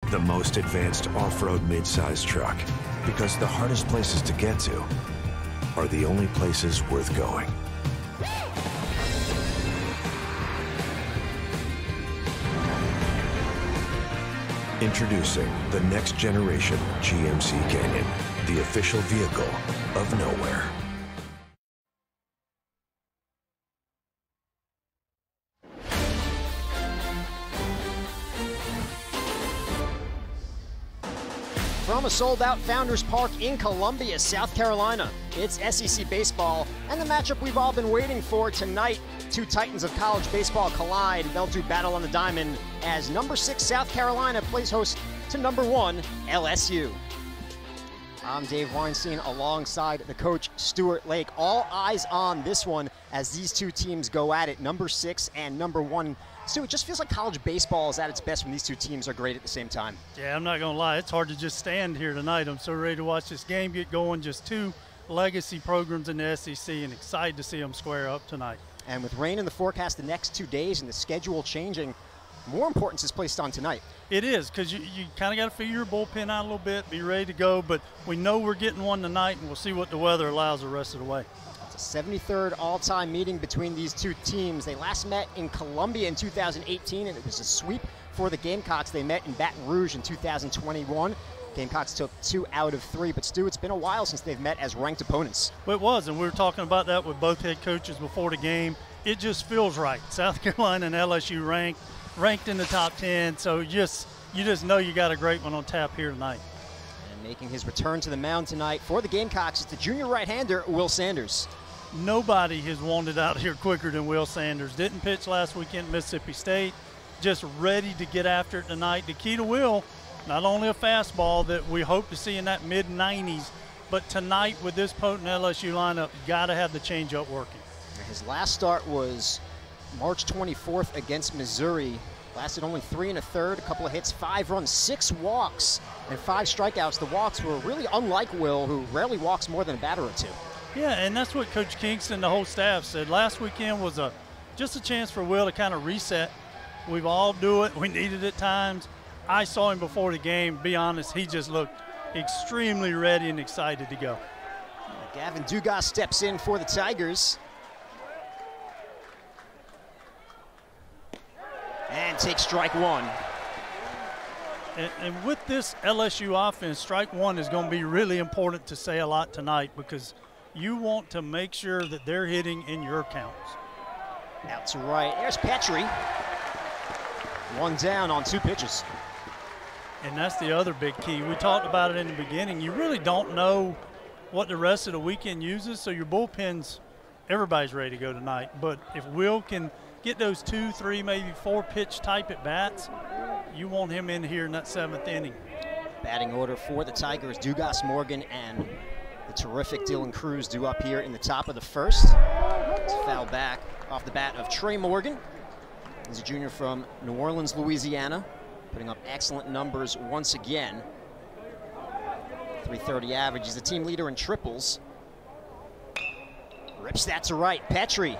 the most advanced off-road mid-size truck, because the hardest places to get to are the only places worth going. Introducing the next generation GMC Canyon, the official vehicle of nowhere. From a sold-out Founders Park in Columbia, South Carolina, it's SEC baseball and the matchup we've all been waiting for tonight. Two titans of college baseball collide. They'll do battle on the diamond as number 6 South Carolina plays host to number 1 LSU. I'm Dave Weinstein alongside the coach Stuart Lake. All eyes on this one as these two teams go at it, number 6 and number 1. Stu, it just feels like college baseball is at its best when these two teams are great at the same time. Yeah, I'm not going to lie. It's hard to just stand here tonight. I'm so ready to watch this game get going. Just two legacy programs in the SEC, and excited to see them square up tonight. And with rain in the forecast the next 2 days and the schedule changing, more importance is placed on tonight. It is, because you kind of got to figure your bullpen out a little bit, be ready to go. But we know we're getting one tonight, and we'll see what the weather allows the rest of the way. It's a 73rd all-time meeting between these two teams. They last met in Columbia in 2018, and it was a sweep for the Gamecocks. They met in Baton Rouge in 2021. Gamecocks took 2 out of 3. But, Stu, it's been a while since they've met as ranked opponents. Well, it was, and we were talking about that with both head coaches before the game. It just feels right. South Carolina and LSU ranked in the top 10, so you just know you got a great one on tap here tonight. And making his return to the mound tonight for the Gamecocks is the junior right-hander, Will Sanders. Nobody has wanted out here quicker than Will Sanders. Didn't pitch last weekend at Mississippi State. Just ready to get after it tonight. The key to Will, not only a fastball that we hope to see in that mid-90s, but tonight with this potent LSU lineup, got to have the changeup working. His last start was March 24th against Missouri. Lasted only 3 1/3, a couple of hits, 5 runs, 6 walks, and 5 strikeouts. The walks were really unlike Will, who rarely walks more than a batter or 2. Yeah, and that's what Coach Kingston, the whole staff said. Last weekend was just a chance for Will to kind of reset. We've all do it. We need it at times. I saw him before the game. Be honest, he just looked extremely ready and excited to go. Gavin Dugas steps in for the Tigers. And takes strike 1. And with this LSU offense, strike 1 is going to be really important to say a lot tonight, because you want to make sure that they're hitting in your counts. Out to right. There's Petrie. 1 down on 2 pitches. And that's the other big key. We talked about it in the beginning. You really don't know what the rest of the weekend uses, so your bullpens, everybody's ready to go tonight. But if Will can get those 2, 3, maybe 4 pitch type at bats, you want him in here in that 7th inning. Batting order for the Tigers, Dugas, Morgan, and the terrific Dylan Cruz due up here in the top of the 1st. It's a foul back off the bat of Trey Morgan. He's a junior from New Orleans, Louisiana, putting up excellent numbers once again. .330 average. He's the team leader in triples. Rips that to right. Petrie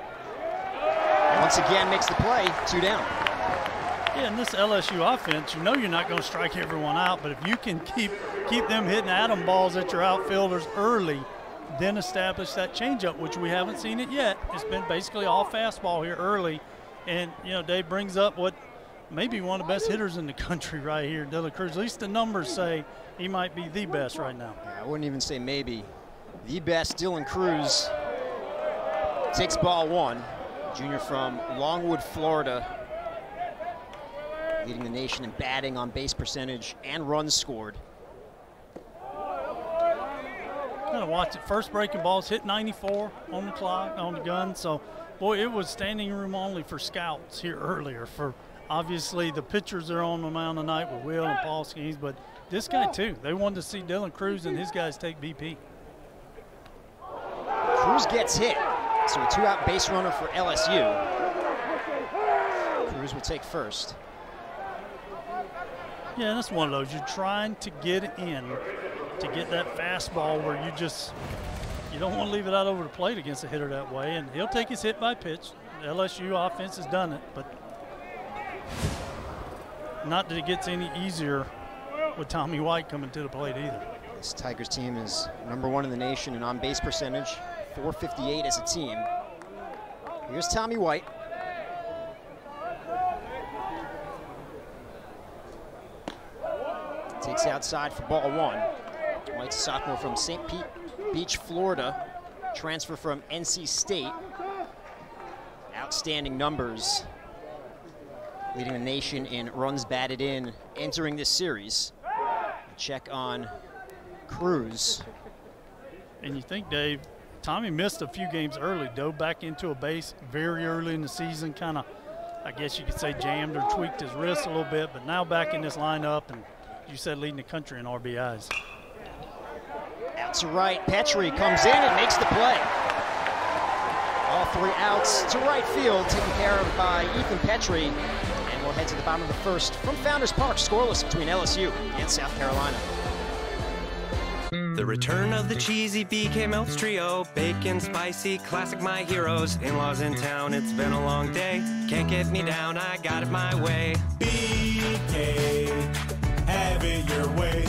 once again makes the play. 2 down. Yeah, in this LSU offense, you know you're not going to strike everyone out, but if you can keep them hitting atom balls at your outfielders early, then establish that changeup, which we haven't seen it yet. It's been basically all fastball here early. And, you know, Dave brings up what maybe one of the best hitters in the country right here, Dylan Cruz. At least the numbers say he might be the best right now. Yeah, I wouldn't even say maybe. The best, Dylan Cruz, takes ball 1. Junior from Longwood, Florida, leading the nation in batting, on base percentage, and runs scored. Kind of watch it. First breaking balls, hit 94 on the clock, on the gun. So, boy, it was standing room only for scouts here earlier. For obviously the pitchers are on the mound tonight with Will and Paul Skeens, but this guy too. They wanted to see Dylan Cruz and his guys take BP. Cruz gets hit. So a 2-out base runner for LSU. Cruz will take first. Yeah, that's one of those. You're trying to get it in, to get that fastball where you don't want to leave it out over the plate against a hitter that way. And he'll take his hit by pitch. The LSU offense has done it, but not that it gets any easier with Tommy White coming to the plate either. This Tigers team is #1 in the nation in on-base percentage, .458 as a team. Here's Tommy White. Takes outside for ball 1. White's a sophomore from St. Pete Beach, Florida. Transfer from NC State. Outstanding numbers. Leading the nation in runs batted in entering this series. Check on Cruz. And you think, Dave, Tommy missed a few games early, dove back into a base very early in the season, kind of, I guess you could say, jammed or tweaked his wrist a little bit, but now back in this lineup, and you said leading the country in RBIs. Out to right, Petrie comes in and makes the play. All 3 outs to right field, taken care of by Ethan Petrie. And we'll head to the bottom of the first from Founders Park, scoreless between LSU and South Carolina. The return of the cheesy BK Melts Trio. Bacon, spicy, classic, my heroes. In-laws in town, it's been a long day. Can't get me down, I got it my way. BK, have it your way.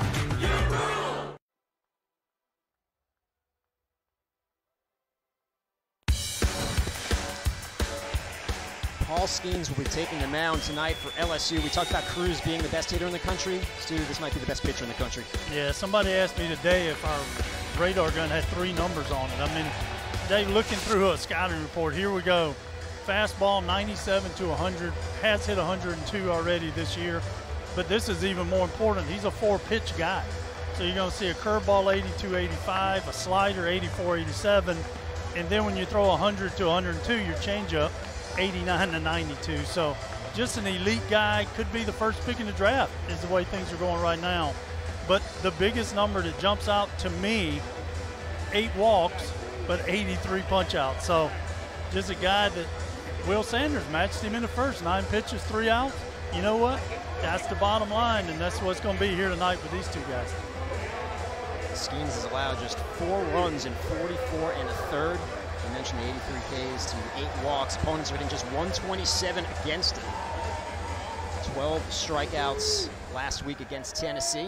Paul Skeens will be taking the mound tonight for LSU. We talked about Cruz being the best hitter in the country. Stu, this might be the best pitcher in the country. Yeah, somebody asked me today if our radar gun had 3 numbers on it. I mean, Dave, looking through a scouting report, here we go. Fastball 97 to 100, has hit 102 already this year. But this is even more important. He's a 4-pitch guy. So you're going to see a curveball 82, 85, a slider 84, 87, and then when you throw 100 to 102, your changeup 89 to 92. So just an elite guy, could be the first pick in the draft is the way things are going right now. But the biggest number that jumps out to me, 8 walks, but 83 punch outs. So just a guy that Will Sanders matched him in the first, 9 pitches, 3 outs. You know what? That's the bottom line, and that's what's going to be here tonight with these 2 guys. Skeens has allowed just 4 runs in 44 1/3. You mentioned the 83 Ks to 8 walks. Opponents are hitting just 127 against him. 12 strikeouts last week against Tennessee.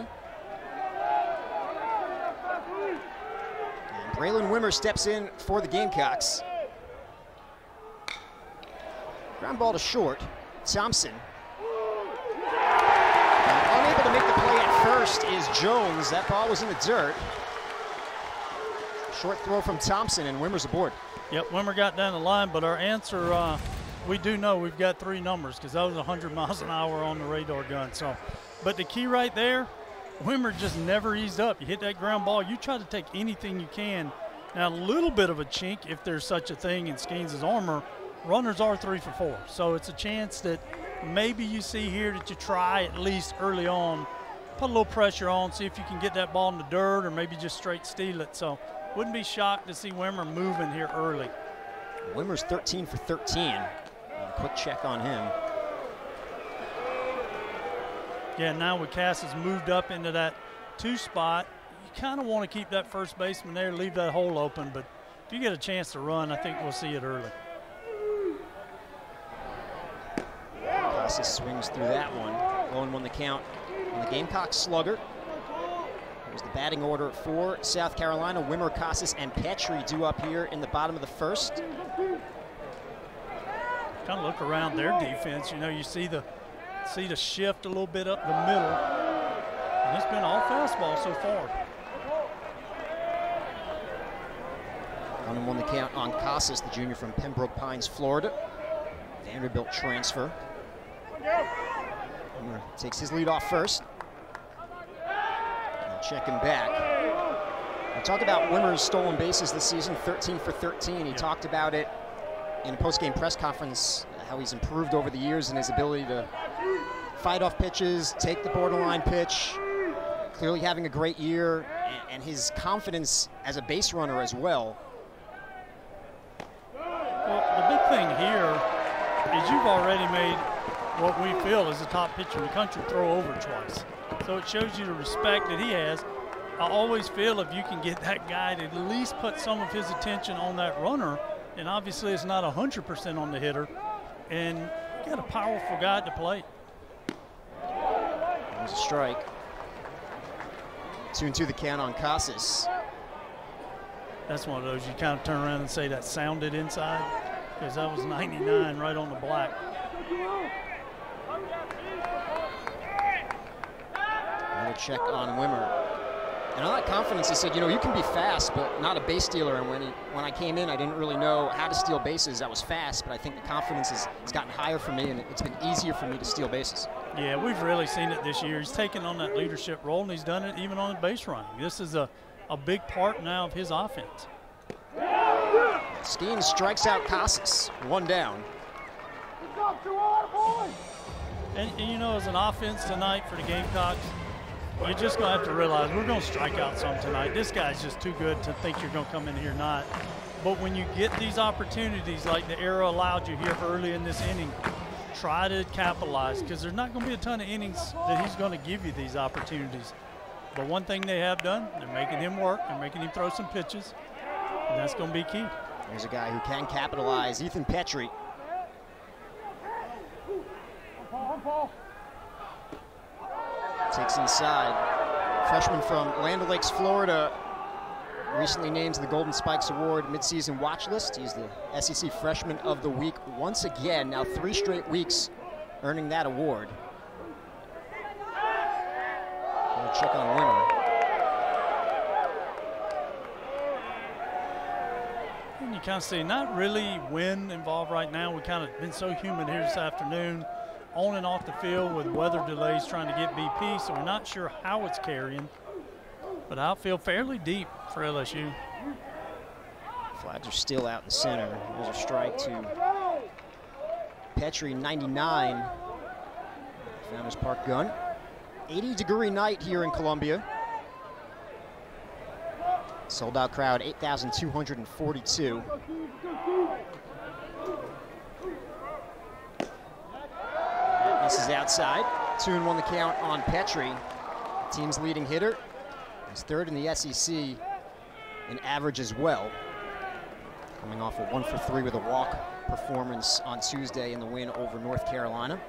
And Braylon Wimmer steps in for the Gamecocks. Ground ball to short. Thompson. And unable to make the play at first is Jones. That ball was in the dirt. Short throw from Thompson, and Wimmer's aboard. Yep, Wimmer got down the line, but our answer, we do know we've got 3 numbers because that was 100 miles an hour on the radar gun. So, but the key right there, Wimmer just never eased up. You hit that ground ball, you try to take anything you can. Now, a little bit of a chink, if there's such a thing in Skeens' armor, runners are 3 for 4. So it's a chance that maybe you see here that you try at least early on, put a little pressure on, see if you can get that ball in the dirt or maybe just straight steal it. So wouldn't be shocked to see Wimmer moving here early. Wimmer's 13 for 13. A quick check on him. Yeah, now with Cassis moved up into that 2 spot, you kind of want to keep that first baseman there, leave that hole open, but if you get a chance to run, I think we'll see it early. Cassis swings through that one. 0-1 the count on the Gamecock slugger. Here's the batting order for South Carolina. Wimmer, Cassis, and Petrie due up here in the bottom of the first. Kind of look around their defense. You know, you see the shift a little bit up the middle. And it's been all fastball so far. 1-1 the count on Cassis, the junior from Pembroke Pines, Florida. Vanderbilt transfer. Wimmer takes his lead off first. Check him back. We talk about Wimmer's stolen bases this season, 13 for 13. He talked about it in a post-game press conference, how he's improved over the years in his ability to fight off pitches, take the borderline pitch, clearly having a great year, and his confidence as a base runner as well. Well, the big thing here is you've already made what we feel is the top pitcher in the country throw over twice. So it shows you the respect that he has. I always feel if you can get that guy to at least put some of his attention on that runner, and obviously it's not 100% on the hitter, and you got a powerful guy at the plate. There's a strike. 2-2 the count on Casas. That's one of those you kind of turn around and say that sounded inside, because that was 99 right on the black. Another check on Wimmer. And on that confidence, he said, you know, you can be fast, but not a base stealer. And when I came in, I didn't really know how to steal bases. I was fast, but I think the confidence has gotten higher for me, and it's been easier for me to steal bases. Yeah, we've really seen it this year. He's taken on that leadership role, and he's done it even on the base running. This is a big part now of his offense. Skeens strikes out Casas. 1 down. And you know, as an offense tonight for the Gamecocks, you're just going to have to realize we're going to strike out some tonight. This guy's just too good to think you're going to come in here not. But when you get these opportunities like the era allowed you here early in this inning, try to capitalize, because there's not going to be a ton of innings that he's going to give you these opportunities. But one thing they have done, they're making him work. They're making him throw some pitches, and that's going to be key. There's a guy who can capitalize, Ethan Petrie. Takes inside. Freshman from Land O'Lakes, Florida, recently named to the Golden Spikes Award midseason watch list. He's the SEC Freshman of the Week once again, now 3 straight weeks earning that award. We'll check on Wimmer. And you kind of see not really wind involved right now. We kind of been so humid here this afternoon, on and off the field with weather delays trying to get BP, so we're not sure how it's carrying. But outfield fairly deep for LSU. Flags are still out in center. There's a strike to Petrie, 99. Founders Park gun. 80-degree night here in Columbia. Sold out crowd, 8,242. This is outside. 2-1 the count on Petrie. Team's leading hitter. He's 3rd in the SEC in average as well. Coming off a 1-for-3 with a walk performance on Tuesday in the win over North Carolina.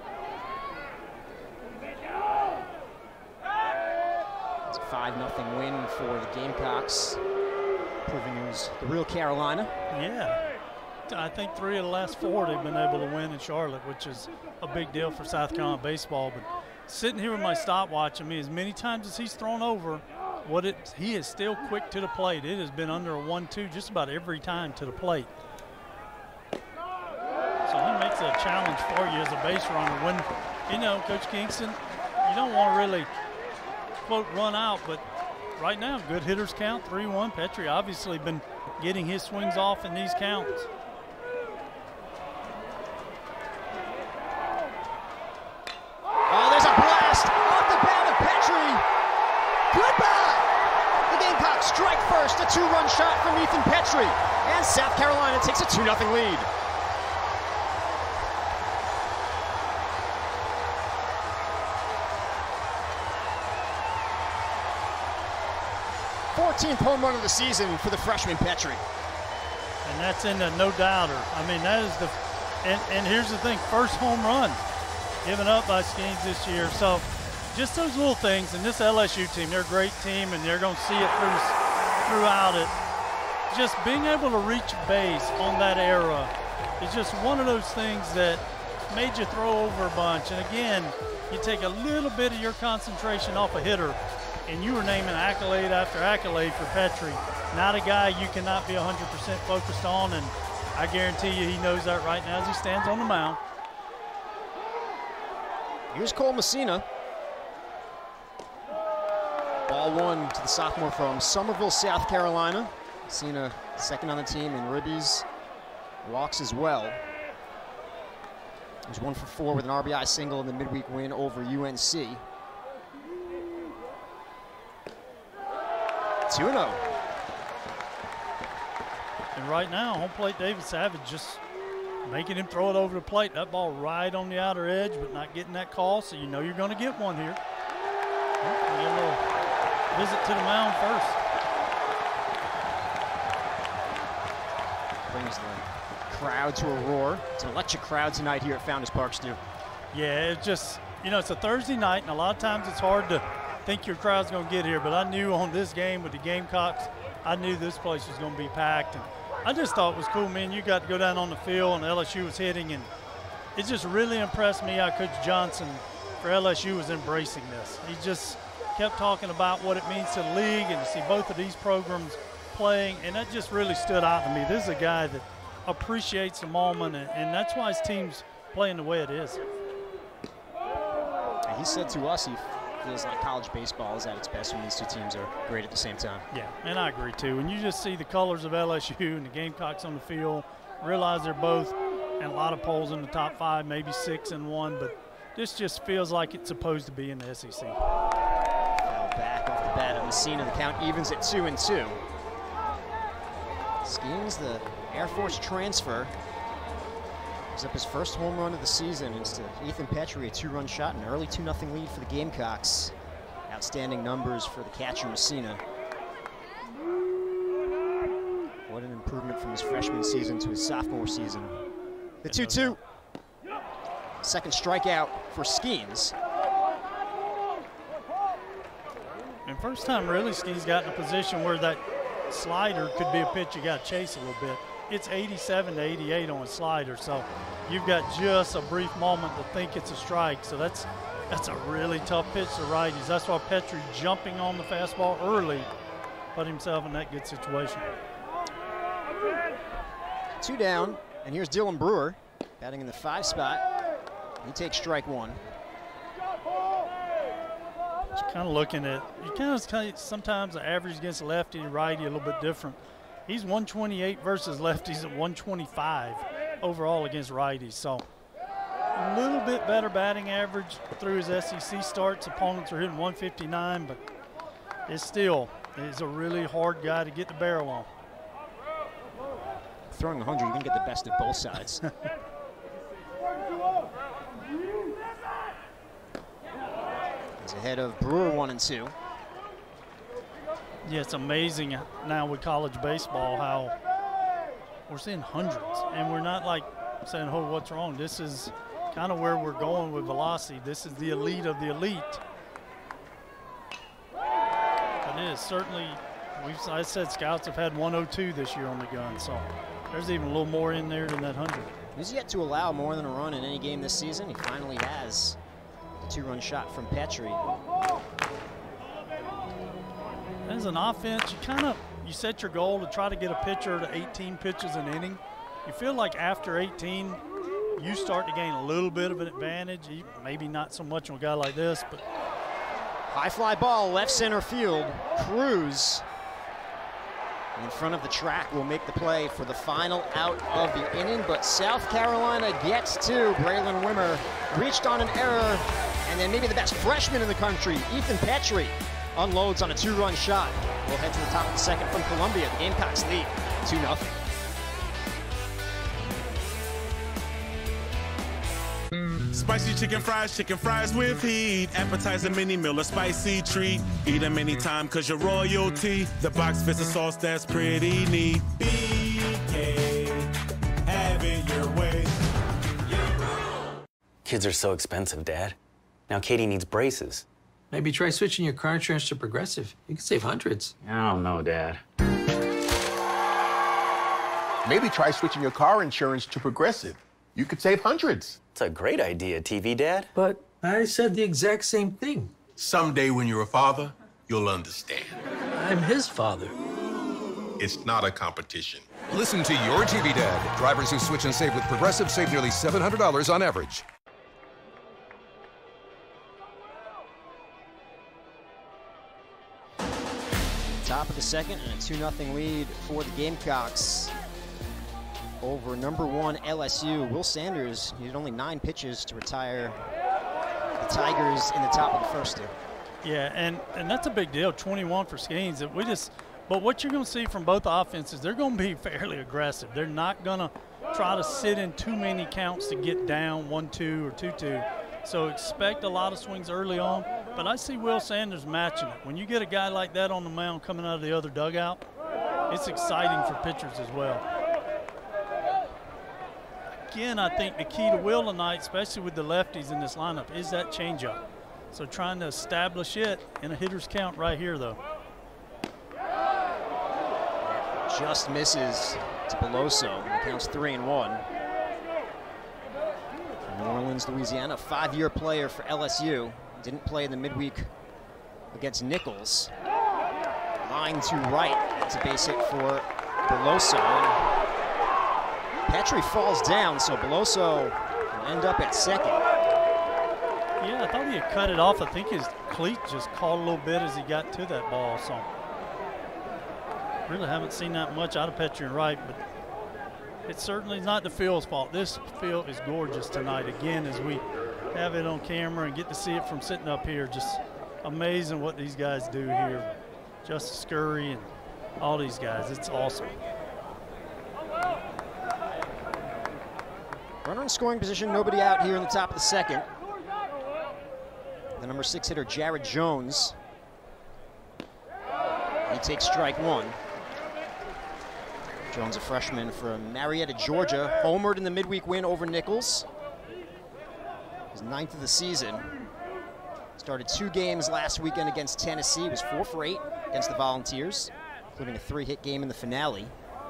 It's a 5-0 win for the Gamecocks, proving it was the real Carolina. Yeah. I think 3 of the last 4 they've been able to win in Charlotte, which is a big deal for South Carolina baseball. But sitting here with my stopwatch, I mean, as many times as he's thrown over, he is still quick to the plate. It has been under a 1-2 just about every time to the plate. So he makes a challenge for you as a base runner. When, you know, Coach Kingston, you don't want to really, quote, run out, but right now, good hitters count, 3-1. Petrie obviously been getting his swings off in these counts. Oh, there's a blast off the bat of Petrie. Goodbye. The Gamecocks strike first, a 2-run shot from Ethan Petrie, and South Carolina takes a 2-0 lead. th home run of the season for the freshman Petrie. And that's in the no-doubter. I mean, that is the – and here's the thing, first home run given up by Skeens this year. So just those little things, and this LSU team, they're a great team, and they're going to see it throughout it. Just being able to reach base on that era is just one of those things that made you throw over a bunch. And again, you take a little bit of your concentration off a hitter, and you were naming accolade after accolade for Petrie. Not a guy you cannot be 100% focused on, and I guarantee you he knows that right now as he stands on the mound. Here's Cole Messina. Ball 1 to the sophomore from Summerville, South Carolina. Messina second on the team in ribbies, walks as well. He was 1 for 4 with an RBI single in the midweek win over UNC. 2-0. And right now, home plate David Savage just making him throw it over the plate. That ball right on the outer edge, but not getting that call, so you know you're going to get one here. A little visit to the mound first. Brings the crowd to a roar. It's an electric crowd tonight here at Founders Park, Stu. Yeah, it's just you know, it's a Thursday night, and a lot of times it's hard to think your crowd's going to get here, but I knew on this game with the Gamecocks, I knew this place was going to be packed. And I just thought it was cool, man. You got to go down on the field, and LSU was hitting, and it just really impressed me how Coach Johnson for LSU was embracing this. He just kept talking about what it means to the league and to see both of these programs playing, and that just really stood out to me. This is a guy that appreciates the moment, and that's why his team's playing the way it is. And he said to us he feels like college baseball is at its best when these two teams are great at the same time. Yeah, and I agree too. When you just see the colors of LSU and the Gamecocks on the field, realize they're both in a lot of polls in the top 5, maybe 6 and 1, but this just feels like it's supposed to be in the SEC. Foul back off the bat of Messina. The count evens at 2-2. Skeens, the Air Force transfer, gives up his first home run of the season. It's to Ethan Petrie, a 2-run shot, an early 2-0 lead for the Gamecocks. Outstanding numbers for the catcher Messina. What an improvement from his freshman season to his sophomore season. The 2-2. Second strikeout for Skeens. And first time really Skeens got in a position where that slider could be a pitch you got to chase a little bit. It's 87 to 88 on a slider, so you've got just a brief moment to think it's a strike. So that's a really tough pitch to righties. That's why Petrie jumping on the fastball early put himself in that good situation. 2 down, and here's Dylan Brewer batting in the 5 spot. He takes strike 1. Just kind of looking at, you kind of sometimes the average against lefty and righty a little bit different. He's 128 versus lefties at 125 overall against righties. So a little bit better batting average through his SEC starts. Opponents are hitting 159, but it's still, he's a really hard guy to get the barrel on. Throwing 100, you can get the best of both sides. He's ahead of Brewer 1-2. Yeah, it's amazing now with college baseball how we're seeing hundreds, and we're not like saying, oh, what's wrong? This is kind of where we're going with velocity. This is the elite of the elite. It is certainly, I said scouts have had 102 this year on the gun, so there's even a little more in there than that 100. He's yet to allow more than a run in any game this season. He finally has a 2-run shot from Petrie. As an offense, you set your goal to try to get a pitcher to 18 pitches an inning. You feel like after 18, you start to gain a little bit of an advantage. Maybe not so much on a guy like this, but High fly ball, left center field. Cruz in front of the track will make the play for the final out of the inning, but South Carolina gets to. Braylon Wimmer reached on an error, and then maybe the best freshman in the country, Ethan Petrie, unloads on a 2-run shot. We'll head to the top of the second from Columbia. The Gamecocks lead 2-0. Spicy chicken fries with heat. Appetizer, mini meal, a spicy treat. Eat them anytime cause you're royalty. The box fits a sauce that's pretty neat. BK, have it your way. Kids are so expensive, Dad. Now Katie needs braces. Maybe try switching your car insurance to Progressive. You could save hundreds. I don't know, Dad. Maybe try switching your car insurance to Progressive. You could save hundreds. It's a great idea, TV Dad. But I said the exact same thing. Someday when you're a father, you'll understand. I'm his father. It's not a competition. Listen to your TV Dad. Drivers who switch and save with Progressive save nearly $700 on average. Top of the second and a 2-0 lead for the Gamecocks over number 1 LSU. Will Sanders needed only 9 pitches to retire the Tigers in the top of the first two. Yeah, and that's a big deal, 21 for Skeens. But what you're going to see from both offenses, they're going to be fairly aggressive. They're not going to try to sit in too many counts to get down 1-2 or 2-2. So expect a lot of swings early on. But I see Will Sanders matching it. When you get a guy like that on the mound coming out of the other dugout, it's exciting for pitchers as well. again, I think the key to Will tonight, especially with the lefties in this lineup, is that changeup. So trying to establish it in a hitter's count right here, though. Just misses to Beloso. He counts 3-1. New Orleans, Louisiana, 5-year player for LSU. Didn't play in the midweek against Nichols. Line to right. That's a base hit for Beloso. Petrie falls down, so Beloso will end up at second. Yeah, I thought he had cut it off. I think his cleat just caught a little bit as he got to that ball. So really haven't seen that much out of Petrie and Wright, but it's certainly not the field's fault. This field is gorgeous tonight again as we have it on camera and get to see it from sitting up here. Just amazing what these guys do here. Justice Scurry and all these guys. It's awesome. Runner in scoring position, nobody out here in the top of the second. The number 6 hitter, Jared Jones. He takes strike one. Jones, a freshman from Marietta, Georgia, homered in the midweek win over Nichols. His 9th of the season. Started 2 games last weekend against Tennessee. He was 4 for 8 against the Volunteers, including a 3-hit game in the finale.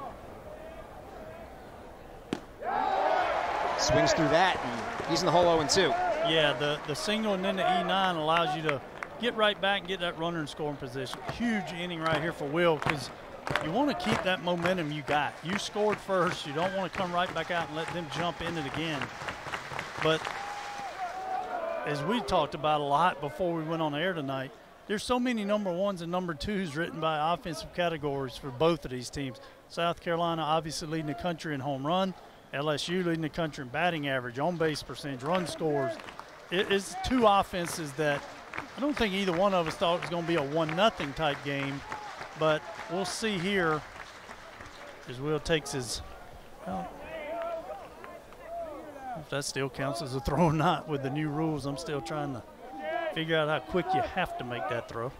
Swings through that, and he's in the hole 0-2. Yeah, the single and then the E9 allows you to get right back and get that runner in scoring position. Huge inning right here for Will, because you want to keep that momentum you got. You scored first. You don't want to come right back out and let them jump in it again. But as we talked about a lot before we went on air tonight, there's so many number 1s and number 2s written by offensive categories for both of these teams. South Carolina obviously leading the country in home run. LSU leading the country in batting average, on-base percentage, run scores. It is 2 offenses that I don't think either one of us thought it was going to be a 1-0 type game, but we'll see here as Will takes his, well, if that still counts as a throw or not with the new rules. I'm still trying to figure out how quick you have to make that throw.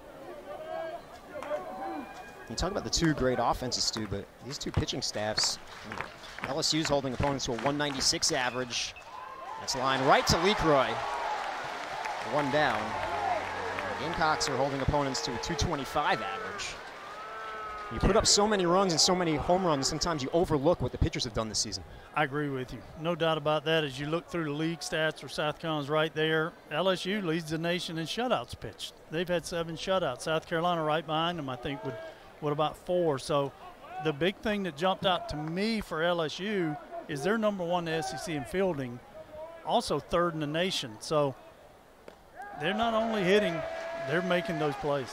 You talk about the 2 great offenses, Stu, but these 2 pitching staffs, LSU's holding opponents to a 196 average. That's line right to LeCroy. 1 down. Gamecocks are holding opponents to a 225 average. You put up so many runs and so many home runs, sometimes you overlook what the pitchers have done this season. I agree with you. No doubt about that. As you look through the league stats, where South Carolina's right there, LSU leads the nation in shutouts pitched. They've had 7 shutouts. South Carolina right behind them, I think, with about 4. So the big thing that jumped out to me for LSU is they're number 1 in the SEC in fielding, also 3rd in the nation. So they're not only hitting, they're making those plays.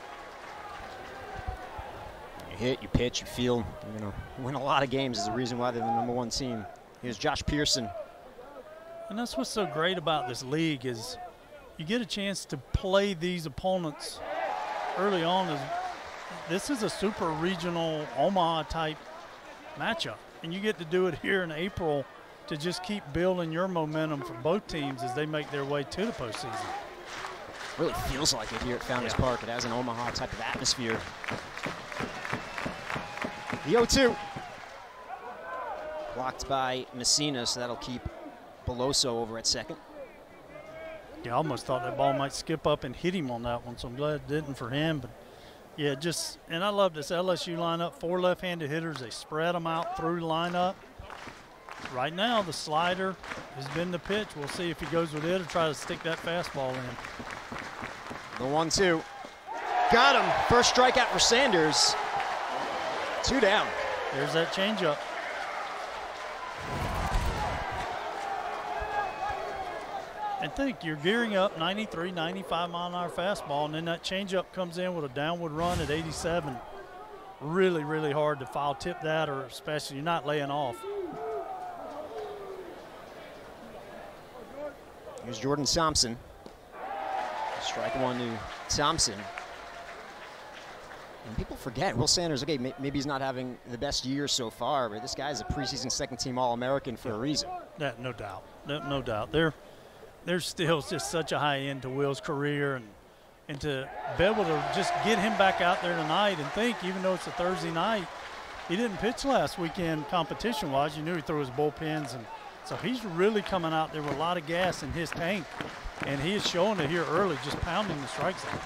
You hit, you pitch, you feel, you know, win a lot of games is the reason why they're the number 1 team. Here's Josh Pearson. And that's what's so great about this league is you get a chance to play these opponents early on. This is a super regional Omaha type matchup, and you get to do it here in April to just keep building your momentum for both teams as they make their way to the postseason. Really feels like it here at Founders Park. It has an Omaha type of atmosphere. The 0-2. Blocked by Messina, so that'll keep Beloso over at second. Yeah, I almost thought that ball might skip up and hit him on that one, so I'm glad it didn't for him. But yeah, and I love this LSU lineup, 4 left-handed hitters. They spread them out through the lineup. Right now, the slider has been the pitch. We'll see if he goes with it or try to stick that fastball in. The 1-2. Got him. First strikeout for Sanders. 2 down. There's that changeup. And think you're gearing up 93, 95 mile an hour fastball, and then that changeup comes in with a downward run at 87. Really, really hard to foul tip that, or especially you're not laying off. Here's Jordan Thompson. Strike 1 to Thompson. And people forget, Will Sanders, okay, maybe he's not having the best year so far, but this guy's a preseason second-team All-American for a reason. No doubt. No doubt. There's still just such a high end to Will's career, and to be able to just get him back out there tonight and think, even though it's a Thursday night, he didn't pitch last weekend competition-wise. You knew he threw his bullpens and So he's really coming out there with a lot of gas in his tank, and he is showing it here early, just pounding the strike zone.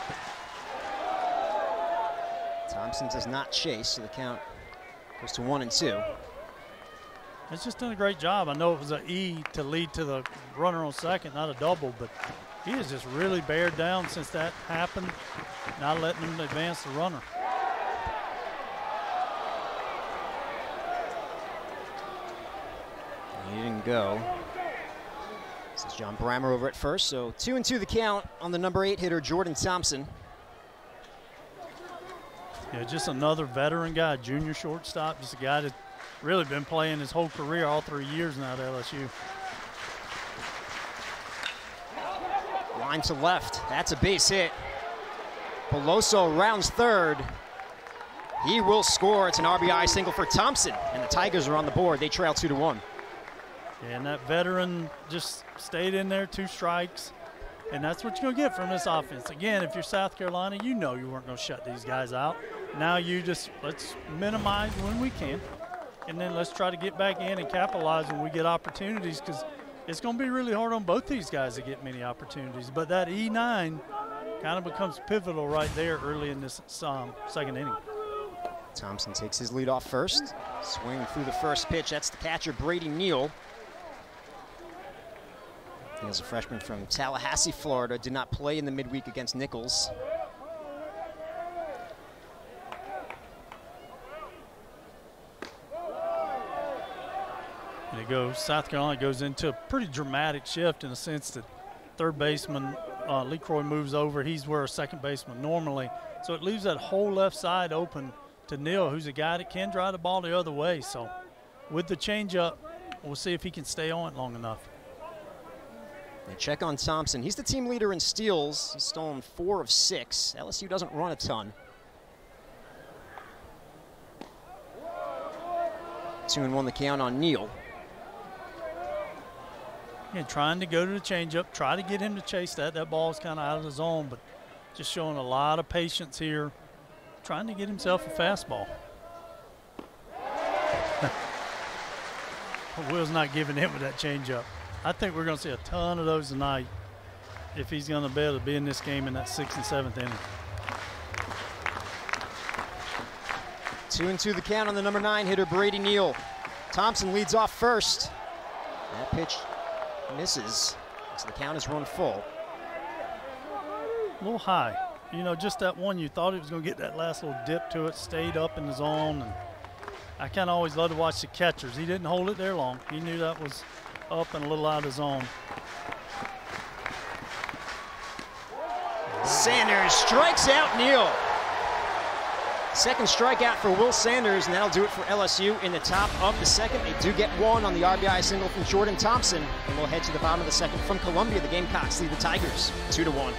Thompson does not chase, so the count goes to 1-2. He's just done a great job. I know it was an E to lead to the runner on second, not a double, but he has just really bared down since that happened, not letting him advance the runner. He didn't go. This is John Brammer over at first, so 2-2 the count on the number 8 hitter, Jordan Thompson. Yeah, just another veteran guy, junior shortstop, just a guy that's really been playing his whole career, all 3 years now at LSU. Line to left, that's a base hit. Peloso rounds third. He will score. It's an RBI single for Thompson, and the Tigers are on the board. They trail 2-1. Yeah, and that veteran just stayed in there, 2 strikes, and that's what you're going to get from this offense. Again, if you're South Carolina, you know you weren't going to shut these guys out. Now you just, let's minimize when we can, and then let's try to get back in and capitalize when we get opportunities, because it's going to be really hard on both these guys to get many opportunities. But that E9 kind of becomes pivotal right there early in this second inning. Thompson takes his lead off first. Swing through the first pitch. That's the catcher, Brady Neal. He is a freshman from Tallahassee, Florida. Did not play in the midweek against Nichols. And it goes, South Carolina goes into a pretty dramatic shift in the sense that third baseman LeCroy moves over. He's where a second baseman normally. So it leaves that whole left side open to Neal, who's a guy that can drive the ball the other way. So with the changeup, we'll see if he can stay on it long enough. And check on Thompson. He's the team leader in steals. He's stolen 4 of 6. LSU doesn't run a ton. 2-1 the count on Neal. Yeah, trying to go to the changeup, try to get him to chase that. That ball is kind of out of the zone, but just showing a lot of patience here, trying to get himself a fastball. Will's not giving him with that changeup. I think we're going to see a ton of those tonight if he's going to be able to be in this game in that 6th and 7th inning. 2-2 the count on the number 9 hitter, Brady Neal. Thompson leads off first. That pitch misses, so the count is run full. A little high. You know, just that one, you thought he was going to get that last little dip to it, stayed up in the zone. And I kind of always love to watch the catchers. He didn't hold it there long. He knew that was up and a little out of zone. Sanders strikes out Neal. Second strikeout for Will Sanders, and that'll do it for LSU in the top of the second. They do get one on the RBI single from Jordan Thompson, and we'll head to the bottom of the second from Columbia. The Gamecocks lead the Tigers 2-1.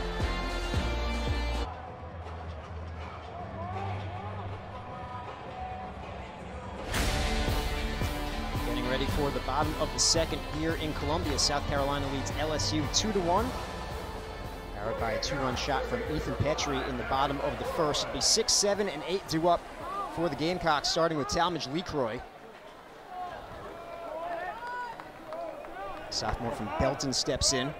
Getting ready for the bottom of the second here in Columbia. South Carolina leads LSU 2-1. Powered by a 2-run shot from Ethan Petrie in the bottom of the first. It'll be 6, 7, and 8 due up for the Gamecocks, starting with Talmadge LeCroy. Sophomore from Belton steps in.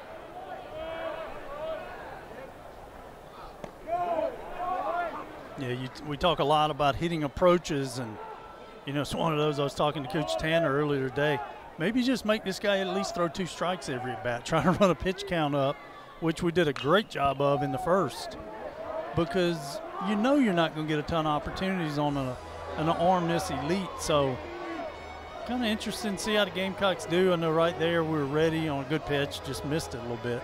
Yeah, we talk a lot about hitting approaches, and you know, it's one of those. I was talking to Coach Tanner earlier today. Maybe just make this guy at least throw 2 strikes every at bat, trying to run a pitch count up, which we did a great job of in the first, because you know you're not going to get a ton of opportunities on an arm this elite. So kind of interesting to see how the Gamecocks do. I know right there we were ready on a good pitch, just missed it a little bit.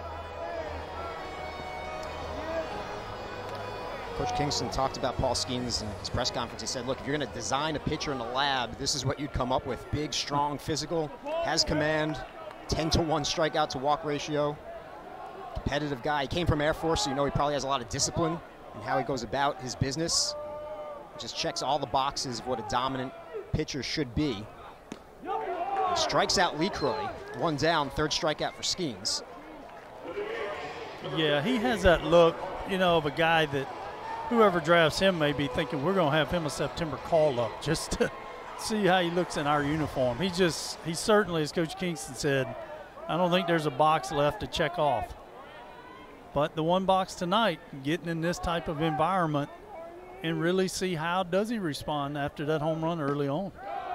Coach Kingston talked about Paul Skeens in his press conference. He said, look, if you're going to design a pitcher in the lab, this is what you'd come up with. Big, strong, physical, has command, 10-to-1 strikeout to walk ratio. Competitive guy. He came from Air Force, so you know he probably has a lot of discipline in how he goes about his business. Just checks all the boxes of what a dominant pitcher should be. He strikes out LeCroy. 1 down, 3rd strikeout for Skeens. Yeah, he has that look, you know, of a guy that whoever drafts him may be thinking we're going to have him a September call-up just to see how he looks in our uniform. He certainly, as Coach Kingston said, I don't think there's a box left to check off. But the one box tonight, getting in this type of environment and really see how does he respond after that home run early on.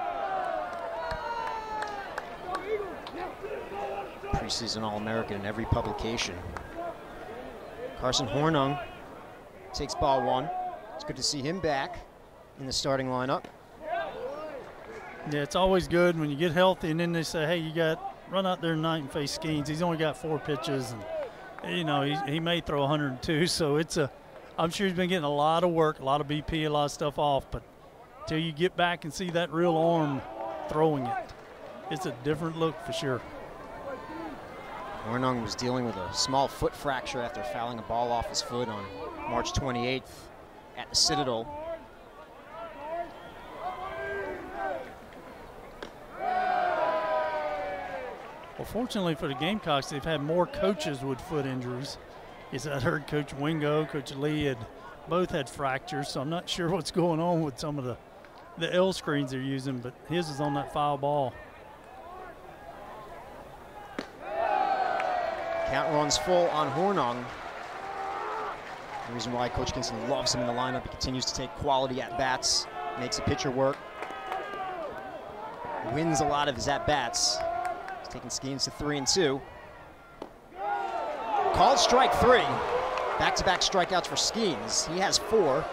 Preseason All-American in every publication. Carson Hornung takes ball one. It's good to see him back in the starting lineup. Yeah, it's always good when you get healthy and then they say, hey, you got run out there tonight and face Skeens. He's only got 4 pitches, and you know he may throw 102. So I'm sure he's been getting a lot of work, a lot of BP, a lot of stuff off. But till you get back and see that real arm throwing it, it's a different look for sure. Hornung was dealing with a small foot fracture after fouling a ball off his foot on March 28th at the Citadel. Well, fortunately for the Gamecocks, they've had more coaches with foot injuries. I heard Coach Wingo, Coach Lee both had fractures, so I'm not sure what's going on with some of the L screens they're using, but his is on that foul ball. Count runs full on Hornung. The reason why Coach Kingston loves him in the lineup, he continues to take quality at-bats, makes a pitcher work, wins a lot of his at-bats. He's taking Skeens to 3-2. Called strike 3. Back-to-back strikeouts for Skeens. He has 4.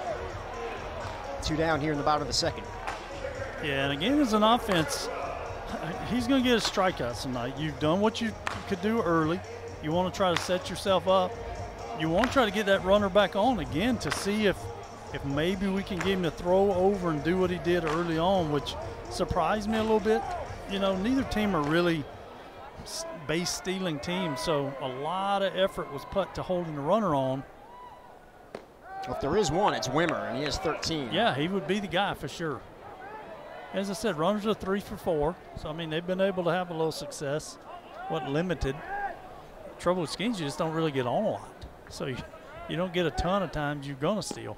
2 down here in the bottom of the second. Yeah, and again, as an offense, he's going to get a strikeout tonight. You've done what you could do early. You want to try to set yourself up. You want to try to get that runner back on again to see if maybe we can get him to throw over and do what he did early on, which surprised me a little bit. You know, neither team are really base stealing teams, so a lot of effort was put to holding the runner on. Well, if there is one, it's Wimmer, and he has 13. Yeah, he would be the guy for sure. As I said, runners are 3 for 4, so I mean they've been able to have a little success. Wasn't limited. Trouble with Skeens, you just don't really get on a lot, so you don't get a ton of times you're gonna steal.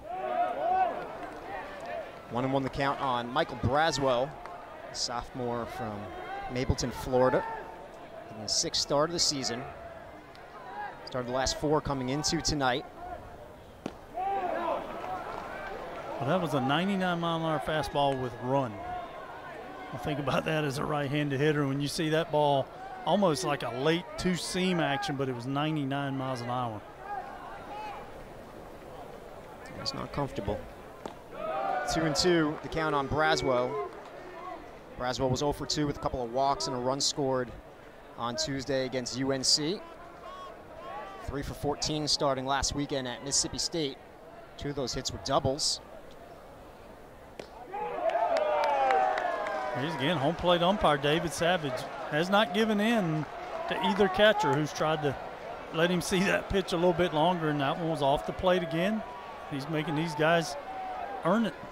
1-1 the count on Michael Braswell, a sophomore from Mapleton, Florida. His 6th start of the season. Started the last 4 coming into tonight. Well, that was a 99-mile-an-hour fastball with run. Well, think about that as a right-handed hitter. When you see that ball, almost like a late 2-seam action, but it was 99 miles an hour. It's not comfortable. 2-2, the count on Braswell. Braswell was 0 for 2 with a couple of walks and a run scored on Tuesday against UNC. 3 for 14 starting last weekend at Mississippi State. 2 of those hits were doubles. Here's again, home plate umpire David Savage has not given in to either catcher who's tried to let him see that pitch a little bit longer, and that one was off the plate again. He's making these guys earn it.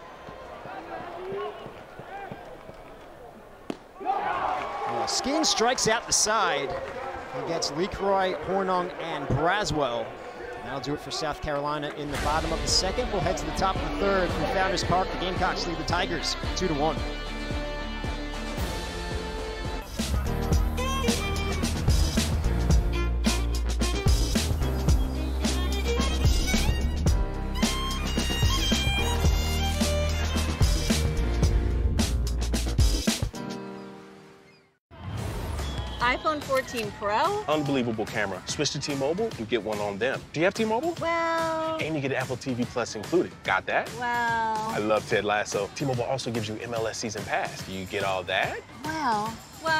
Well, Skeens strikes out the side. He gets LeCroy, Hornung, and Braswell. That'll do it for South Carolina in the bottom of the second. We'll head to the top of the 3rd from Founders Park. The Gamecocks lead the Tigers 2-1. iPhone 14 Pro? Unbelievable camera. Switch to T-Mobile and get one on them. Do you have T-Mobile? Well... And you get Apple TV Plus included. Got that? Well... I love Ted Lasso. T-Mobile also gives you MLS Season Pass. Do you get all that? Well...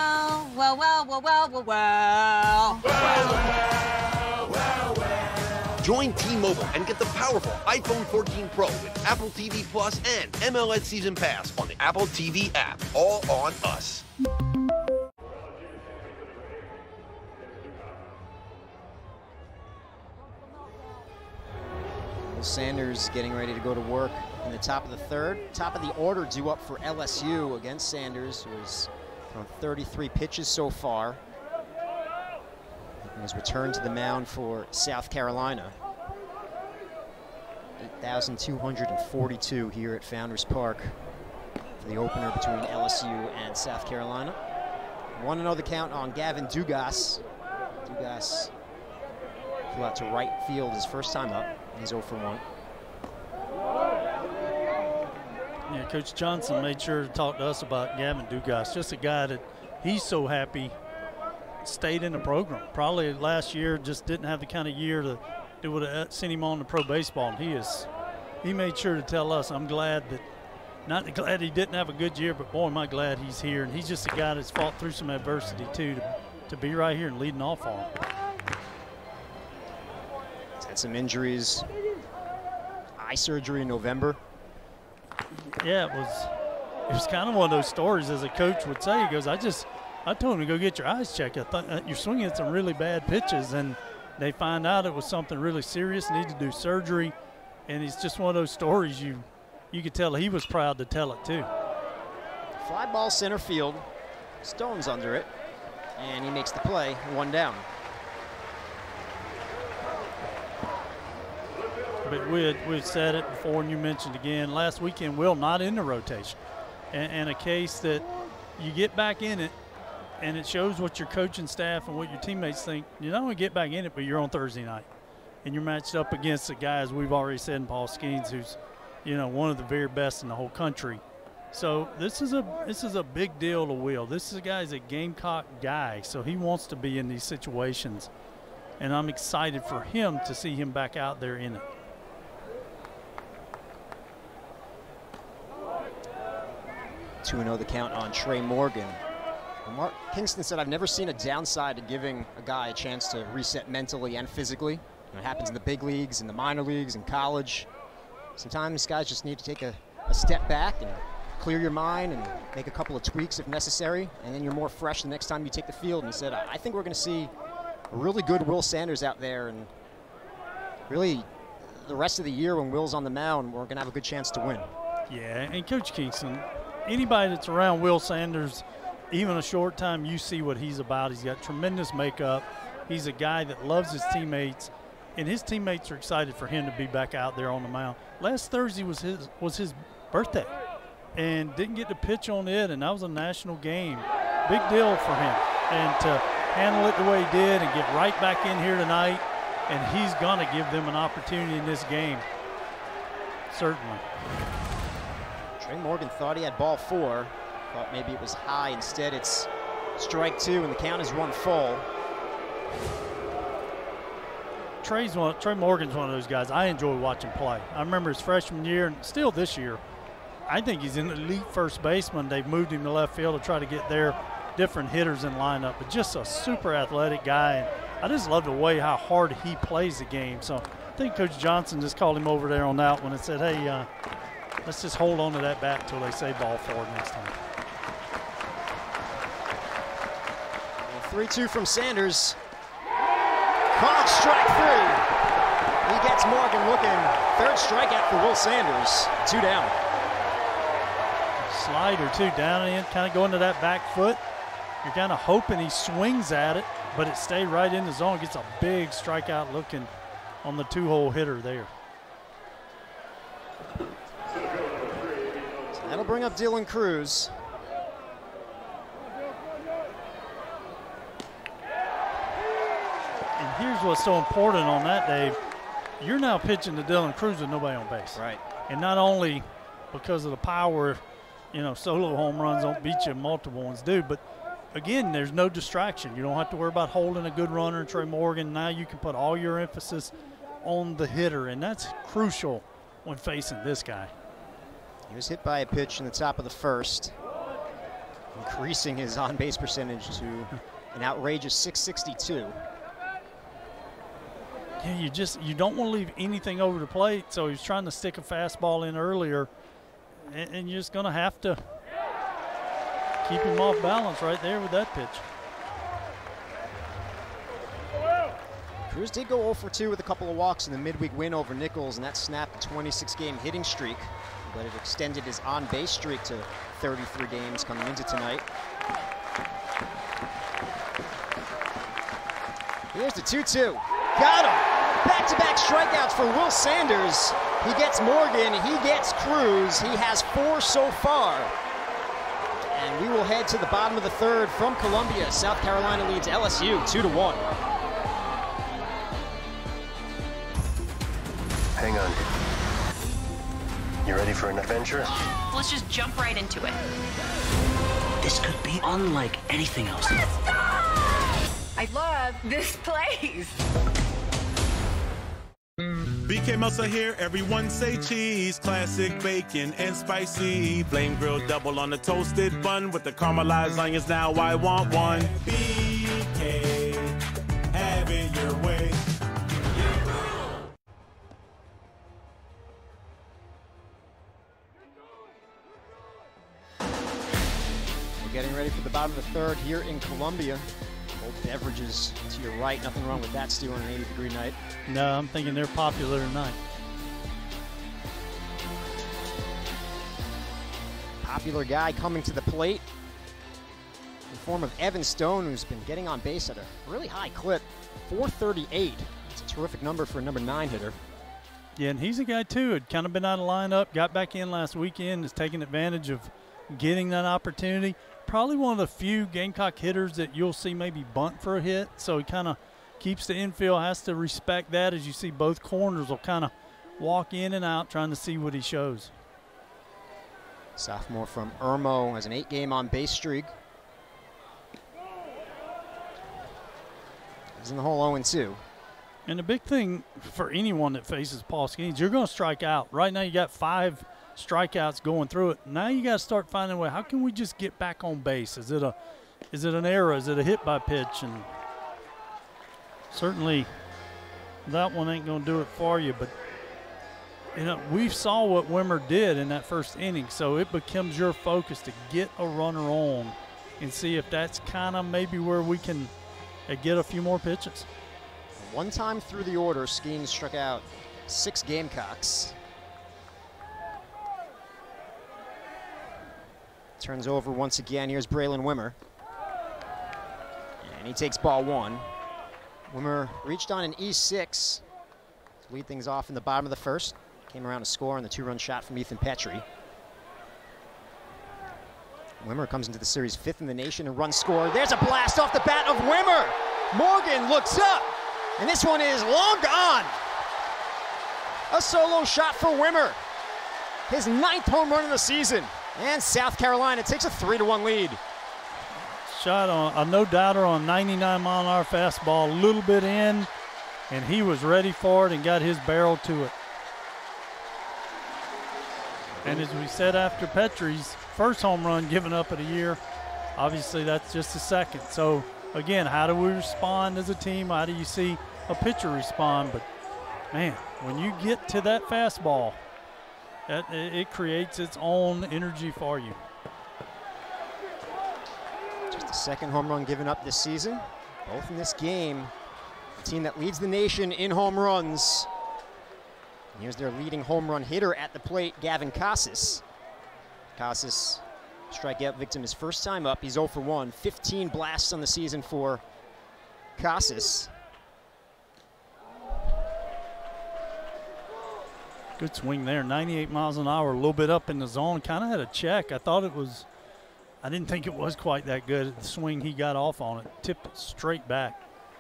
Join T-Mobile and get the powerful iPhone 14 Pro with Apple TV Plus and MLS Season Pass on the Apple TV app. All on us. Sanders getting ready to go to work in the top of the 3rd. Top of the order due up for LSU against Sanders, who's thrown 33 pitches so far. And has returned to the mound for South Carolina. 8,242 here at Founders Park. for the opener between LSU and South Carolina. 1-0 the count on Gavin Dugas. Dugas flew out to right field his first time up. He's 0 for 1. Yeah, Coach Johnson made sure to talk to us about Gavin Dugas, just a guy that he's so happy stayed in the program. Probably last year just didn't have the kind of year that would have sent him on to pro baseball. And he made sure to tell us, I'm glad that, not glad he didn't have a good year, but boy, am I glad he's here. And he's just a guy that's fought through some adversity too to be right here and leading off on. He's had some injuries, eye surgery in November. Yeah, it was kind of one of those stories, as a coach would say. He goes, I told him to go get your eyes checked. I thought you're swinging at some really bad pitches, and they find out it was something really serious, need to do surgery. And it's just one of those stories you could tell he was proud to tell it too. Fly ball center field, Stone's under it, and he makes the play, 1 down. But we'd said it before, and you mentioned again, last weekend, Will not in the rotation. And a case that you get back in it, and it shows what your coaching staff and what your teammates think. You not only get back in it, but you're on Thursday night. And you're matched up against the guys we've already said in Paul Skeens, who's, one of the very best in the whole country. So this is a big deal to Will. This is a guy, he's a Gamecock guy, so he wants to be in these situations. And I'm excited for him to see him back out there in it. 2-0 the count on Trey Morgan. Mark Kingston said, I've never seen a downside to giving a guy a chance to reset mentally and physically. It happens in the big leagues, in the minor leagues, in college. Sometimes guys just need to take a step back and clear your mind and make a couple of tweaks if necessary, and then you're more fresh the next time you take the field. And he said, I think we're going to see a really good Will Sanders out there, and really the rest of the year when Will's on the mound, we're going to have a good chance to win. Yeah, and Coach Kingston, anybody that's around Will Sanders, even a short time, you see what he's about. He's got tremendous makeup. He's a guy that loves his teammates, and his teammates are excited for him to be back out there on the mound. Last Thursday was his birthday, and didn't get to pitch on it, and that was a national game. Big deal for him, and to handle it the way he did and get right back in here tonight, and he's going to give them an opportunity in this game, certainly. Trey Morgan thought he had ball 4. Thought maybe it was high. Instead, it's strike 2, and the count is 1 full. Trey Morgan's one of those guys I enjoy watching play. I remember his freshman year, and still this year, I think he's an elite first baseman. They've moved him to left field to try to get their different hitters in lineup, but just a super athletic guy. And I just love the way how hard he plays the game. So I think Coach Johnson just called him over there on that one and said, hey, let's just hold on to that bat until they say ball forward next time. 3-2 from Sanders. Called strike 3. He gets Morgan looking. 3rd strikeout for Will Sanders. 2 down. Slider too, down in, kind of going to that back foot. You're kind of hoping he swings at it, but it stayed right in the zone. Gets a big strikeout looking on the 2-hole hitter there. So that'll bring up Dylan Cruz. And here's what's so important on that, Dave. You're now pitching to Dylan Cruz with nobody on base. Right. And not only because of the power, solo home runs don't beat you, multiple ones do, but again, there's no distraction. You don't have to worry about holding a good runner in Trey Morgan. Now you can put all your emphasis on the hitter, and that's crucial when facing this guy. He was hit by a pitch in the top of the 1st, increasing his on-base percentage to an outrageous .662. Yeah, you don't want to leave anything over the plate, so he's trying to stick a fastball in earlier, and you're just going to have to keep him off balance right there with that pitch. Cruz did go 0 for 2 with a couple of walks in the midweek win over Nichols, and that snapped a 26-game hitting streak, but it extended his on-base streak to 33 games coming into tonight. Here's the 2-2. Got him! Back-to-back strikeouts for Will Sanders. He gets Morgan, he gets Cruz. He has 4 so far. And we will head to the bottom of the third from Columbia. South Carolina leads LSU 2-1. Hang on. You ready for an adventure? Let's just jump right into it. This could be unlike anything else. Let's go! I love this place. BK Meltzer here, everyone say cheese. Classic bacon and spicy. Flame grilled double on the toasted bun with the caramelized onions. Now I want one. BK, have it your way. We're getting ready for the bottom of the third here in Columbia. Cold beverages to your right. Nothing wrong with that, Stu, on an 80-degree night. No, I'm thinking they're popular tonight. Popular guy coming to the plate in the form of Evan Stone, who's been getting on base at a really high clip, 438. That's a terrific number for a number 9 hitter. Yeah, and he's a guy, too, had kind of been out of lineup, got back in last weekend, is taking advantage of getting that opportunity. Probably one of the few Gamecock hitters that you'll see maybe bunt for a hit, so he kind of keeps the infield, has to respect that. As you see, both corners will kind of walk in and out trying to see what he shows. Sophomore from Irmo has an 8-game on-base streak. He's in the hole 0-2. And the big thing for anyone that faces Paul Skeens, you're going to strike out. Right now you got 5 strikeouts going through it. Now you got to start finding a way. How can we just get back on base? Is it an error? Is it a hit by pitch? And certainly that one ain't going to do it for you. But you know, we saw what Wimmer did in that first inning, so it becomes your focus to get a runner on and see if that's kind of maybe where we can get a few more pitches. One time through the order, Skeens struck out 6 Gamecocks. Turns over once again. Here's Braylon Wimmer. And he takes ball 1. Wimmer reached on an E6 to lead things off in the bottom of the first. Came around to score on the 2-run shot from Ethan Petrie. Wimmer comes into the series 5th in the nation and runs scored. There's a blast off the bat of Wimmer. Morgan looks up, and this one is long gone. A solo shot for Wimmer. His 9th home run of the season. And South Carolina takes a 3-1 lead. Shot on a no-doubter on 99-mile-an-hour fastball, a little bit in, and he was ready for it and got his barrel to it. And as we said after Petrie's first home run given up of the year, obviously that's just a second. So, again, how do we respond as a team? How do you see a pitcher respond? But, man, when you get to that fastball, it creates its own energy for you. Just the second home run given up this season. Both in this game. The team that leads the nation in home runs. And here's their leading home run hitter at the plate, Gavin Casas. Casas, strikeout victim his first time up. He's 0 for 1. 15 blasts on the season for Casas. Good swing there, 98 miles an hour, a little bit up in the zone. Kind of had a check. I didn't think it was quite that good. The swing he got off on it, tipped it straight back.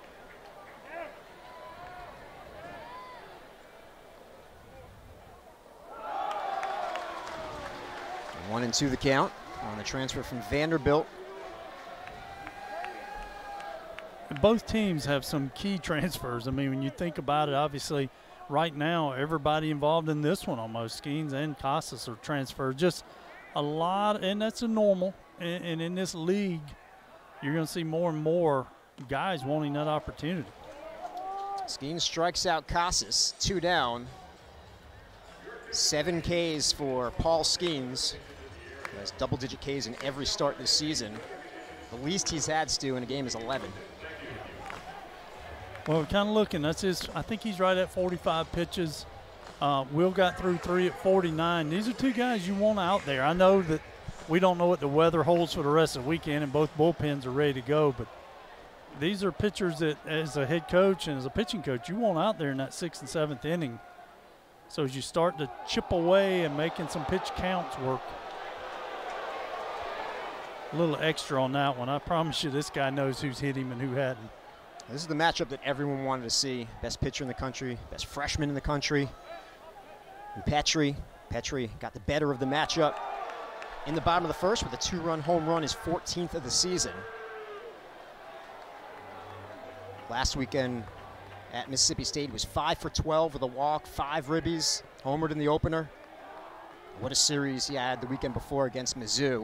And 1-2 the count on the transfer from Vanderbilt. Both teams have some key transfers. I mean, when you think about it, obviously, right now, everybody involved in this one almost, Skeens and Casas, are transferred. Just a lot, and that's a normal. And in this league, you're going to see more and more guys wanting that opportunity. Skeens strikes out Casas, 2 down. 7 Ks for Paul Skeens, who has double-digit Ks in every start this season. The least he's had, Stu, in a game is 11. Well, we're kind of looking. That's his. I think he's right at 45 pitches. Will got through 3 at 49. These are 2 guys you want out there. I know that we don't know what the weather holds for the rest of the weekend, and both bullpens are ready to go. But these are pitchers that, as a head coach and as a pitching coach, you want out there in that 6th and 7th inning. So as you start to chip away and making some pitch counts work. a little extra on that one. I promise you this guy knows who's hit him and who hadn't. This is the matchup that everyone wanted to see. Best pitcher in the country, best freshman in the country. And Petrie got the better of the matchup in the bottom of the first with a 2-run home run, his 14th of the season. Last weekend at Mississippi State, he was 5 for 12 with a walk, 5 ribbies, homered in the opener. What a series he had the weekend before against Mizzou.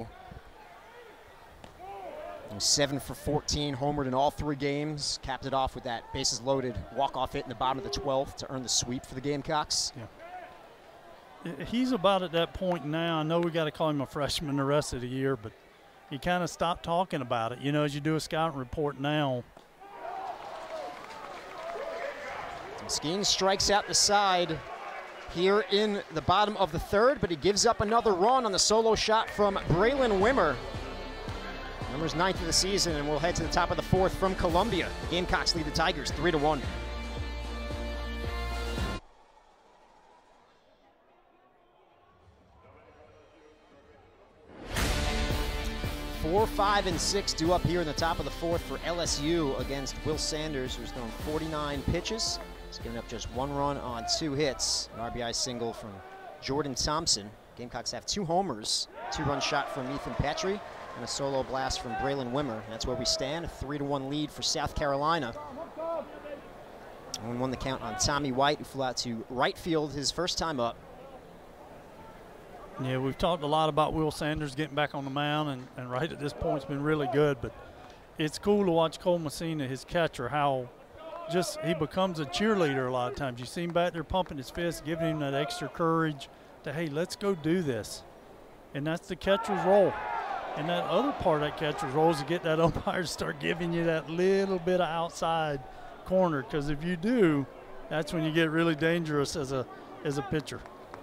He was 7 for 14, homered in all 3 games, capped it off with that bases loaded walk-off hit in the bottom of the 12th to earn the sweep for the Gamecocks. Yeah. He's about at that point now. I know we got to call him a freshman the rest of the year, but he kind of stopped talking about it. You know, as you do a scouting report now. Skeen strikes out the side here in the bottom of the 3rd, but he gives up another run on the solo shot from Braylon Wimmer. Wimmer's 9th of the season, and we'll head to the top of the 4th from Columbia. The Gamecocks lead the Tigers 3-1. 4, 5, and 6 due up here in the top of the 4th for LSU against Will Sanders, who's thrown 49 pitches. He's given up just 1 run on 2 hits. An RBI single from Jordan Thompson. Gamecocks have 2 homers, 2-run shot from Ethan Petrie, and a solo blast from Braylon Wimmer. That's where we stand, a 3-1 lead for South Carolina. 1-1 the count on Tommy White, who flew out to right field his first time up. Yeah, we've talked a lot about Will Sanders getting back on the mound, and right at this point, it's been really good. But it's cool to watch Cole Messina, his catcher, how just he becomes a cheerleader a lot of times. You see him back there pumping his fist, giving him that extra courage to, hey, let's go do this. And that's the catcher's role. And that other part of that catcher's role is to get that umpire to start giving you that little bit of outside corner, because if you do, that's when you get really dangerous as a pitcher.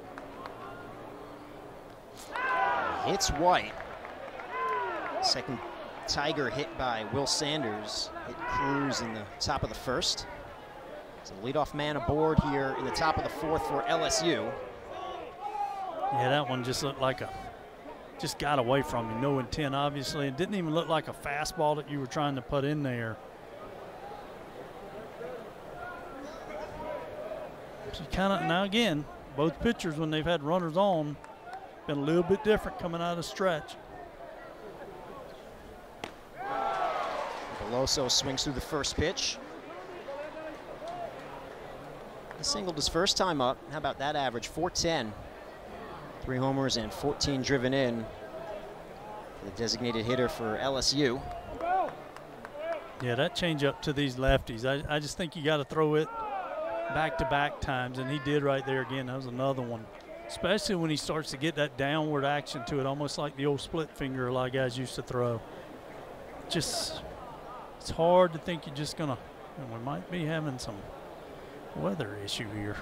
Hits White. Second Tiger hit by Will Sanders. Hit Cruz in the top of the 1st. It's a leadoff man aboard here in the top of the 4th for LSU. Yeah, that one just looked like just got away from him. No intent, obviously. It didn't even look like a fastball that you were trying to put in there. So now again, both pitchers, when they've had runners on, been a little bit different coming out of the stretch. Veloso swings through the first pitch. He singled his first time up. How about that average? 410. 3 homers and 14 driven in for the designated hitter for LSU. Yeah, that changeup to these lefties. I just think you got to throw it back-to-back times, and he did right there again. That was another one. Especially when he starts to get that downward action to it, almost like the old split finger a lot of guys used to throw. Just, it's hard to think you're just gonna, we might be having some weather issue here.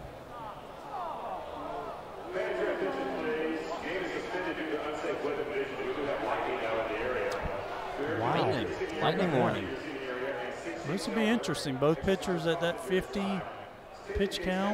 Wow. Lightning warning. This will be interesting. Both pitchers at that 50 pitch count.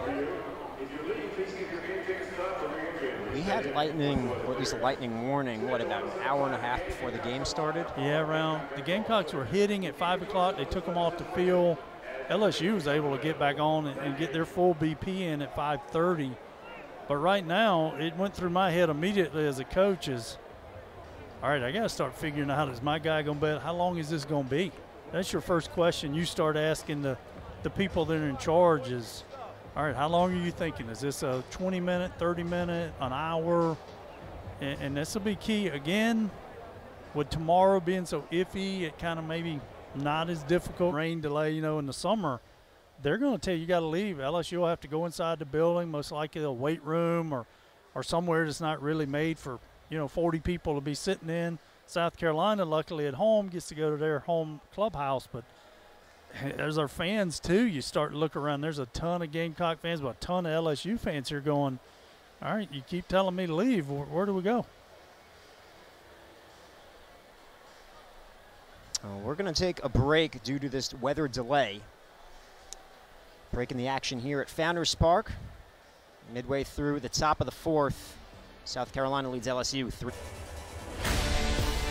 We had lightning, or at least a lightning warning, what, about an hour and a half before the game started? Yeah, around. The Gamecocks were hitting at 5 o'clock. They took them off the field. LSU was able to get back on and get their full BP in at 5:30. But right now, it went through my head immediately as a coach is, all right, I got to start figuring out, is my guy going to bet, how long is this going to be? That's your first question you start asking the people that are in charge is, all right, how long are you thinking? Is this a 20-minute, 30-minute, an hour? And this will be key. Again, with tomorrow being so iffy, it kind of maybe not as difficult. Rain delay, you know, in the summer, they're going to tell you got to leave. LSU will have to go inside the building, most likely a weight room or somewhere that's not really made for, 40 people to be sitting in. South Carolina, luckily at home, gets to go to their home clubhouse, but there's our fans too. You start to look around, there's a ton of Gamecock fans, but a ton of LSU fans here going, all right, you keep telling me to leave. Where do we go? We're going to take a break due to this weather delay. Breaking the action here at Founders Park. Midway through the top of the 4th, South Carolina leads LSU 3.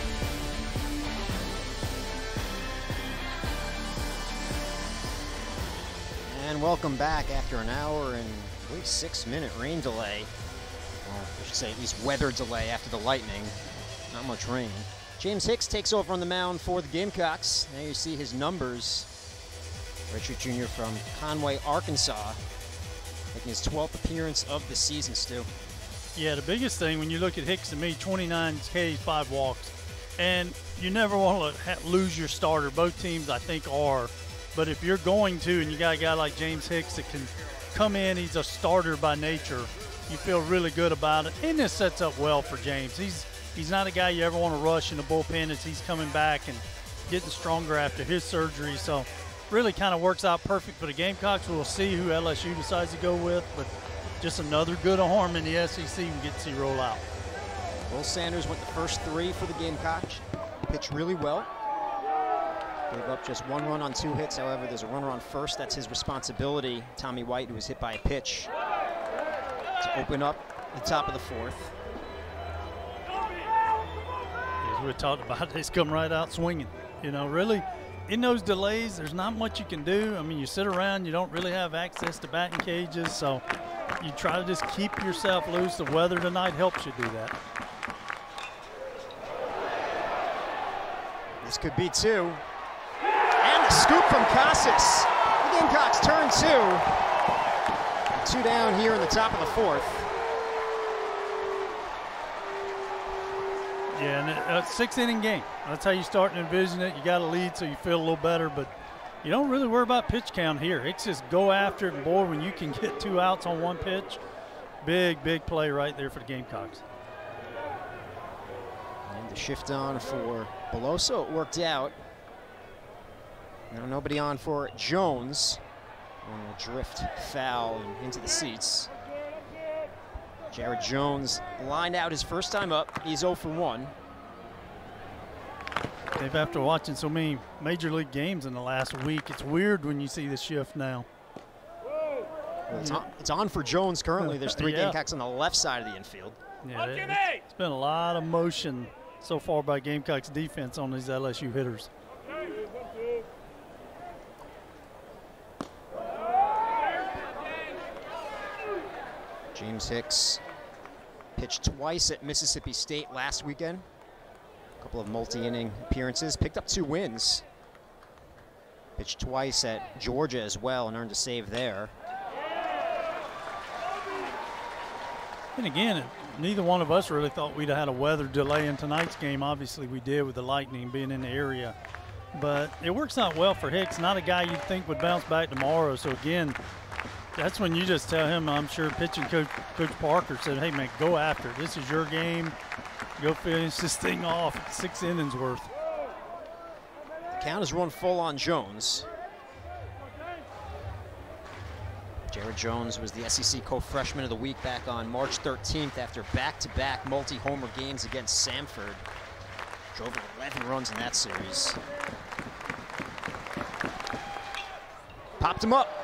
And welcome back after an hour and I believe 6-minute rain delay. Or I should say at least weather delay after the lightning. Not much rain. James Hicks takes over on the mound for the Gamecocks. There you see his numbers. Richard Jr. from Conway, Arkansas, making his 12th appearance of the season, Stu. Yeah, the biggest thing when you look at Hicks to me, 29 Ks, 5 walks. And you never want to lose your starter. Both teams, I think, are. But if you're going to, and you got a guy like James Hicks that can come in, he's a starter by nature, you feel really good about it. And this sets up well for James. He's not a guy you ever want to rush in the bullpen as he's coming back and getting stronger after his surgery. So really kind of works out perfect for the Gamecocks. We'll see who LSU decides to go with, but just another good arm in the SEC we get to see roll out. Will Sanders went the first 3 for the Gamecocks. Pitched really well. Gave up just 1 run on 2 hits. However, there's a runner on first. That's his responsibility. Tommy White, who was hit by a pitch, to open up the top of the 4th. As we talked about, he's come right out swinging. You know, really, in those delays, there's not much you can do. I mean, you sit around, you don't really have access to batting cages, so you try to just keep yourself loose. The weather tonight helps you do that. This could be 2. And the scoop from Casas. The Gamecocks turn 2. 2 down here in the top of the 4th. Yeah, and a 6-inning game. That's how you start to envision it. You got a lead, so you feel a little better, but you don't really worry about pitch count here. It's just go after it, and boy, when you can get 2 outs on 1 pitch, big play right there for the Gamecocks. And the shift on for Beloso, it worked out. Now nobody on for Jones. One will drift foul and into the seats. Jared Jones lined out his first time up. He's 0 for 1. Dave, after watching so many major league games in the last week, it's weird when you see the shift now. Well, it's on for Jones currently. There's 3 Gamecocks on the left side of the infield. Yeah, it's been a lot of motion so far by Gamecocks defense on these LSU hitters. James Hicks pitched twice at Mississippi State last weekend. A couple of multi-inning appearances, picked up 2 wins. Pitched twice at Georgia as well and earned a save there. And again, neither one of us really thought we'd have had a weather delay in tonight's game. Obviously we did with the lightning being in the area. But it works out well for Hicks. Not a guy you'd think would bounce back tomorrow. So again, that's when you just tell him, I'm sure pitching coach Parker said, hey man, go after it. This is your game. Go finish this thing off. 6 innings worth. The count is run full on Jones. Jared Jones was the SEC co-freshman of the week back on March 13th after back-to-back multi-homer games against Samford. Drove 11 runs in that series. Popped him up.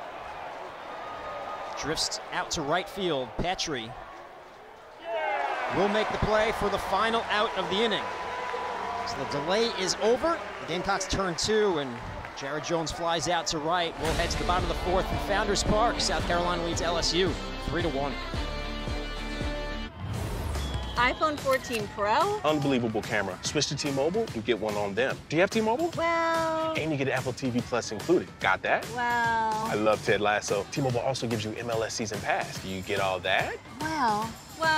Drifts out to right field. Petrie will make the play for the final out of the inning. So the delay is over. The Gamecocks turn 2, and Jared Jones flies out to right. We'll head to the bottom of the 4th in Founders Park. South Carolina leads LSU 3-1. iPhone 14 Pro? Unbelievable camera. Switch to T-Mobile and get one on them. Do you have T-Mobile? Well... And you get Apple TV Plus included. Got that? Well... I love Ted Lasso. T-Mobile also gives you MLS Season Pass. Do you get all that? Well...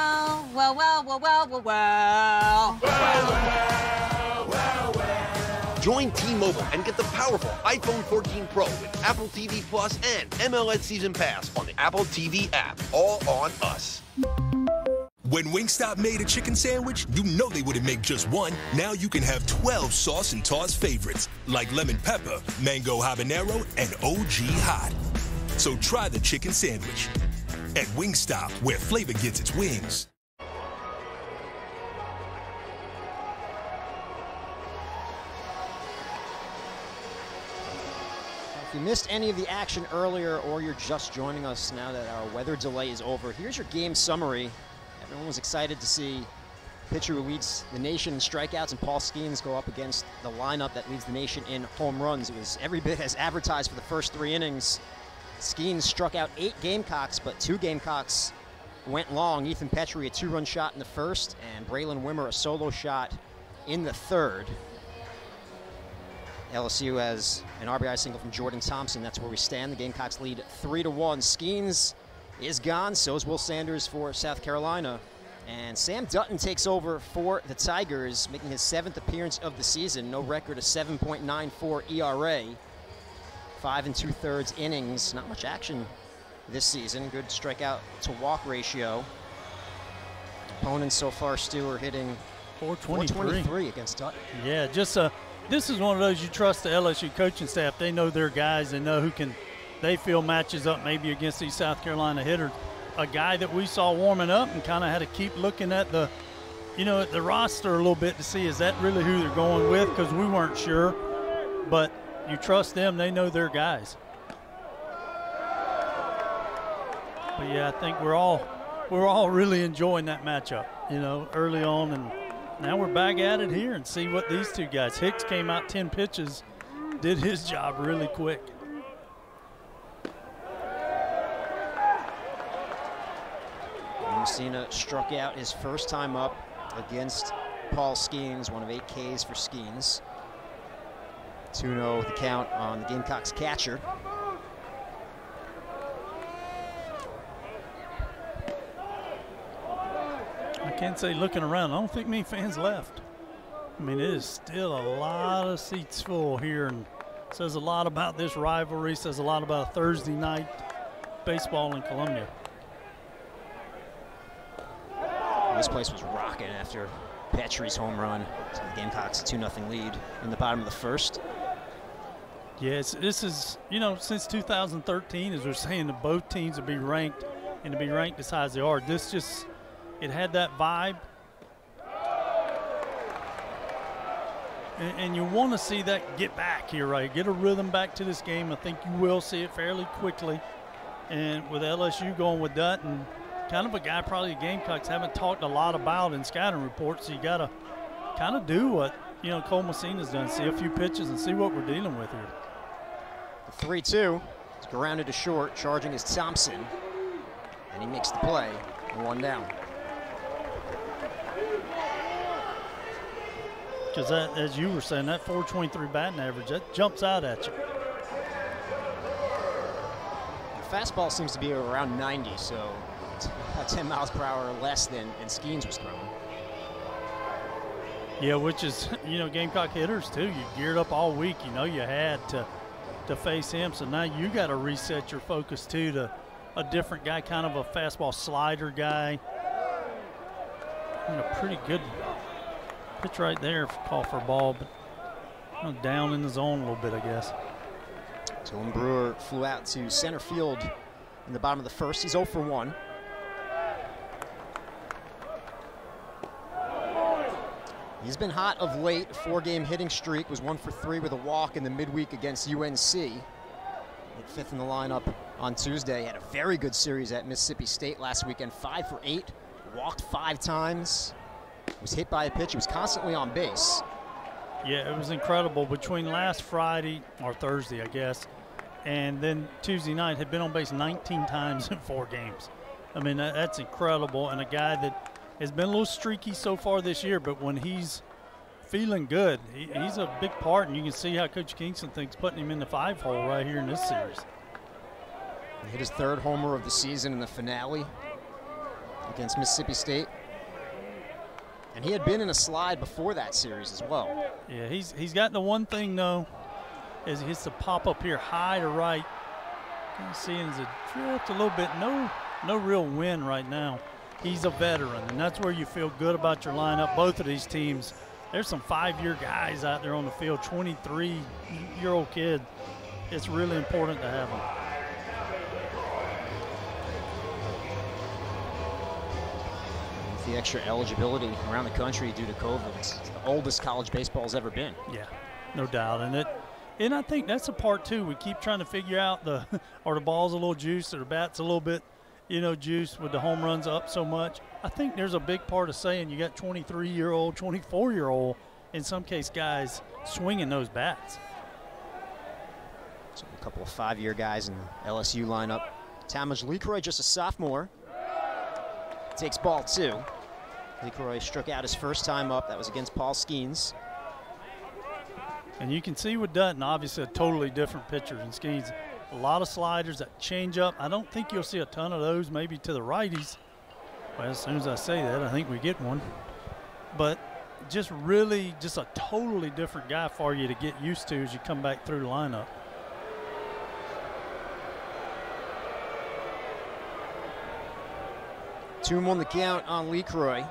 Join T-Mobile and get the powerful iPhone 14 Pro with Apple TV Plus and MLS Season Pass on the Apple TV app. All on us. When Wingstop made a chicken sandwich, you know they wouldn't make just one. Now you can have 12 sauce and toss favorites, like lemon pepper, mango habanero, and OG hot. So try the chicken sandwich. At Wingstop, where flavor gets its wings. If you missed any of the action earlier or you're just joining us now that our weather delay is over, here's your game summary. Everyone was excited to see pitcher who leads the nation in strikeouts and Paul Skeens go up against the lineup that leads the nation in home runs. It was every bit as advertised for the first 3 innings. Skeens struck out 8 Gamecocks, but 2 Gamecocks went long. Ethan Petrie, a 2-run shot in the first, and Braylon Wimmer, a solo shot in the third. LSU has an RBI single from Jordan Thompson. That's where we stand. The Gamecocks lead 3-1. Skeens is gone. So is Will Sanders for South Carolina. And Sam Dutton takes over for the Tigers, making his 7th appearance of the season. No record, a 7.94 ERA. 5 2/3 innings. Not much action this season. Good strikeout to walk ratio. Opponents so far, Stu, are hitting 423 against Dutton. Yeah, just this is one of those you trust the LSU coaching staff. They know their guys. They know who they feel matches up maybe against these South Carolina hitters. A guy that we saw warming up and kind of had to keep looking at the roster a little bit to see, is that really who they're going with? Because we weren't sure. But you trust them. They know their guys. But yeah, I think we're all really enjoying that matchup, early on, and now we're back at it here and see what these two guys. Hicks came out 10 pitches, did his job really quick. Messina struck out his first time up against Paul Skeens, one of 8 Ks for Skeens. 2-0 the count on the Gamecocks catcher. I can't say looking around, I don't think many fans left. I mean, it is still a lot of seats full here, and says a lot about this rivalry, says a lot about Thursday night baseball in Columbia. This place was rocking after Petrie's home run. So the Gamecocks 2-0 lead in the bottom of the first. Yes, this is, since 2013, as we're saying, that both teams will be ranked, and to be ranked as high as they are. This just, it had that vibe. And you want to see that get back here, right? Get a rhythm back to this game. I think you will see it fairly quickly. And with LSU going with Dutton, kind of a guy probably the Gamecocks haven't talked a lot about in scouting reports, so you got to kind of do what, Cole Messina's done, see a few pitches and see what we're dealing with here. The 3-2 is grounded to short, charging is Thompson, and he makes the play, and 1 down. Because that, as you were saying, that 423 batting average, that jumps out at you. The fastball seems to be around 90, so about 10 miles per hour less than Skeens was throwing. Yeah, which is, Gamecock hitters too. You geared up all week. You had to face him. So now you got to reset your focus too to a different guy, kind of a fastball slider guy. Pretty good pitch right there, call for a ball, but down in the zone a little bit, I guess. Dylan Brewer flew out to center field in the bottom of the first. He's 0 for 1. He's been hot of late. A 4-game hitting streak, was 1 for 3 with a walk in the midweek against UNC. Hit 5th in the lineup on Tuesday. Had a very good series at Mississippi State last weekend. 5 for 8, walked 5 times. Was hit by a pitch. He was constantly on base. Yeah, it was incredible. Between last Friday, or Thursday, I guess, and then Tuesday night, had been on base 19 times in 4 games. I mean, that's incredible. And a guy that has been a little streaky so far this year, but when he's feeling good, he's a big part, and you can see how Coach Kingston thinks putting him in the 5-hole right here in this series. He hit his 3rd homer of the season in the finale against Mississippi State. And he had been in a slide before that series as well. Yeah, he's got the one thing, though, is he hits the pop up here high to right. Kind of seeing as it drift a little bit. No real win right now. He's a veteran, and that's where you feel good about your lineup. Both of these teams, there's some 5-year guys out there on the field, 23-year-old kid. It's really important to have them. With the extra eligibility around the country due to COVID, it's the oldest college baseball's ever been. Yeah, no doubt. And I think that's a part, too. We keep trying to figure out are the balls a little juiced or the bat's a little bit, juice with the home runs up so much. I think there's a big part of saying you got 23-year-old, 24-year-old, in some case, guys swinging those bats. So a couple of 5-year guys in the LSU lineup. Talmadge LeCroy, just a sophomore, takes ball 2. LeCroy struck out his first time up. That was against Paul Skeens. And you can see with Dutton, obviously a totally different pitcher than Skeens. A lot of sliders, that change up. I don't think you'll see a ton of those, maybe to the righties. Well, as soon as I say that, I think we get one. But just really, just a totally different guy for you to get used to as you come back through the lineup. Two on the count on LeCroy.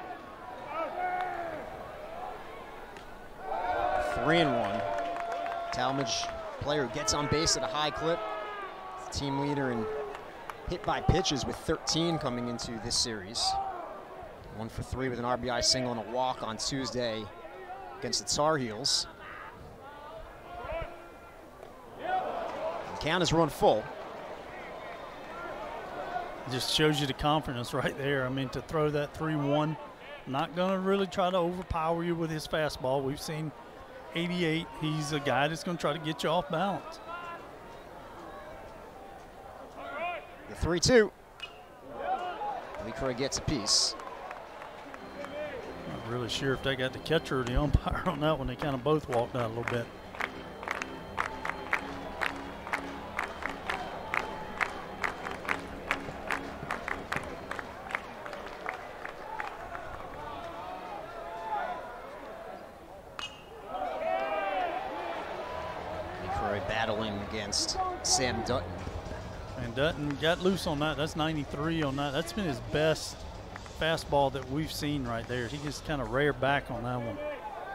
3-1. Talmadge, player who gets on base at a high clip. Team leader in hit by pitches with 13 coming into this series. 1 for 3 with an RBI single and a walk on Tuesday against the Tar Heels. The count is run full. Just shows you the confidence right there. I mean, to throw that 3-1, not going to really try to overpower you with his fastball. We've seen 88. He's a guy that's going to try to get you off balance. The 3-2. LeCroy gets a piece. Not really sure if they got the catcher or the umpire on that one. They kind of both walked out a little bit. Against Sam Dutton. And Dutton got loose on that. That's 93 on that. That's been his best fastball that we've seen right there. He just kind of reared back on that one.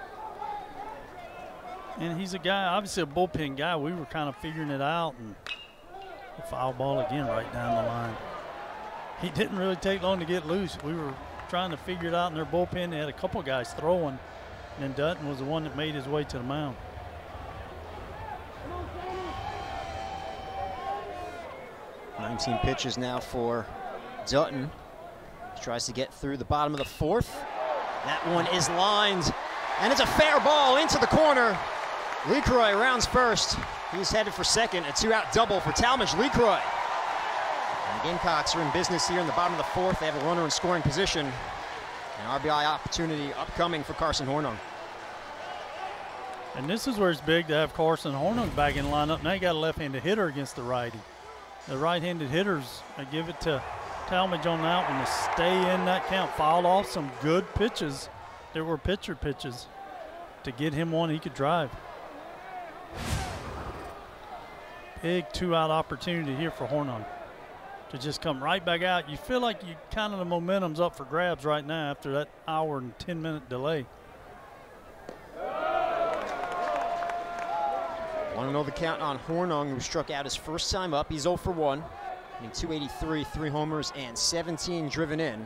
And he's a guy, obviously a bullpen guy. We were kind of figuring it out, and the foul ball again right down the line. He didn't really take long to get loose. We were trying to figure it out in their bullpen. They had a couple guys throwing, and then Dutton was the one that made his way to the mound. 19 pitches now for Dutton. He tries to get through the bottom of the 4th. That one is lined, and it's a fair ball into the corner. LeCroy rounds first. He's headed for second. A 2-out double for Talmadge LeCroy. And the Gamecocks are in business here in the bottom of the 4th. They have a runner in scoring position. An RBI opportunity upcoming for Carson Hornung. And this is where it's big to have Carson Hornung back in the lineup. Now you got a left-handed hitter against the righty. The right-handed hitters, I give it to Talmadge on that one to stay in that count. Fouled off some good pitches. There were pitcher pitches to get him one he could drive. Big 2-out opportunity here for Hornung to just come right back out. You feel like you kind of the momentum's up for grabs right now after that hour and 10-minute delay. 1-0 the count on Hornung, who struck out his first time up. He's 0 for 1. I mean, 283, 3 homers, and 17 driven in.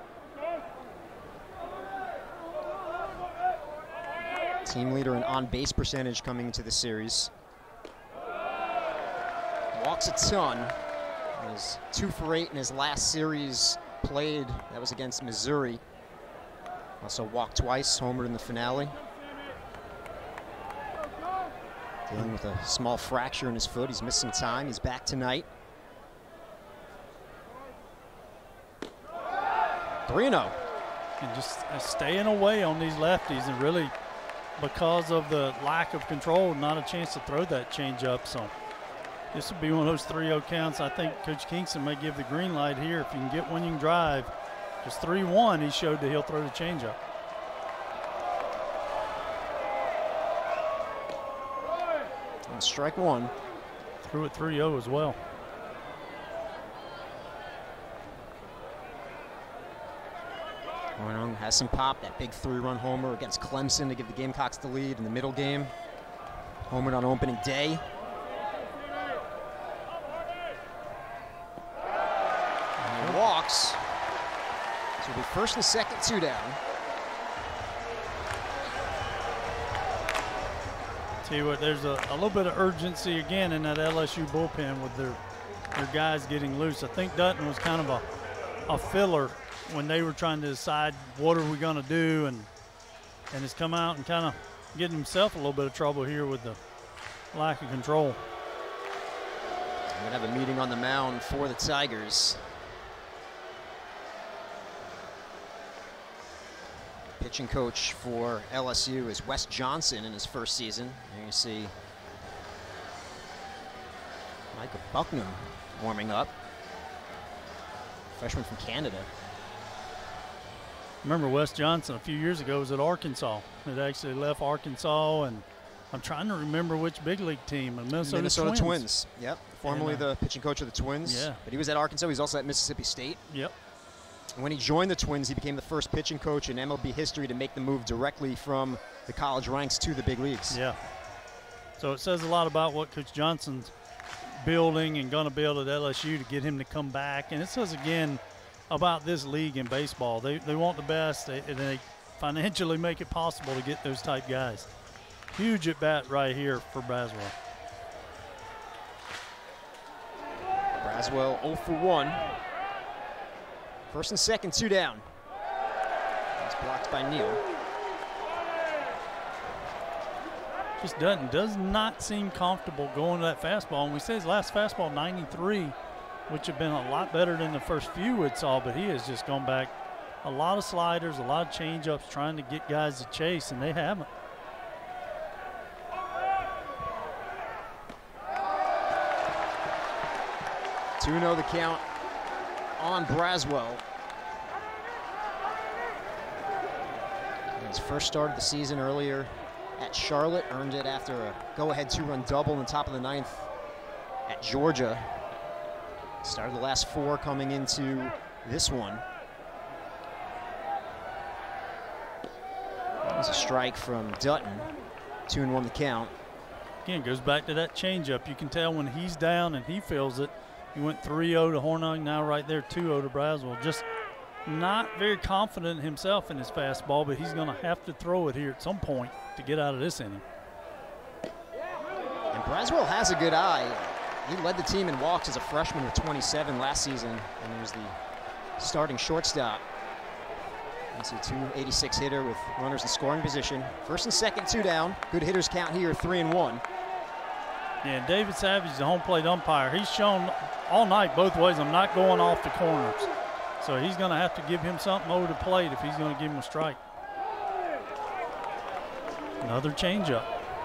Team leader in on-base percentage coming into the series. Walks a ton. He was 2 for 8 in his last series played. That was against Missouri. Also walked twice, homered in the finale. Dealing with a small fracture in his foot. He's missed some time. He's back tonight. 3-0. And just staying away on these lefties, and really, because of the lack of control, not a chance to throw that changeup. So this would be one of those 3-0 counts. I think Coach Kingston may give the green light here. If you can get one, you can drive. Just 3-1, he showed that he'll throw the changeup. And strike one. Threw it 3-0 as well. Hornung has some pop. That big 3-run homer against Clemson to give the Gamecocks the lead in the middle game. Homered on opening day. And he walks. So it'll be first and second, 2 down. Tell you what, there's a little bit of urgency again in that LSU bullpen with their guys getting loose. I think Dutton was kind of a filler when they were trying to decide what are we going to do, and has come out and kind of getting himself a little bit of trouble here with the lack of control. We're going to have a meeting on the mound for the Tigers. Pitching coach for LSU is Wes Johnson in his first season. There you see Michael Bucknam warming up. Freshman from Canada. Remember Wes Johnson a few years ago was at Arkansas. It actually left Arkansas, and I'm trying to remember which big league team. Minnesota Twins. Yep, formerly the pitching coach of the Twins. Yeah. But he was at Arkansas. He was also at Mississippi State. Yep. And when he joined the Twins, he became the first pitching coach in MLB history to make the move directly from the college ranks to the big leagues. Yeah. So it says a lot about what Coach Johnson's building and going to build at LSU to get him to come back. And it says, again, about this league in baseball. They want the best, and they financially make it possible to get those type guys. Huge at bat right here for Braswell. Braswell 0 for 1. First and second, 2 down. It's blocked by Neal. Just does not seem comfortable going to that fastball. And we say his last fastball, 93, which have been a lot better than the first few we saw, but he has just gone back a lot of sliders, a lot of changeups, trying to get guys to chase, and they haven't. Two-0 the count on Braswell. His first start of the season earlier at Charlotte, earned it after a go-ahead 2-run double in the top of the 9th at Georgia. Started the last 4 coming into this one. That was a strike from Dutton. 2-1 the count. Again, goes back to that changeup. You can tell when he's down and he feels it. He went 3-0 to Hornung, now right there 2-0 to Braswell. Just not very confident himself in his fastball, but he's going to have to throw it here at some point to get out of this inning. And Braswell has a good eye. He led the team in walks as a freshman with 27 last season, and he was the starting shortstop. He's a 286 hitter with runners in scoring position. First and second, 2 down. Good hitters count here, 3-1. Yeah, David Savage, the home plate umpire, he's shown all night both ways, I'm not going off the corners. So he's going to have to give him something over the plate if he's going to give him a strike. Another changeup.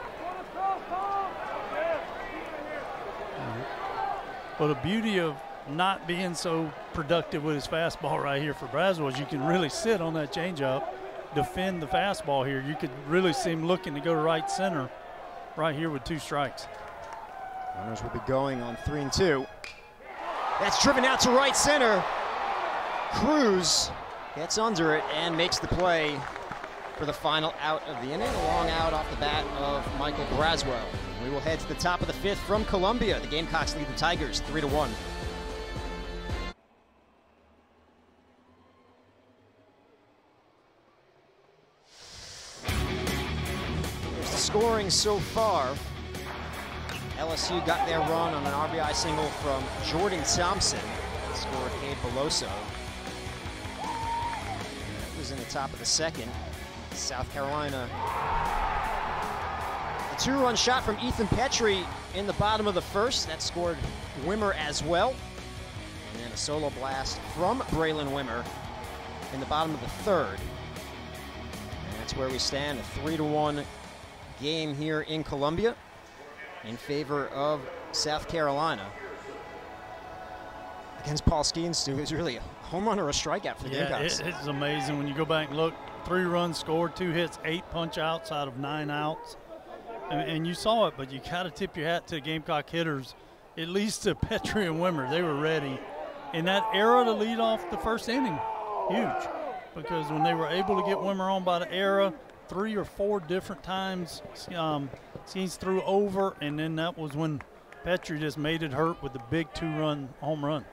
But the beauty of not being so productive with his fastball right here for Braswell is you can really sit on that changeup, defend the fastball here. You could really see him looking to go to right center right here with 2 strikes. Runners will be going on 3-2. That's driven out to right center. Cruz gets under it and makes the play for the final out of the inning. A long out off the bat of Michael Braswell. We will head to the top of the 5th from Columbia. The Gamecocks lead the Tigers 3-1. Here's the scoring so far. LSU got their run on an RBI single from Jordan Thompson. Scored Abe Beloso. That was in the top of the 2nd. South Carolina. A 2-run shot from Ethan Petrie in the bottom of the 1st. That scored Wimmer as well. And then a solo blast from Braylon Wimmer in the bottom of the 3rd. And that's where we stand, a 3-1 game here in Columbia in favor of South Carolina. Against Paul Skeens, too, is really a home run or a strikeout for the Gamecocks. It's amazing when you go back and look. 3 runs scored, 2 hits, 8 punch outs out of 9 outs. And you saw it, but you got to tip your hat to the Gamecock hitters, at least to Petrie and Wimmer. They were ready in that era to lead off the 1st inning. Huge, because when they were able to get Wimmer on by the era, 3 or 4 different times, Skeens threw over, and then that was when Petrie just made it hurt with the big 2-run home run.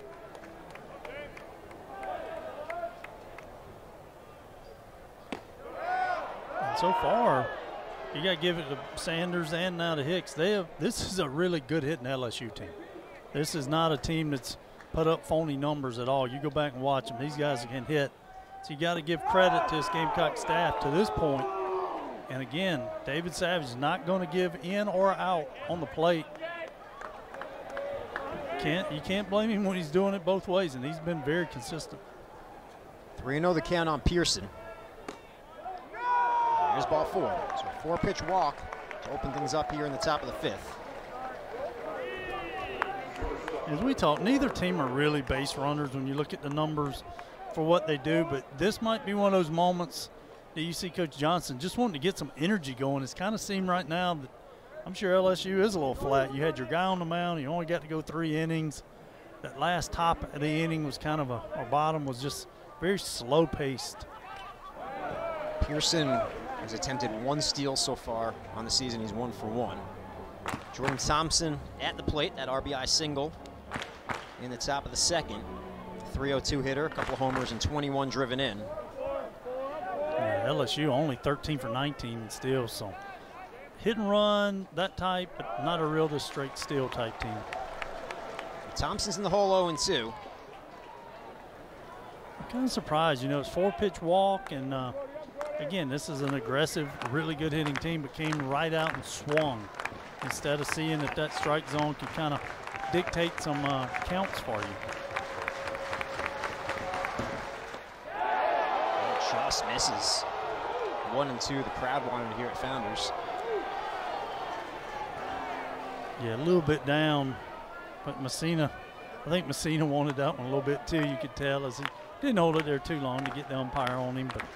And so far, you got to give it to Sanders and now to Hicks. This is a really good hitting LSU team. This is not a team that's put up phony numbers at all. You go back and watch them. These guys can hit. So you got to give credit to this Gamecock staff to this point. And again, David Savage is not going to give in or out on the plate. You can't blame him when he's doing it both ways, and he's been very consistent. 3-0 the count on Pearson. Here's ball 4. So a 4-pitch walk to open things up here in the top of the 5th. As we talk, neither team are really base runners when you look at the numbers for what they do, but this might be one of those moments that you see Coach Johnson just wanting to get some energy going. It's kind of seemed right now that I'm sure LSU is a little flat. You had your guy on the mound. You only got to go 3 innings. That last top of the inning was kind of or bottom was just very slow-paced. Pearson has attempted 1 steal so far on the season. He's 1 for 1. Jordan Thompson at the plate, that RBI single in the top of the 2nd. 302 hitter, a couple of homers and 21 driven in. Yeah, LSU only 13 for 19 still, so hit and run, that type, but not a real just straight steal type team. Thompson's in the hole 0-2. I'm kind of surprised, you know, it's 4-pitch walk, and again, this is an aggressive, really good hitting team, but came right out and swung instead of seeing if that strike zone could kind of dictate some counts for you. Just misses. 1-2, the crowd wanted to hear at Founders. Yeah, a little bit down, but Messina, I think Messina wanted that one a little bit too. You could tell as he didn't hold it there too long to get the umpire on him, but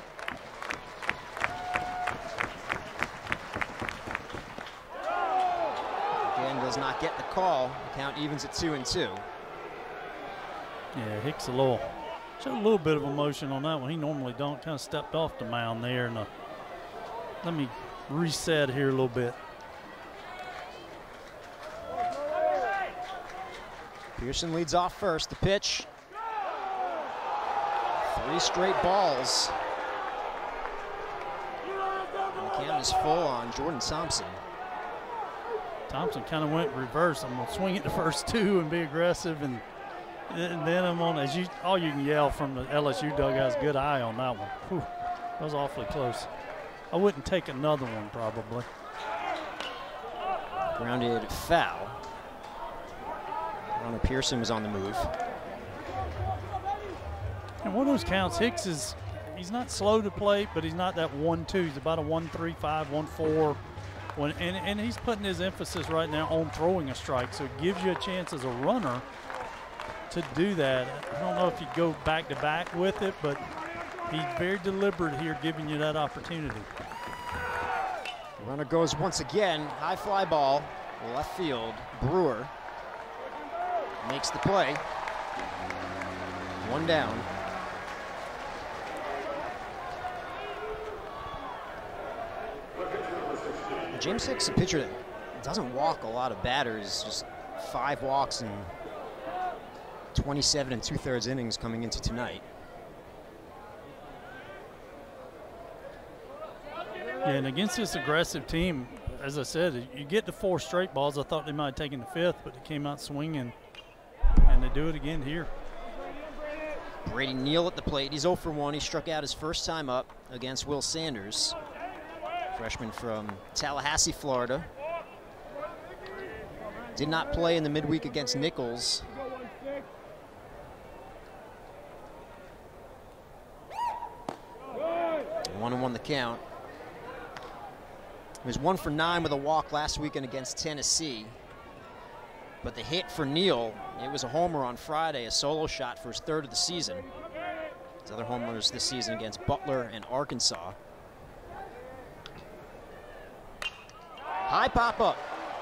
again does not get the call. The count evens at 2-2. Yeah, Hicks showed a little bit of emotion on that one. He normally don't. Kind of stepped off the mound there. And let me reset here a little bit. Pearson leads off first. The pitch. 3 straight balls. And the count is full on Jordan Thompson. Thompson kind of went reverse. I'm going to swing it the first 2 and be aggressive, and then I'm on, all you can yell from the LSU dugout is good eye on that one. Whew, that was awfully close. I wouldn't take another one probably. Grounded foul. Ronald Pearson was on the move. And one of those counts, Hicks he's not slow to play, but he's not that 1-2. He's about a 1-3-5, 1-4. And he's putting his emphasis right now on throwing a strike, so it gives you a chance as a runner to do that. I don't know if you go back to back with it, but he's very deliberate here, giving you that opportunity. The runner goes once again, high fly ball, left field. Brewer makes the play. 1 down. James Hicks, a pitcher that doesn't walk a lot of batters, just 5 walks and 27 2/3 innings coming into tonight. Yeah, and against this aggressive team, as I said, you get to 4 straight balls. I thought they might have taken the 5th, but they came out swinging, and they do it again here. Brady Neal at the plate. He's 0 for 1. He struck out his first time up against Will Sanders, freshman from Tallahassee, Florida. Did not play in the midweek against Nichols. One and 1 the count. He was 1 for 9 with a walk last weekend against Tennessee. But the hit for Neal, it was a homer on Friday, a solo shot for his 3rd of the season. His other homers this season against Butler and Arkansas. High pop up.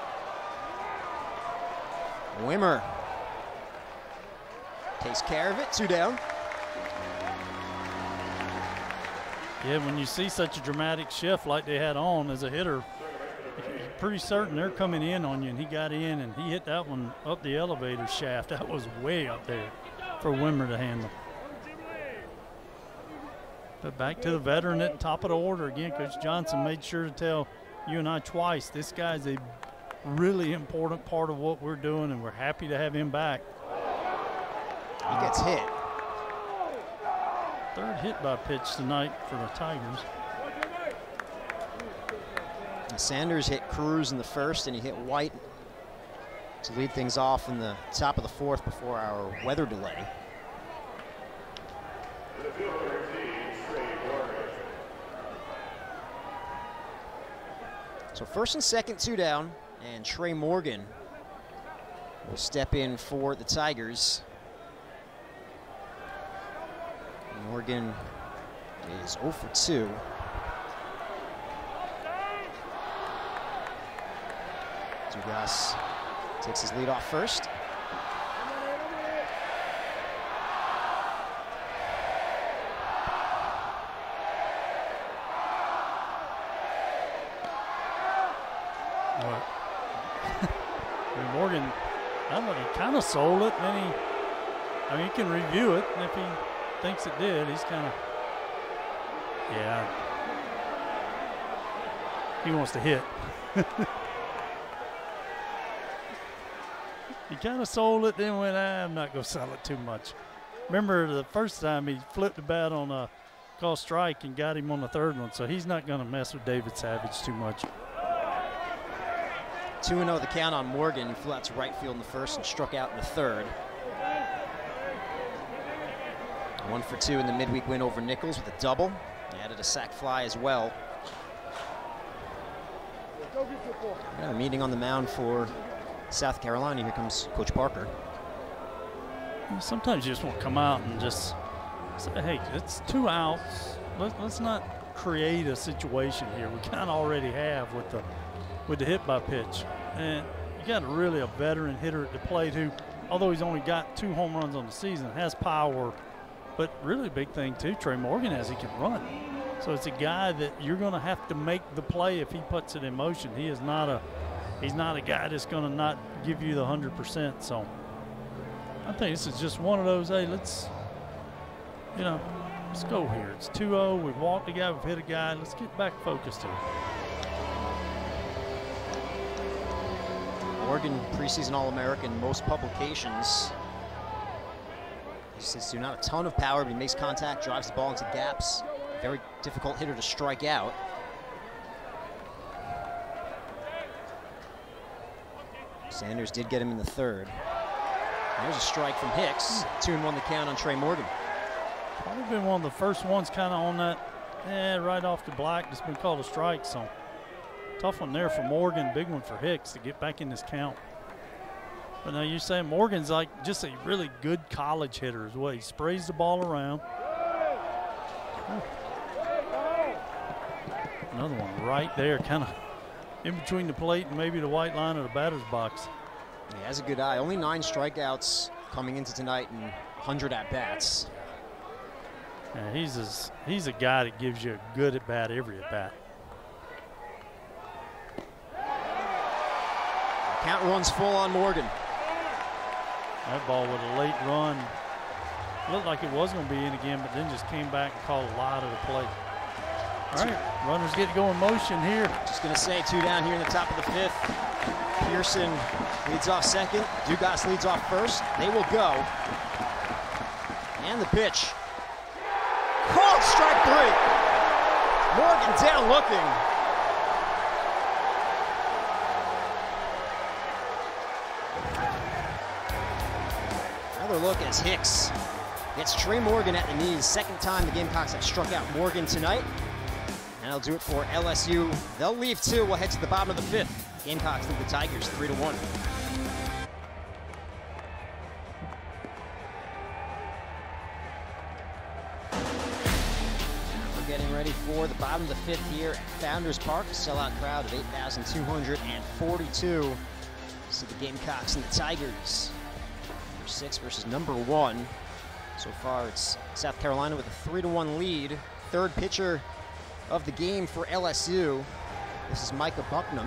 Wimmer takes care of it, 2 down. Yeah, when you see such a dramatic shift like they had on as a hitter, you're pretty certain they're coming in on you, and he got in and he hit that one up the elevator shaft. That was way up there for Wimmer to handle. But back to the veteran at the top of the order again. Coach Johnson made sure to tell you and I twice, this guy's a really important part of what we're doing, and we're happy to have him back. He gets hit. 3rd hit by pitch tonight for the Tigers. And Sanders hit Cruz in the 1st, and he hit White to lead things off in the top of the fourth before our weather delay. So first and second, 2 down, and Trey Morgan will step in for the Tigers. Morgan is 0 for 2. Dugas takes his lead off first. Morgan, I don't know, he kind of sold it, and then I mean, he can review it, and if he thinks it did, he's kind of, yeah. He wants to hit. He kind of sold it, then went, I'm not going to sell it too much. Remember the first time he flipped the bat on a call strike and got him on the third one, so he's not going to mess with David Savage too much. 2-0 the count on Morgan. He flew out to right field in the first and struck out in the third. 1 for 2 in the midweek win over Nichols with a double. He added a sac fly as well. A meeting on the mound for South Carolina. Here comes Coach Parker. Sometimes you just want to come out and just say, hey, it's 2 outs. Let's not create a situation here. We kind of already have with the hit by pitch. And you got really a veteran hitter at the plate who, although he's only got 2 home runs on the season, has power. But really big thing too, Trey Morgan has, he can run. So it's a guy that you're going to have to make the play if he puts it in motion. He's not a guy that's going to not give you the 100%. So I think this is just one of those, hey, let's go here. It's 2-0. We've walked a guy, we've hit a guy. Let's get back focused here. Morgan, preseason All-American, most publications. He says not a ton of power, but he makes contact, drives the ball into gaps. Very difficult hitter to strike out. Sanders did get him in the third. There's a strike from Hicks. 2-1 the count on Trey Morgan. Probably been one of the first ones kind of on that, right off the black, that's been called a strike. So tough one there for Morgan, big one for Hicks to get back in this count. But now you're saying Morgan's like just a really good college hitter as well. He sprays the ball around. Another one right there, kind of in between the plate and maybe the white line of the batter's box. He has a good eye. Only 9 strikeouts coming into tonight and 100 at-bats. Yeah, he's a guy that gives you a good at-bat every at-bat. Count runs full on Morgan. That ball with a late run looked like it was going to be in again, but then just came back and called a lot of the play. All right, runners get to go in motion here. Just going to say 2 down here in the top of the 5th. Pearson leads off second. Dugas leads off first. They will go. And the pitch. Called strike 3. Morgan down looking. Another look as Hicks gets Trey Morgan at the knees. Second time the Gamecocks have struck out Morgan tonight. And that'll do it for LSU. They'll leave 2. We'll head to the bottom of the 5th. Gamecocks lead the Tigers 3-1. We're getting ready for the bottom of the 5th here at Founders Park. Sellout crowd of 8,242. See the Gamecocks and the Tigers. Number 6 versus number 1. So far it's South Carolina with a 3-1 lead. Third pitcher of the game for LSU. This is Micah Bucknam.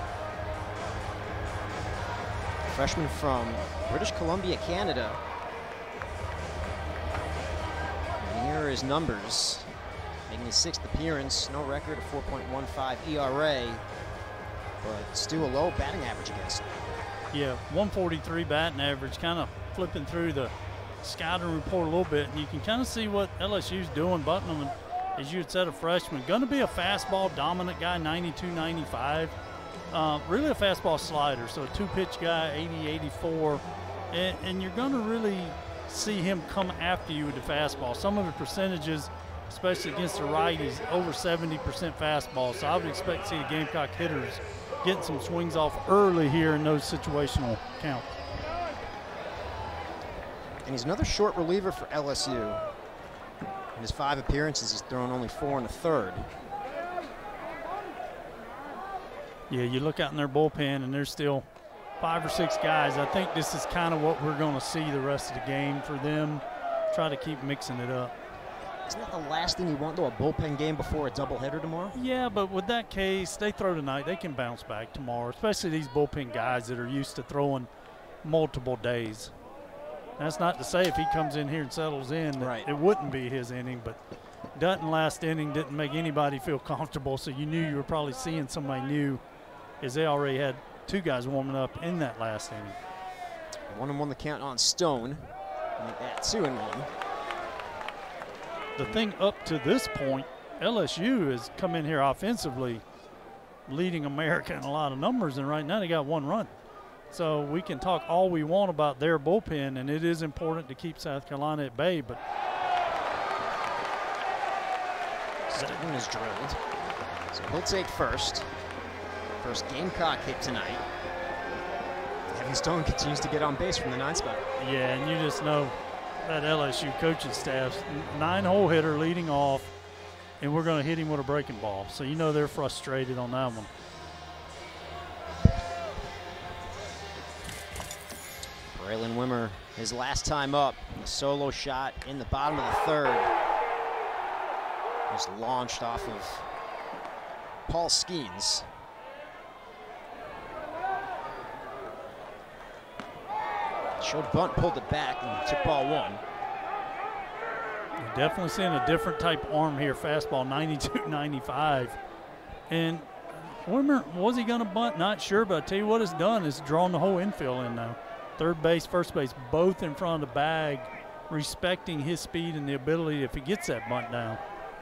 Freshman from British Columbia, Canada. And here are his numbers. Making his 6th appearance, no record, a 4.15 ERA, but still a low batting average against him. Yeah, 143 batting average, kind of flipping through the scouting report a little bit, and you can kind of see what LSU's doing. Bucknam, as you had said, a freshman, going to be a fastball dominant guy, 92, 95. really a fastball slider, so a two-pitch guy, 80, 84, and you're going to really see him come after you with the fastball. Some of the percentages, especially against the righties, over 70% fastball, so I would expect to see the Gamecock hitters getting some swings off early here in those situational counts. And he's another short reliever for LSU. In his 5 appearances, he's thrown only 4 1/3. Yeah, you look out in their bullpen, and there's still 5 or 6 guys. I think this is kind of what we're going to see the rest of the game for them. Try to keep mixing it up. Isn't that the last thing you want, though, a bullpen game before a doubleheader tomorrow? Yeah, but with that case, they throw tonight. They can bounce back tomorrow, especially these bullpen guys that are used to throwing multiple days. That's not to say if he comes in here and settles in, that it wouldn't be his inning, but Dutton last inning didn't make anybody feel comfortable, so you knew you were probably seeing somebody new, as they already had 2 guys warming up in that last inning. 1-1 the count on Stone. Make that 2-1. The thing up to this point, LSU has come in here offensively, leading America in a lot of numbers, and right now they got 1 run. So we can talk all we want about their bullpen, and it is important to keep South Carolina at bay, but Stone is drilled. So he'll take first. First Gamecock hit tonight. Evan Stone continues to get on base from the 9 spot. yeah, and you just know that LSU coaching staff's 9-hole hitter leading off, and we're going to hit him with a breaking ball. So you know they're frustrated on that one. Braylon Wimmer, his last time up, a solo shot in the bottom of the 3rd. Just launched off of Paul Skeens. Showed bunt, pulled it back, and took ball 1. You're definitely seeing a different type of arm here, fastball 92, 95. And Wimmer, was he going to bunt? Not sure, but I tell you what it's done is drawn the whole infield in now. Third base, first base, both in front of the bag, respecting his speed and the ability if he gets that bunt down.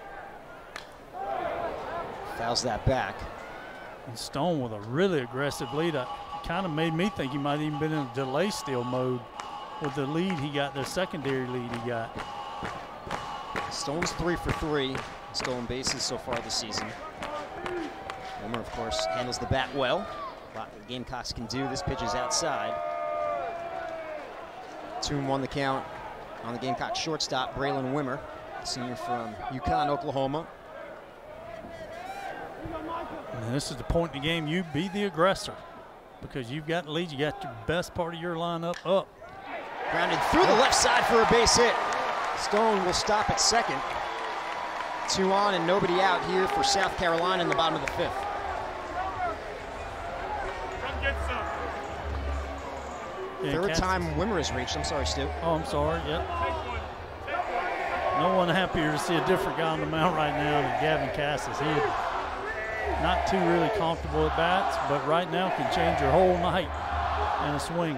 Fouls that back. And Stone with a really aggressive lead. Kind of made me think he might have even been in a delay steal mode with the lead he got, the secondary lead he got. Stone's 3 for 3 stolen bases so far this season. Wimmer, of course, handles the bat well. A lot the Gamecocks can do. This pitch is outside. 2-1 the count on the Gamecock shortstop, Braylon Wimmer, senior from Yukon, Oklahoma. And this is the point in the game you be the aggressor because you've got the lead. You got your best part of your lineup up. Grounded through the left side for a base hit. Stone will stop at second. 2 on and nobody out here for South Carolina in the bottom of the 5th. Third time Wimmer has reached. I'm sorry, Stu. Oh, I'm sorry. Yep. No one happier to see a different guy on the mound right now than Gavin Cassis. He not too really comfortable at bats, but right now can change your whole night in a swing.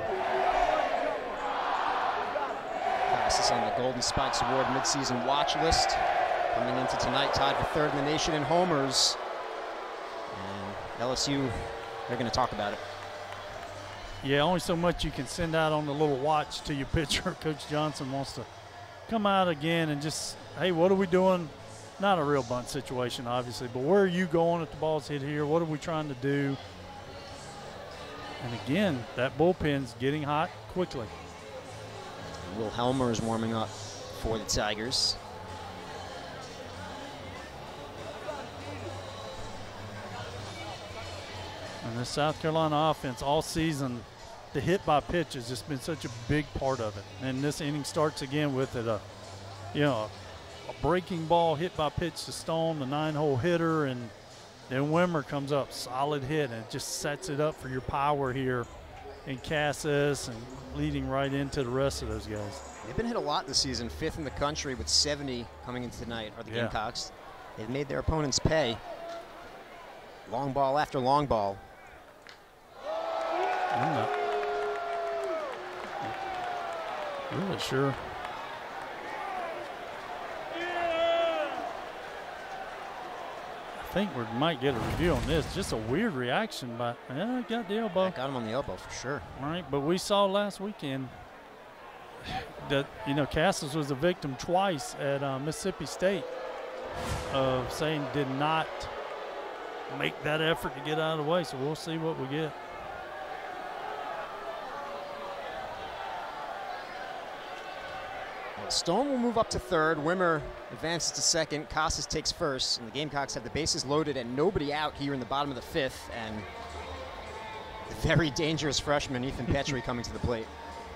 Cassis on the Golden Spikes Award midseason watch list. Coming into tonight, tied for 3rd in the nation in homers. And LSU, they're going to talk about it. Yeah, only so much you can send out on the little watch to your pitcher. Coach Johnson wants to come out again and just, hey, what are we doing? Not a real bunt situation, obviously, but where are you going if the ball's hit here? What are we trying to do? And again, that bullpen's getting hot quickly. Will Helmer is warming up for the Tigers. And the South Carolina offense all season, the hit by pitch has just been such a big part of it. And this inning starts again with it, a breaking ball hit by pitch to Stone, the 9-hole hitter, and then Wimmer comes up, solid hit, and it just sets it up for your power here in Cassis and leading right into the rest of those guys. They've been hit a lot this season, 5th in the country with 70 coming into tonight are the Gamecocks. They've made their opponents pay. Long ball after long ball. I'm not really sure. I think we might get a review on this. Just a weird reaction, but yeah, got the elbow. Got him on the elbow for sure. All right, but we saw last weekend that, you know, Cassis was a victim twice at Mississippi State of saying did not make that effort to get out of the way. So we'll see what we get. Stone will move up to third. Wimmer advances to second. Casas takes first. And the Gamecocks have the bases loaded and nobody out here in the bottom of the fifth. And the very dangerous freshman, Ethan Petrie, coming to the plate.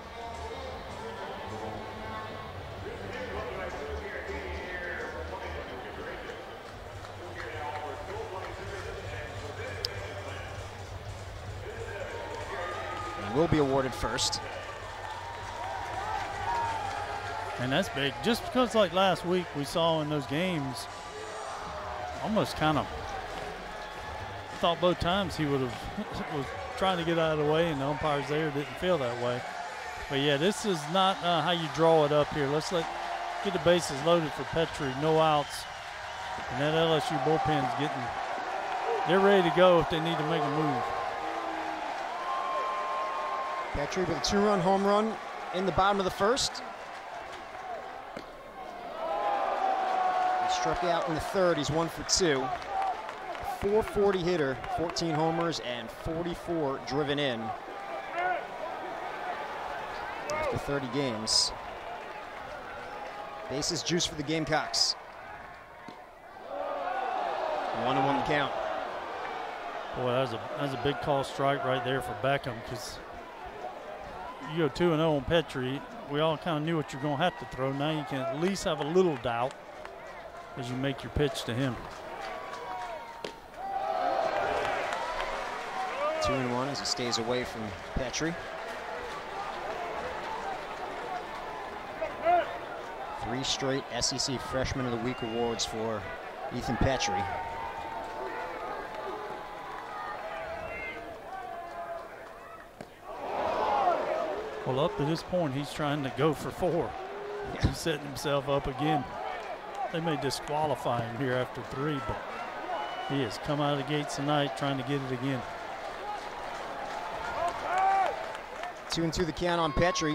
And will be awarded first. And that's big, just because like last week we saw in those games, almost kind of thought both times he would have was trying to get out of the way, and the umpires there didn't feel that way. But yeah, this is not how you draw it up here. Let's get the bases loaded for Petrie, no outs, and that LSU bullpen's they're ready to go if they need to make a move. Petrie with a 2-run home run in the bottom of the first. Struck out in the third. He's 1 for 2. 440 hitter, 14 homers, and 44 driven in after 30 games. Bases juice for the Gamecocks. 1-1 the count. Boy, that's a big call strike right there for Beckham, because you go 2-0 on Petrie. We all kind of knew what you're going to have to throw. Now you can at least have a little doubt as you make your pitch to him. 2-1 as he stays away from Petrie. 3 straight SEC Freshman of the Week awards for Ethan Petrie. Well, up to this point, he's trying to go for 4. Yeah. He's setting himself up again. They may disqualify him here after 3, but he has come out of the gates tonight trying to get it again. 2-2 the count on Petrie.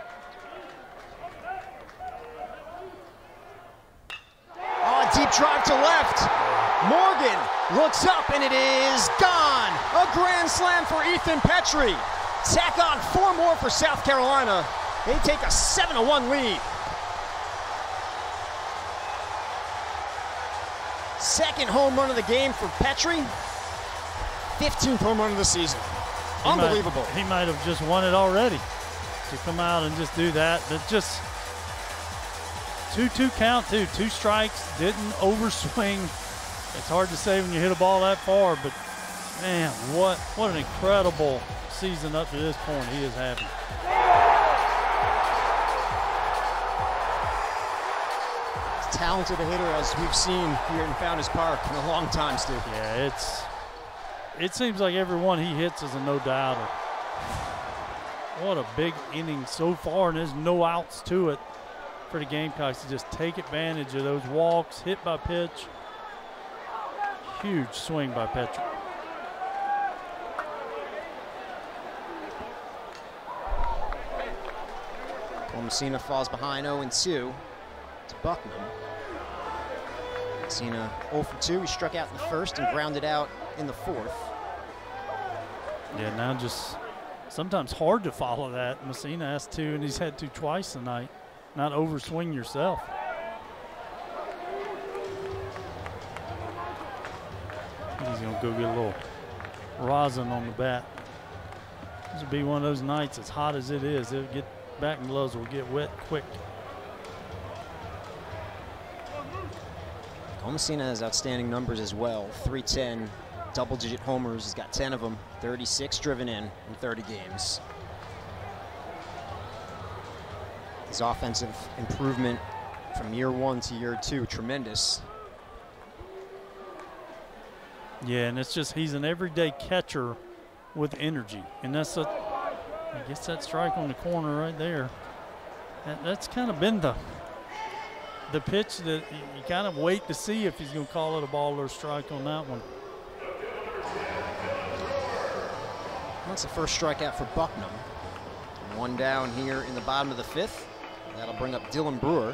Oh, deep drive to left. Morgan looks up and it is gone. A grand slam for Ethan Petrie. Tack on 4 more for South Carolina. They take a 7-1 lead. Second home run of the game for Petrie. 15th home run of the season. Unbelievable. He might have just won it already to come out and just do that. But just 2-2 count too. 2 strikes, didn't overswing. It's hard to say when you hit a ball that far, but man, what an incredible season up to this point he is having. Talented a hitter as we've seen here in Founders Park in a long time, Stu. Yeah, it seems like every one he hits is a no-doubter. What a big inning so far, and there's no outs to it for the Gamecocks to just take advantage of those walks, hit by pitch. Huge swing by Petrie. Messina falls behind 0-2 to Buckman. Messina 0 for 2. He struck out in the first and grounded out in the fourth. Yeah, now just sometimes hard to follow that. Messina has to, and he's had to twice tonight. Not overswing yourself. He's going to go get a little rosin on the bat. This will be one of those nights, as hot as it is, it'll get batting gloves will get wet quick. Messina has outstanding numbers as well. 310, double-digit homers. He's got 10 of them. 36 driven in 30 games. His offensive improvement from year 1 to year 2, tremendous. Yeah, and it's just he's an everyday catcher with energy, and that's I guess that strike on the corner right there. That's kind of been the the pitch that you kind of wait to see if he's going to call it a ball or a strike on that one. That's the first strikeout for Bucknam. One down here in the bottom of the 5th. That'll bring up Dylan Brewer.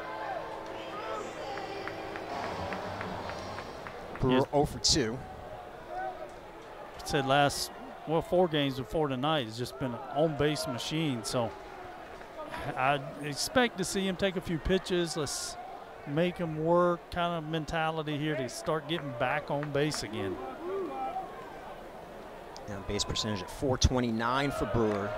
Brewer 0 for 2. I said last, 4 games before tonight has just been an on-base machine. So I expect to see him take a few pitches. Let's make him work, kind of mentality here to start getting back on base again. Now base percentage at .429 for Brewer.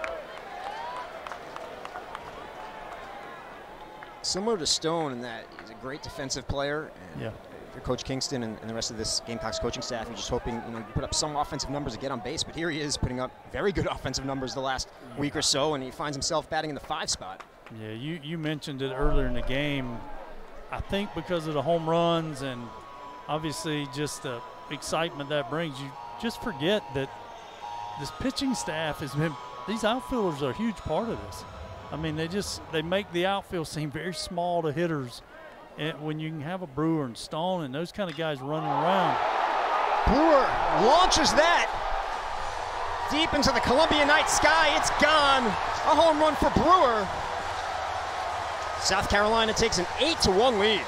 Similar to Stone in that he's a great defensive player. And for Coach Kingston and the rest of this Gamecocks coaching staff, you're just hoping you put up some offensive numbers to get on base. But here he is putting up very good offensive numbers the last week or so, and he finds himself batting in the 5 spot. Yeah, you mentioned it earlier in the game. I think because of the home runs and obviously just the excitement that brings, you just forget that this pitching staff has been, these outfielders are a huge part of this. I mean, they make the outfield seem very small to hitters. And when you can have a Brewer and Stone and those kind of guys running around. Brewer launches that deep into the Columbia night sky. It's gone. A home run for Brewer. South Carolina takes an 8-1 lead.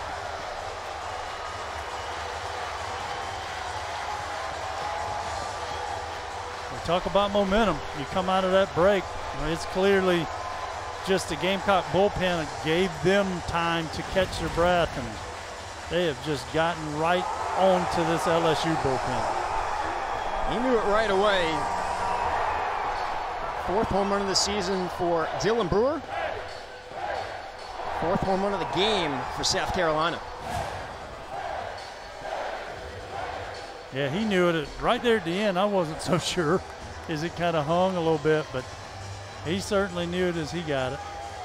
Talk about momentum. You come out of that break, it's clearly just the Gamecock bullpen gave them time to catch their breath, and they have just gotten right onto this LSU bullpen. He knew it right away. 4th home run of the season for Dylan Brewer. 4th home run of the game for South Carolina. Yeah, he knew it right there at the end. I wasn't so sure as it kind of hung a little bit, but he certainly knew it as he got it.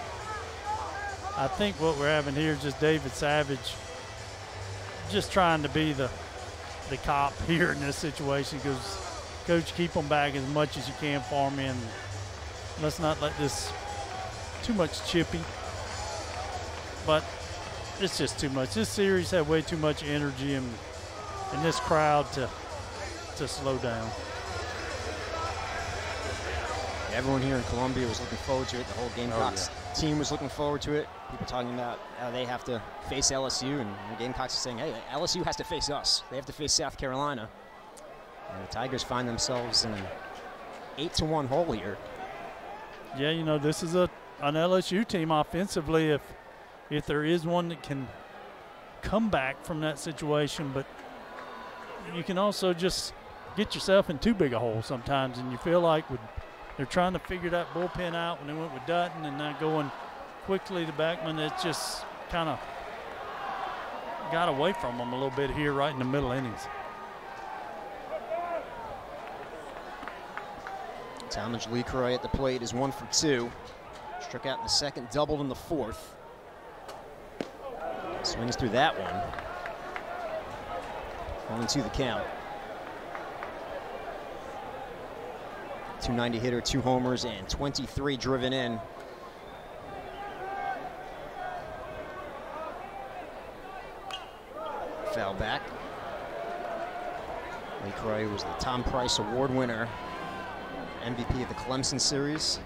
I think what we're having here is just David Savage just trying to be the cop here in this situation, because Coach, keep them back as much as you can for me, and let's not let this too much chippy. But it's just too much. This series had way too much energy and this crowd to slow down. Everyone here in Columbia was looking forward to it. The whole Gamecocks team was looking forward to it. People talking about how they have to face LSU, and the Gamecocks are saying, hey, LSU has to face us. They have to face South Carolina. And the Tigers find themselves in an 8-1 hole here. Yeah, this is an LSU team offensively, if there is one that can come back from that situation, but you can also just get yourself in too big a hole sometimes, and you feel like they're trying to figure that bullpen out when they went with Dutton and now going quickly to Backman. It just kind of got away from them a little bit here right in the middle innings. Talmadge LeCroy at the plate is 1 for 2. Struck out in the 2nd, doubled in the 4th. Swings through that one. 1-2 the count. 290 hitter, 2 homers, and 23 driven in. Foul back. LeCroy was the Tom Price Award winner, MVP of the Clemson series.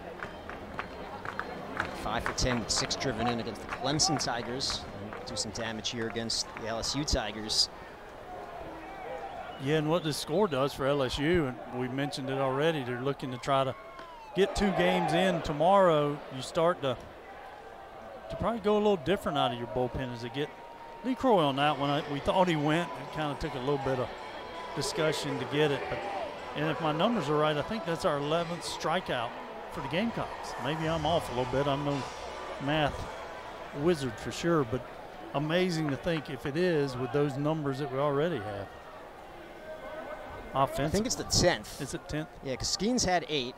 5 for 10 with 6 driven in against the Clemson Tigers. And do some damage here against the LSU Tigers. Yeah, and what this score does for LSU, and we mentioned it already, they're looking to try to get 2 games in tomorrow. You start to probably go a little different out of your bullpen as they get LeCroy on that one. We thought he went. It kind of took a little bit of discussion to get it. And if my numbers are right, I think that's our 11th strikeout for the Gamecocks. Maybe I'm off a little bit. I'm no math wizard for sure, but amazing to think if it is with those numbers that we already have. Offensive. I think it's the 10th. Is it 10th? Yeah, because Skeens had 8.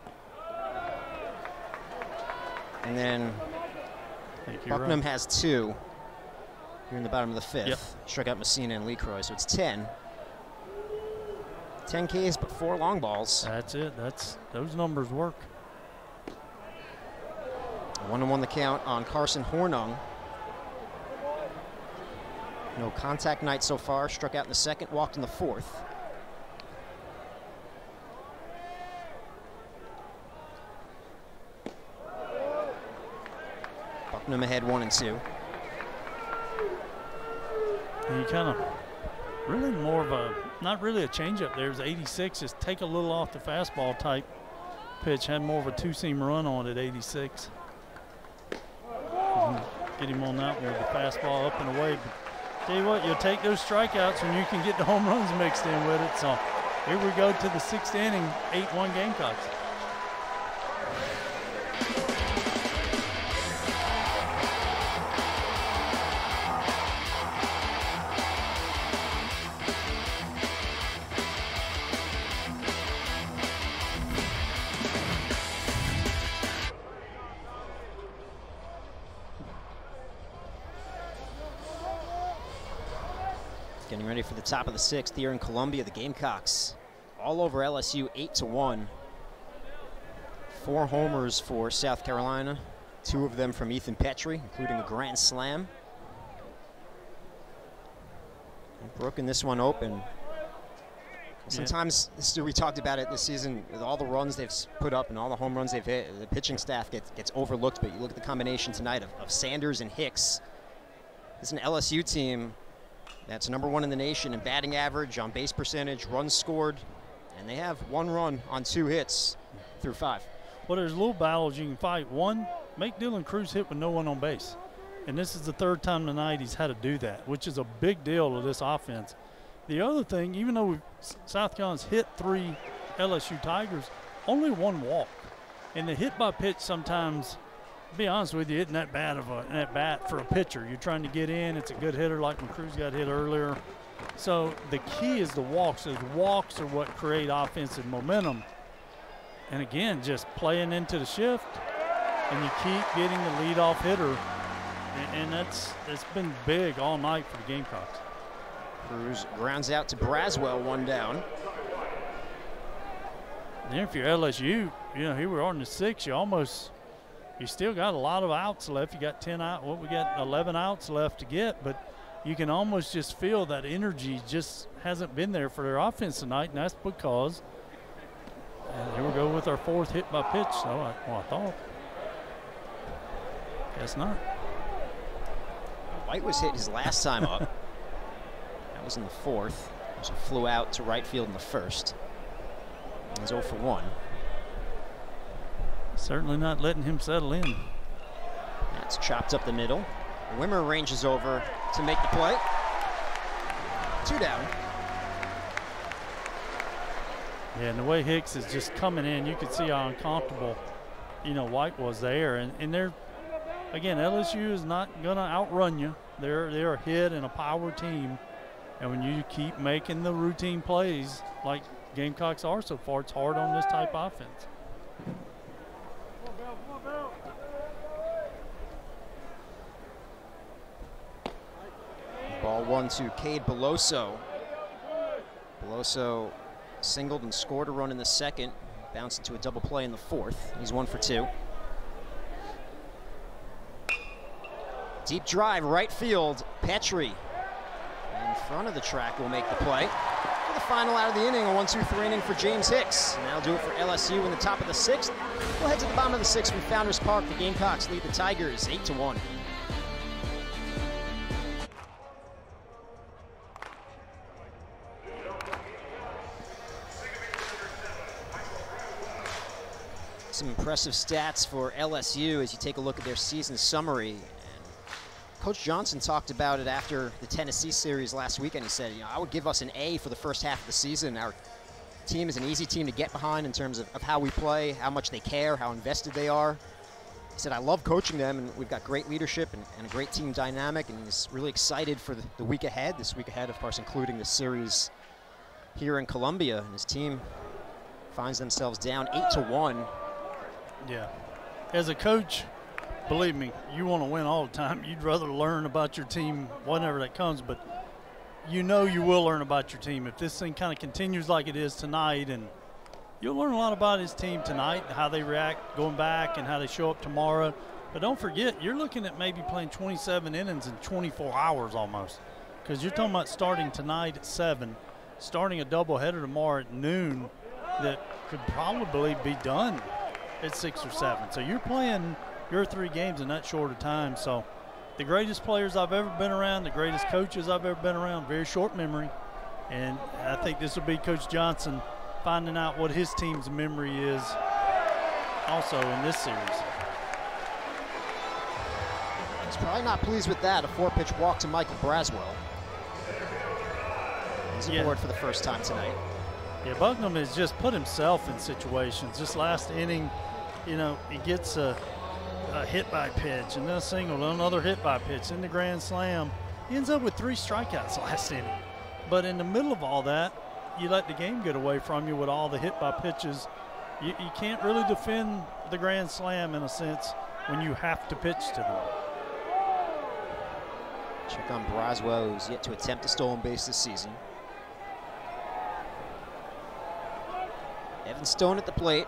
And then Bucknam has 2 here in the bottom of the 5th. Yep. Struck out Messina and LeCroy, so it's 10. 10 Ks, but 4 long balls. That's it. Those numbers work. 1-1 the count on Carson Hornung. No contact night so far. Struck out in the second, walked in the fourth. Bucknam ahead 1-2. He kind of really more of a, not really a changeup. There's 86, just take a little off the fastball type pitch. Had more of a two-seam run on it at 86. Get him on that one with the fastball up and away. But tell you what, you'll take those strikeouts when you can get the home runs mixed in with it. So here we go to the 6th inning, 8-1 Gamecocks. Getting ready for the top of the 6th here in Columbia. The Gamecocks all over LSU 8-1. 4 homers for South Carolina, 2 of them from Ethan Petrie, including a grand slam. And broken this one open. Sometimes, we talked about it this season, with all the runs they've put up and all the home runs they've hit, the pitching staff gets overlooked, but you look at the combination tonight of Sanders and Hicks. This is an LSU team that's #1 in the nation in batting average, on base percentage, runs scored, and they have 1 run on 2 hits through 5. Well, there's little battles you can fight. One, make Dylan Cruz hit with no one on base. And this is the 3rd time tonight he's had to do that, which is a big deal to this offense. The other thing, even though South Carolina's hit 3 LSU Tigers, only 1 walk. And the hit by pitch sometimes, to be honest with you, isn't that bad of an at-bat for a pitcher. You're trying to get in. It's a good hitter like when Cruz got hit earlier. So the key is the walks. Those walks are what create offensive momentum. And again, just playing into the shift, and you keep getting the leadoff hitter. And that's been big all night for the Gamecocks. Cruz grounds out to Braswell, 1 down. And if you're LSU, here we are in the 6th, you still got a lot of outs left. You got 10 out. Well, we got 11 outs left to get, but you can almost just feel that energy just hasn't been there for their offense tonight, and that's because, and here we go with our 4th hit by pitch. So I thought. Guess not. White was hit his last time up. That was in the 4th. So flew out to right field in the 1st. He's 0 for 1. Certainly not letting him settle in. That's chopped up the middle. Wimmer ranges over to make the play. 2 down. Yeah, and the way Hicks is just coming in, you can see how uncomfortable, White was there. And they're, again, LSU is not going to outrun you. They're a hit and a power team. And when you keep making the routine plays like Gamecocks are so far, it's hard on this type of offense. Ball 1 to Cade Beloso. Beloso singled and scored a run in the 2nd. Bounced into a double play in the 4th. He's 1 for 2. Deep drive, right field. Petrie in front of the track will make the play. For the final out of the inning, a 1-2-3 inning for James Hicks. And that'll do it for LSU in the top of the 6th. We'll head to the bottom of the 6th from Founders Park. The Gamecocks lead the Tigers 8-1. Some impressive stats for LSU as you take a look at their season summary. And Coach Johnson talked about it after the Tennessee series last weekend. He said, I would give us an A for the first half of the season. Our team is an easy team to get behind in terms of how we play, how much they care, how invested they are. He said, I love coaching them, and we've got great leadership and a great team dynamic, and he's really excited for the week ahead. This week ahead, of course, including the series here in Columbia. And his team finds themselves down 8-1. Yeah. As a coach, believe me, you want to win all the time. You'd rather learn about your team whenever that comes, but you will learn about your team. If this thing kind of continues like it is tonight, and you'll learn a lot about his team tonight, how they react going back and how they show up tomorrow. But don't forget, you're looking at maybe playing 27 innings in 24 hours almost. because you're talking about starting tonight at 7, starting a doubleheader tomorrow at noon that could probably be done at 6 or 7. So you're playing your 3 games in that short of time. So the greatest players I've ever been around, the greatest coaches I've ever been around, very short memory. And I think this will be Coach Johnson finding out what his team's memory is also in this series. He's probably not pleased with that. A 4-pitch walk to Michael Braswell. He's aboard for the first time tonight. Yeah, Bucknam has just put himself in situations. This last inning, you know, he gets a hit by pitch and then a single, then another hit by pitch, in the grand slam. He ends up with 3 strikeouts last inning. But in the middle of all that, you let the game get away from you with all the hit by pitches. You can't really defend the grand slam in a sense when you have to pitch to them. Check on Braswell, who's yet to attempt a stolen base this season. Evan Stone at the plate.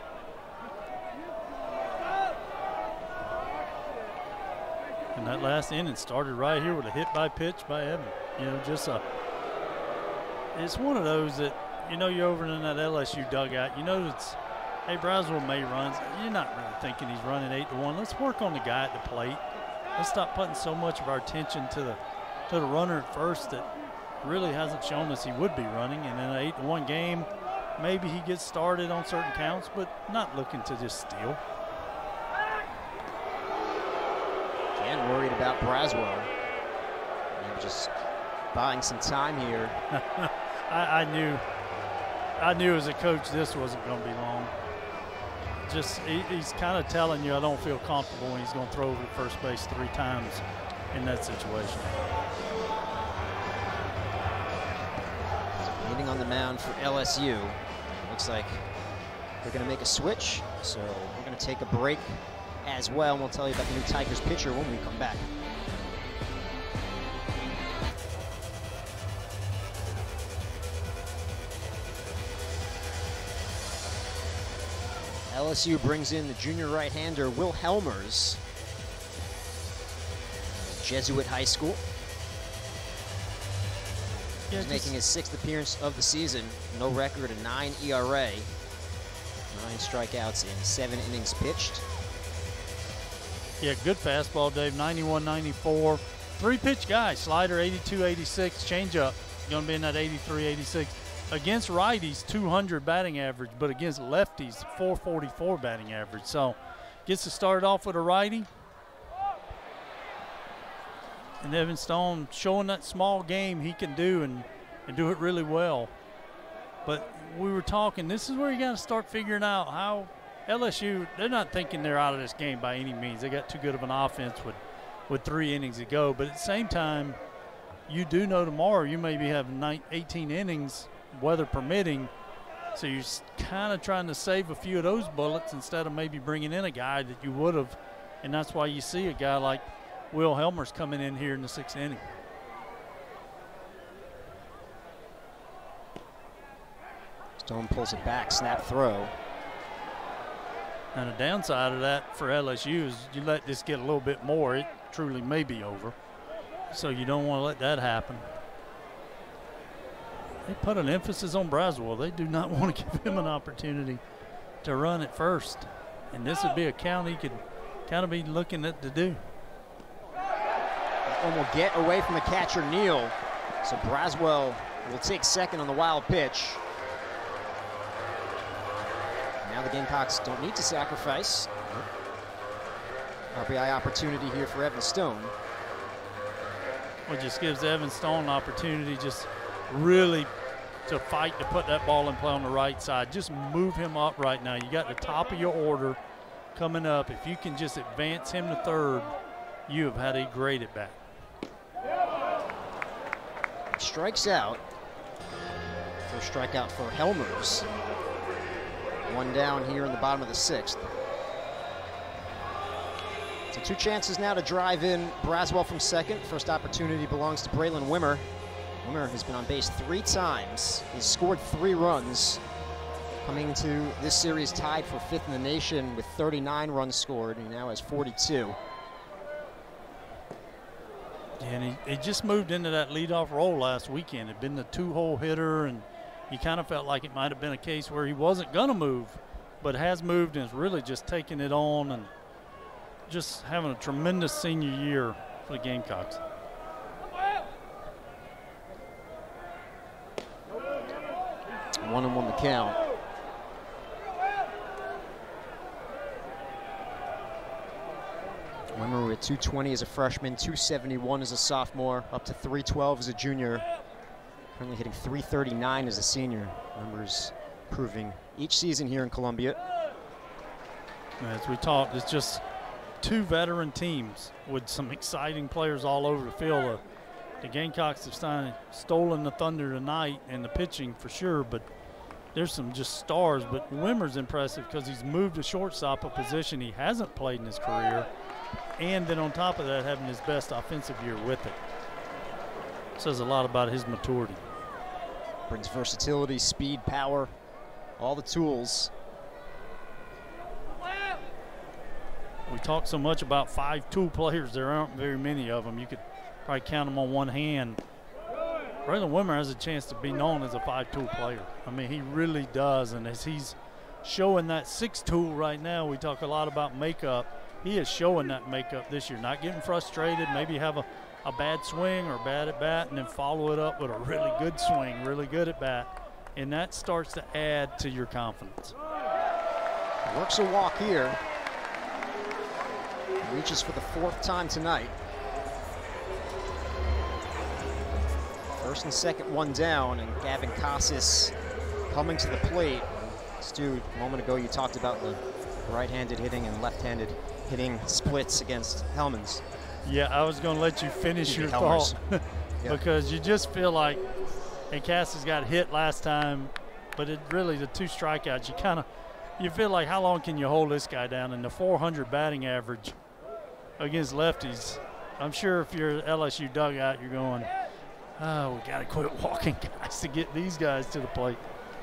And that last inning started right here with a hit by pitch by Evan. You know, just it's one of those that, you know, you're over in that LSU dugout. You know, it's, hey, Braswell may run. You're not really thinking he's running 8-1. Let's work on the guy at the plate. Let's stop putting so much of our attention to the runner at first that really hasn't shown us he would be running. And in an 8-1 game, maybe he gets started on certain counts, but not looking to just steal. Again, worried about Braswell. Maybe just buying some time here. I knew as a coach this wasn't going to be long. Just he's kind of telling you, I don't feel comfortable when he's going to throw over to first base 3 times in that situation. Waiting on the mound for LSU. Looks like they're going to make a switch, so we're going to take a break as well, and we'll tell you about the new Tigers pitcher when we come back. LSU brings in the junior right-hander Will Helmers, Jesuit High School. He's making his 6th appearance of the season. No record, a 9 ERA. 9 strikeouts in 7 innings pitched. Yeah, good fastball, Dave. 91-94. 3-pitch guy. Slider 82-86. Changeup going to be in that 83-86. Against righties, 200 batting average, but against lefties, 444 batting average. So gets to start off with a righty. And Evan Stone showing that small game he can do and do it really well. But we were talking, this is where you got to start figuring out how LSU, they're not thinking they're out of this game by any means. They got too good of an offense with 3 innings to go. But at the same time, you do know tomorrow you maybe have 18 innings, weather permitting. So you're kind of trying to save a few of those bullets instead of maybe bringing in a guy that you would have. And that's why you see a guy like Will Helmers coming in here in the 6th inning. Stone pulls it back, snap throw. And the downside of that for LSU is you let this get a little bit more, it truly may be over. So you don't want to let that happen. They put an emphasis on Braswell. They do not want to give him an opportunity to run at first. And this would be a count he could kind of be looking at to do. That one will get away from the catcher, Neal. So Braswell will take second on the wild pitch. Now the Gamecocks don't need to sacrifice. RBI opportunity here for Evan Stone. Well, it just gives Evan Stone an opportunity just really to fight to put that ball in play on the right side. Just move him up right now. You got the top of your order coming up. If you can just advance him to third, you have had a great at bat. Strikes out. First strikeout for Helmers. 1 down here in the bottom of the 6th. So 2 chances now to drive in Braswell from second. First opportunity belongs to Braylon Wimmer. Wimmer has been on base 3 times. He's scored 3 runs. Coming into this series tied for 5th in the nation with 39 runs scored. He now has 42. And he just moved into that leadoff role last weekend. Had been the two-hole hitter, and he kind of felt like it might have been a case where he wasn't going to move, but has moved and is really just taking it on and just having a tremendous senior year for the Gamecocks. One and one the count. Remember, we're at 220 as a freshman, 271 as a sophomore, up to 312 as a junior. Currently hitting 339 as a senior. Numbers improving each season here in Columbia. As we talked, it's just two veteran teams with some exciting players all over the field. The Gamecocks have stolen the thunder tonight and the pitching for sure, but there's some just stars. But Wimmer's impressive because he's moved to shortstop, a position he hasn't played in his career, and then on top of that, having his best offensive year with it. Says a lot about his maturity. Brings versatility, speed, power, all the tools. We talk so much about 5'2" players. There aren't very many of them. You could probably count them on one hand. Braylon Wimmer has a chance to be known as a 5'2" player. I mean, he really does. And as he's showing that 6'2" right now, we talk a lot about makeup. He is showing that makeup this year, not getting frustrated, maybe have a bad swing or bad at bat, and then follow it up with a really good swing, really good at bat. And that starts to add to your confidence. Works a walk here. Reaches for the fourth time tonight. First and second one down, and Gavin Casas coming to the plate. Stu, a moment ago you talked about the right-handed hitting and left-handed hitting splits against Hellmans. Yeah, I was going to let you finish your thought because you just feel like, and Casas got hit last time, but it really, the two strikeouts, you feel like, how long can you hold this guy down? And the 400 batting average against lefties, I'm sure if you're LSU dugout, you're going, oh, we got to quit walking guys to get these guys to the plate.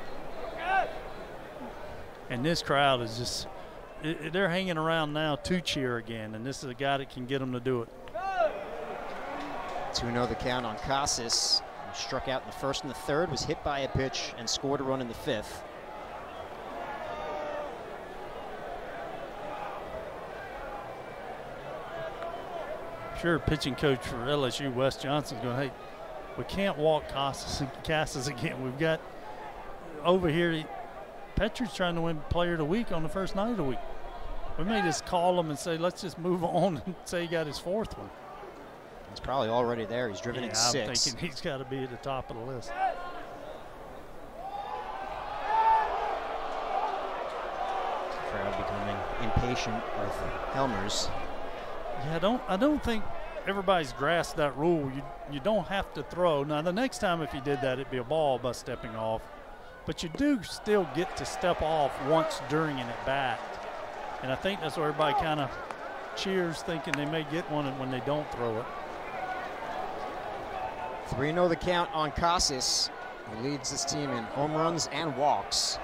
And this crowd is just, they're hanging around now to cheer again, and this is a guy that can get them to do it. 2-0 the count on Casas. He struck out in the first and the third, was hit by a pitch, and scored a run in the fifth. Sure, pitching coach for LSU, Wes Johnson's going, hey, we can't walk Casas again. We've got over here, Petrie's trying to win Player of the Week on the first night of the week. We may just call him and say, let's just move on and say he got his fourth one. He's probably already there. He's driven in 6. I'm thinking he's got to be at the top of the list. Crowd becoming impatient with Helmers. Yeah, I don't think everybody's grasped that rule. You don't have to throw. Now, the next time if you did that, it'd be a ball by stepping off. But you do still get to step off once during an at-bat. And I think that's where everybody kind of cheers, thinking they may get one when they don't throw it. 3-0 the count on Casas, who leads this team in home runs and walks.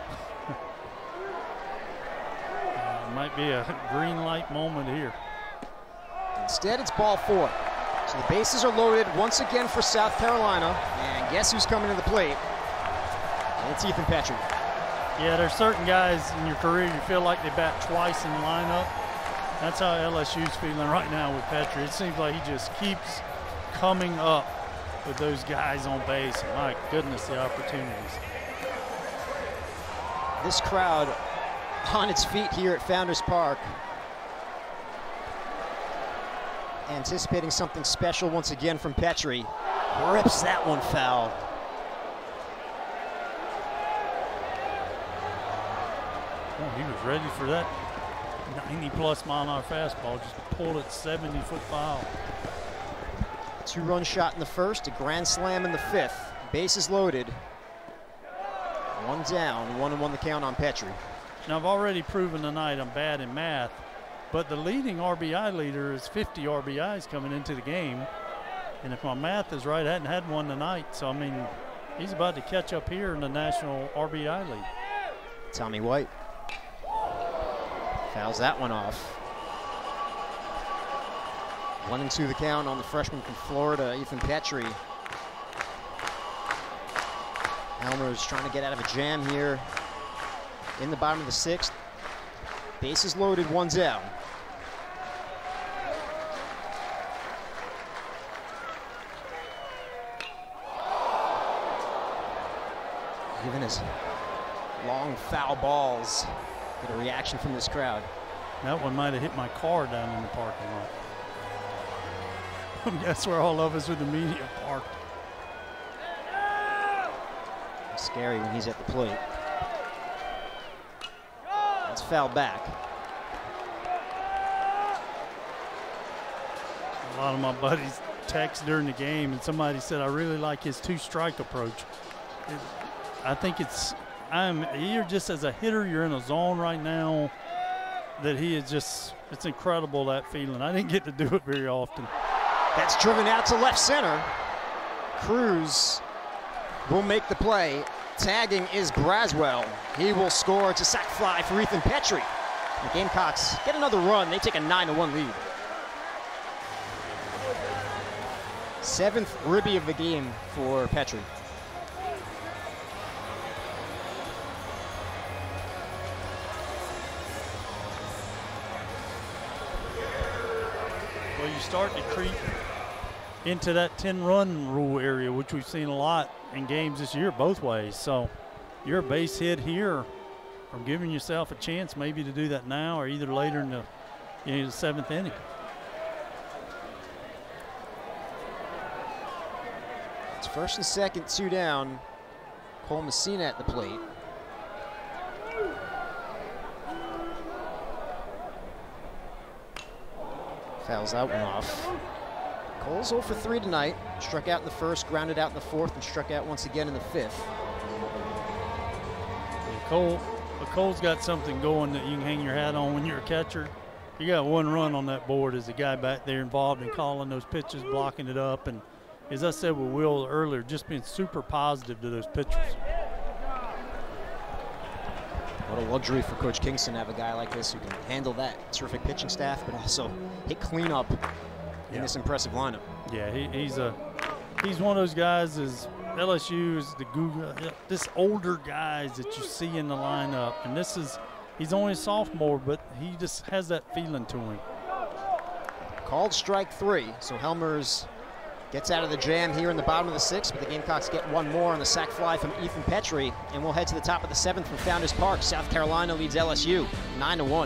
Might be a green light moment here. Instead, it's ball 4. So the bases are loaded once again for South Carolina. And guess who's coming to the plate? It's Ethan Petrie. Yeah, there's certain guys in your career you feel like they bat twice in the lineup. That's how LSU's feeling right now with Petrie. It seems like he just keeps coming up with those guys on base. And my goodness, the opportunities. This crowd on its feet here at Founders Park, anticipating something special once again from Petrie. Rips that one foul. Oh, he was ready for that 90-plus mile-an-hour fastball. Just pulled it 70-foot foul. 2-run shot in the first, a grand slam in the fifth. Bases loaded. One down, 1-1 the count on Petrie. Now, I've already proven tonight I'm bad in math, but the leading RBI leader is 50 RBIs coming into the game. And if my math is right, I hadn't had one tonight. So, I mean, he's about to catch up here in the national RBI lead. Tommy White fouls that one off. 1-2 the count on the freshman from Florida, Ethan Petrie. Helmer's trying to get out of a jam here in the bottom of the 6th. Bases loaded, one's out. Given his long foul balls, get a reaction from this crowd. That one might have hit my car down in the parking lot. That's where all of us with the media parked. Scary when he's at the plate. It's fouled back. A lot of my buddies text during the game, and somebody said, I really like his 2-strike approach. I think you're just as a hitter, you're in a zone right now that he is just, it's incredible, that feeling. I didn't get to do it very often. That's driven out to left center. Cruz will make the play. Tagging is Braswell. He will score. It's a sac fly for Ethan Petrie. The Gamecocks get another run. They take a 9-1 lead. 7th ribby of the game for Petrie. Well, you start to creep into that 10-run rule area, which we've seen a lot in games this year both ways. So you're a base hit here from giving yourself a chance maybe to do that now or either later in the 7th inning. It's 1st and 2nd, 2 down. Cole Messina at the plate. Fouls that one off. Cole's 0 for 3 tonight. Struck out in the 1st, grounded out in the 4th, and struck out once again in the 5th. Yeah, Cole's got something going that you can hang your hat on when you're a catcher. You got one run on that board as a guy back there involved in calling those pitches, blocking it up, and as I said with Will earlier, just being super positive to those pitchers. What a luxury for Coach Kingston to have a guy like this who can handle that terrific pitching staff, but also hit cleanup in this impressive lineup. Yeah, he's one of those guys. As LSU is the Google, this older guys that you see in the lineup, and he's only a sophomore, but he just has that feeling to him. Called strike 3, so Helmers gets out of the jam here in the bottom of the 6th, but the Gamecocks get one more on the sac fly from Ethan Petrie, and we'll head to the top of the 7th from Founders Park. South Carolina leads LSU 9-1.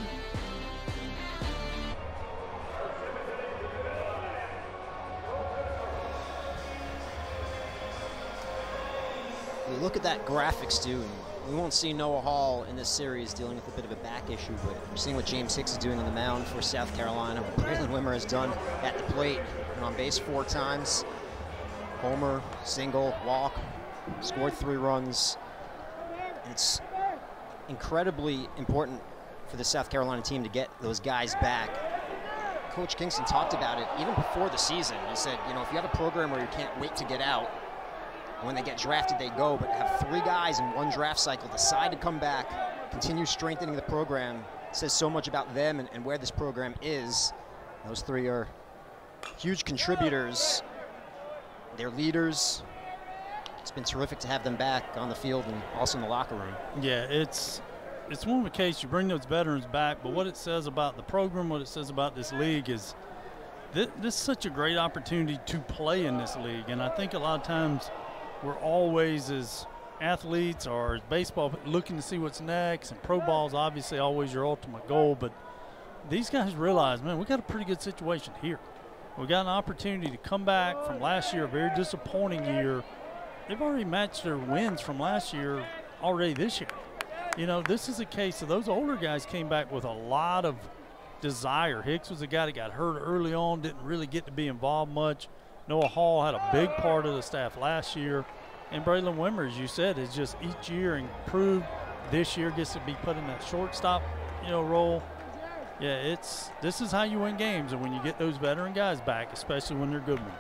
We look at that graphic, Stu, and we won't see Noah Hall in this series dealing with a bit of a back issue, but we're seeing what James Hicks is doing on the mound for South Carolina, what Braylon Wimmer has done at the plate. On base 4 times, homer, single, walk, scored 3 runs. It's incredibly important for the South Carolina team to get those guys back. Coach Kingston talked about it even before the season. He said, if you have a program where you can't wait to get out, when they get drafted, they go, but have 3 guys in one draft cycle decide to come back, continue strengthening the program, says so much about them and where this program is. Those 3 are huge contributors. They're leaders. It's been terrific to have them back on the field and also in the locker room. Yeah, it's one of the case you bring those veterans back, but what it says about the program, what it says about this league is this is such a great opportunity to play in this league. And I think a lot of times we're always, as athletes or as baseball, looking to see what's next, and pro ball is obviously always your ultimate goal, but these guys realize, man, we got a pretty good situation here. We got an opportunity to come back from last year, a very disappointing year. They've already matched their wins from last year already this year. This is a case of those older guys came back with a lot of desire. Hicks was a guy that got hurt early on, didn't really get to be involved much. Noah Hall had a big part of the staff last year. And Braylon Wimmer, as you said, is just each year improved. This year gets to be put in that shortstop, role. Yeah, this is how you win games, and when you get those veteran guys back, especially when they're good ones.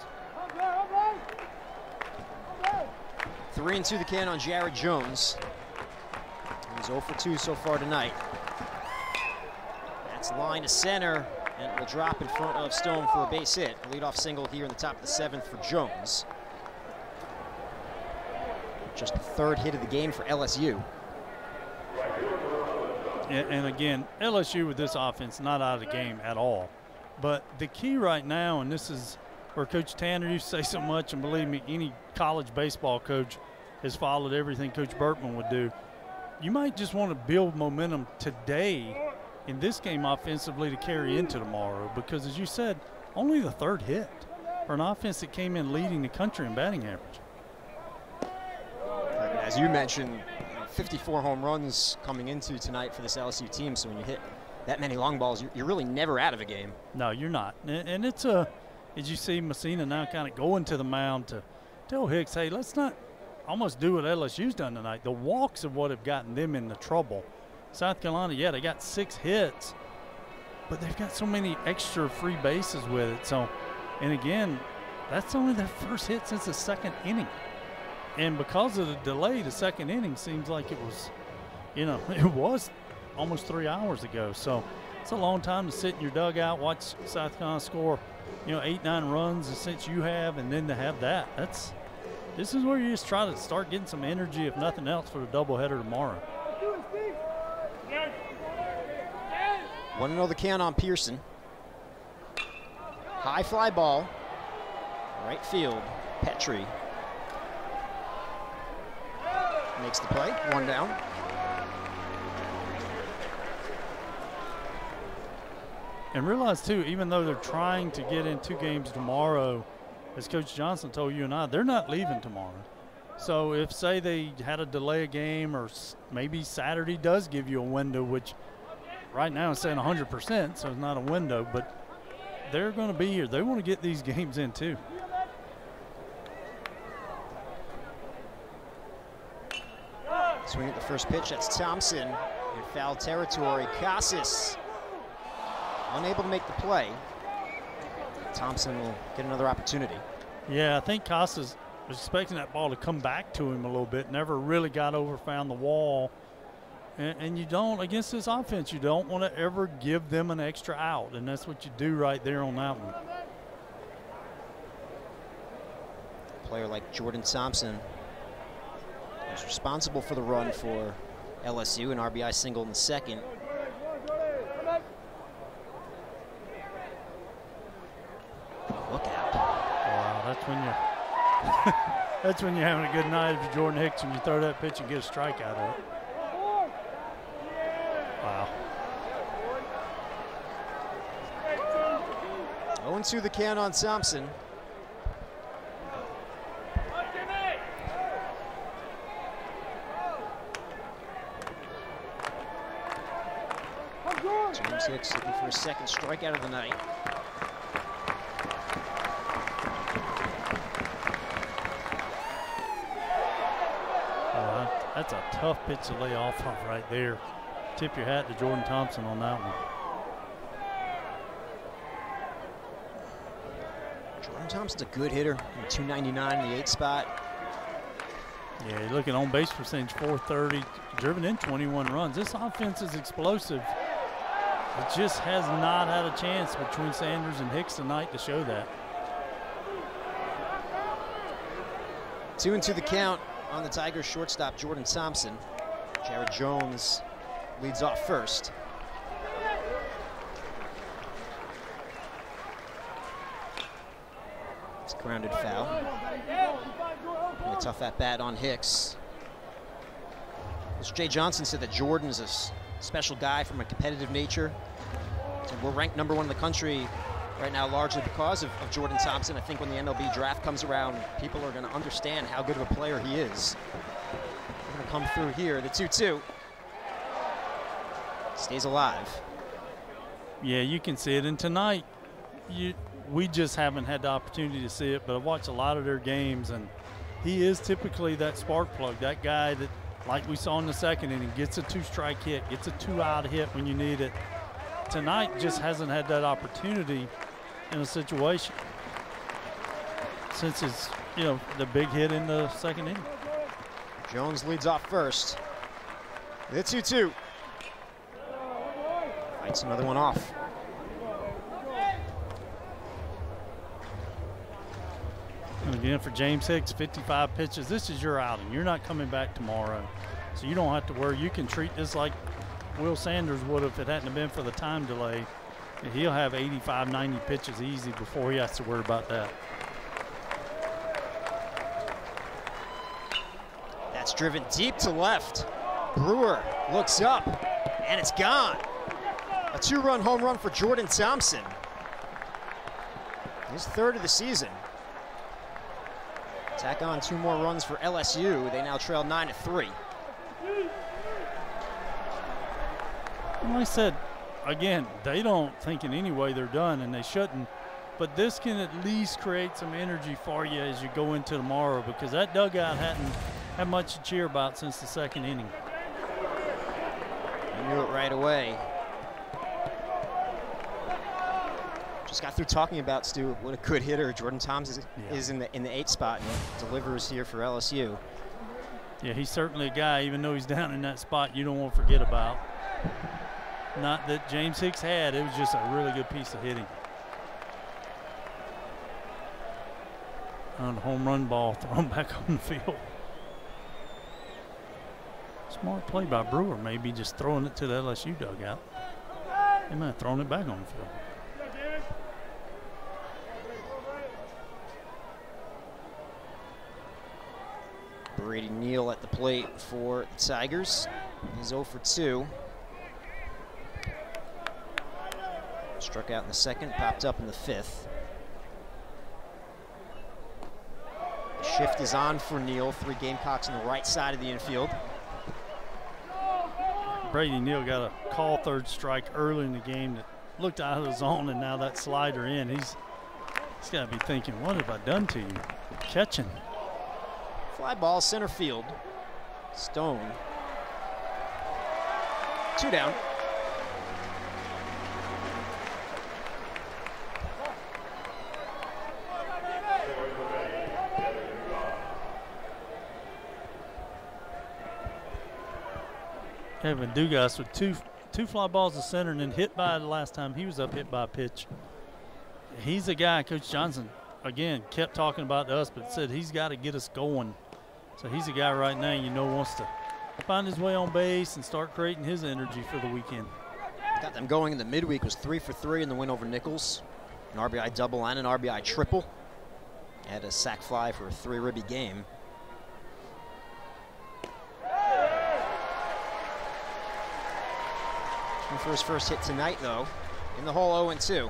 3-2 the can on Jared Jones. He's 0 for 2 so far tonight. That's line to center. And it will drop in front of Stone for a base hit. A leadoff single here in the top of the 7th for Jones. Just the 3rd hit of the game for LSU. And again, LSU with this offense not out of the game at all. But the key right now, and this is where Coach Tanner used to say so much, and believe me, any college baseball coach has followed everything Coach Bertman would do. You might just want to build momentum today in this game offensively to carry into tomorrow, because as you said, only the 3rd hit for an offense that came in leading the country in batting average. As you mentioned, 54 home runs coming into tonight for this LSU team, so when you hit that many long balls, you're really never out of a game. No, you're not. And it's as you see Messina now kind of going to the mound to tell Hicks, hey, let's not almost do what LSU's done tonight. The walks of what have gotten them into trouble. South Carolina, yeah, they got 6 hits, but they've got so many extra free bases with it. So, and again, that's only their 1st hit since the 2nd inning. And because of the delay, the 2nd inning seems like it was, it was almost 3 hours ago. So it's a long time to sit in your dugout, watch South Carolina score, 8, 9 runs since you have, and then to have that. This is where you just try to start getting some energy, if nothing else, for the doubleheader tomorrow. 1-0 the count on Pearson. High fly ball, right field. Petrie makes the play, 1 down. And realize, too, even though they're trying to get in 2 games tomorrow, as Coach Johnson told you and I, they're not leaving tomorrow. So if, say, they had to delay a game, or maybe Saturday does give you a window, which right now is saying 100%, so it's not a window, but they're going to be here. They want to get these games in, too. Swing at the first pitch, that's Thompson in foul territory. Casas unable to make the play. Thompson will get another opportunity. Yeah, I think Casas was expecting that ball to come back to him a little bit, never really got over, found the wall. And you don't, against this offense, you don't want to ever give them an extra out, and that's what you do right there on that one. A player like Jordan Thompson is responsible for the run for LSU, an RBI single in the 2nd. Look out. Wow, that's when you're having a good night if you're Jordan Hicks and you throw that pitch and get a strike out of it. Wow. 0-2 the count on Thompson. James Hicks looking for a 2nd strikeout of the night. That's a tough pitch to lay off of right there. Tip your hat to Jordan Thompson on that one. Jordan Thompson's a good hitter, 299 in the 8th spot. Yeah, you're looking on base percentage 430, driven in 21 runs. This offense is explosive. It just has not had a chance between Sanders and Hicks tonight to show that. 2-2 the count on the Tigers shortstop, Jordan Thompson. Jared Jones leads off first. It's grounded foul. And a tough at bat on Hicks. Mr. Jay Johnson said that Jordan is a special guy from a competitive nature. So we're ranked #1 in the country right now, largely because of Jordan Thompson. I think when the MLB draft comes around, people are going to understand how good of a player he is. We're going to come through here. The 2-2 stays alive. Yeah, you can see it. And tonight, we just haven't had the opportunity to see it, but I've watched a lot of their games, and he is typically that spark plug, that guy that, like we saw in the 2nd inning, gets a 2-strike hit, gets a 2-out hit when you need it. Tonight just hasn't had that opportunity in a situation since his, the big hit in the 2nd inning. Jones leads off first. The 2-2. Fights another one off. Again, for James Hicks, 55 pitches. This is your outing. You're not coming back tomorrow. So you don't have to worry. You can treat this like Will Sanders would if it hadn't been for the time delay. He'll have 85, 90 pitches easy before he has to worry about that. That's driven deep to left. Brewer looks up, and it's gone. A 2-run home run for Jordan Thompson. His 3rd of the season. Tack on 2 more runs for LSU. They now trail 9-3. Like I said, again, they don't think in any way they're done, and they shouldn't. But this can at least create some energy for you as you go into tomorrow, because that dugout hadn't had much to cheer about since the 2nd inning. You knew it right away. Just got through talking about, Stu, what a good hitter Jordan Thompson is in the 8th spot and delivers here for LSU. Yeah, he's certainly a guy, even though he's down in that spot, you don't want to forget about. Not that James Hicks had, it was just a really good piece of hitting. On a home run ball thrown back on the field. Smart play by Brewer, maybe just throwing it to the LSU dugout. He might have thrown it back on the field. Brady Neal at the plate for the Tigers. He's 0 for 2. Struck out in the 2nd, popped up in the 5th. The shift is on for Neal. 3 Gamecocks on the right side of the infield. Brady Neal got a call 3rd strike early in the game that looked out of the zone, and now that slider in. He's got to be thinking, what have I done to you? Catching. Fly ball center field. Stone. 2 down. Kevin Dugas with two fly balls to center and then hit by the last time he was up, hit by a pitch. He's a guy, Coach Johnson, again, kept talking about to us, but said he's got to get us going. So he's a guy right now you know wants to find his way on base and start creating his energy for the weekend. Got them going in the midweek, was 3 for 3 in the win over Nichols. An RBI double and an RBI triple. Had a sac fly for a 3-ribby game. And for his first hit tonight, though, in the hole 0-2.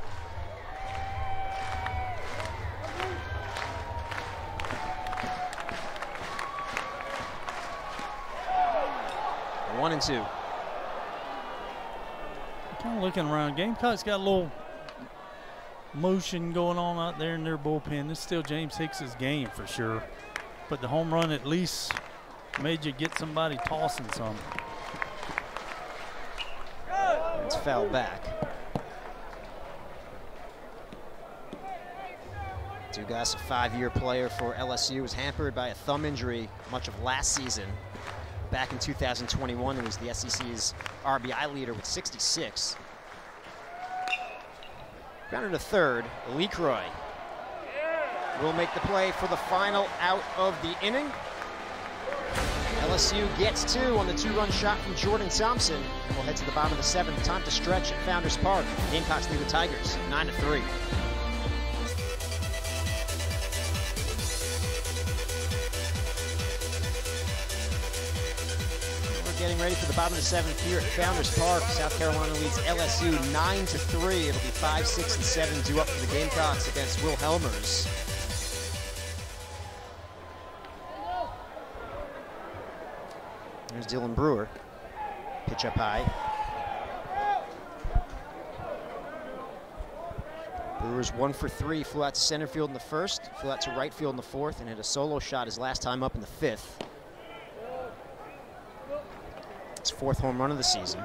One and 2. Kind of looking around. Gamecocks got a little motion going on out there in their bullpen. This is still James Hicks's game for sure. But the home run at least made you get somebody tossing some. It's fouled back. Dugas, a 5-year player for LSU, was hampered by a thumb injury much of last season. Back in 2021, he was the SEC's RBI leader with 66. Grounded to 3rd, LeCroy will make the play for the final out of the inning. LSU gets 2 on the 2-run shot from Jordan Thompson. And we'll head to the bottom of the 7th. Time to stretch at Founders Park. Gamecocks lead the Tigers 9-3. Getting ready for the bottom of the 7th here at Founders Park. South Carolina leads LSU 9-3. It'll be 5, 6, and 7 due up for the Gamecocks against Will Helmers. There's Dylan Brewer. Pitch up high. Brewer's 1 for 3. Flew out to center field in the 1st, flew out to right field in the 4th, and hit a solo shot his last time up in the 5th. 4th home run of the season.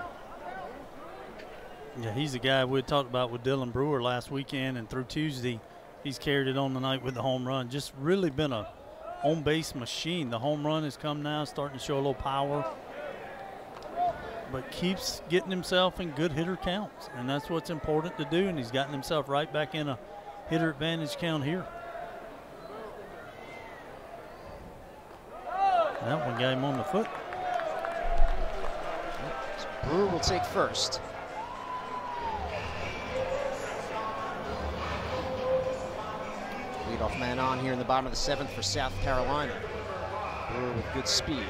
Yeah, he's a guy we talked about with Dylan Brewer last weekend, and through Tuesday, he's carried it on tonight with the home run. Just really been a on-base machine. The home run has come now, starting to show a little power, but keeps getting himself in good hitter counts, and that's what's important to do, and he's gotten himself right back in a hitter advantage count here. That one got him on the foot. So Brewer will take first. Leadoff man on here in the bottom of the 7th for South Carolina. Brewer with good speed.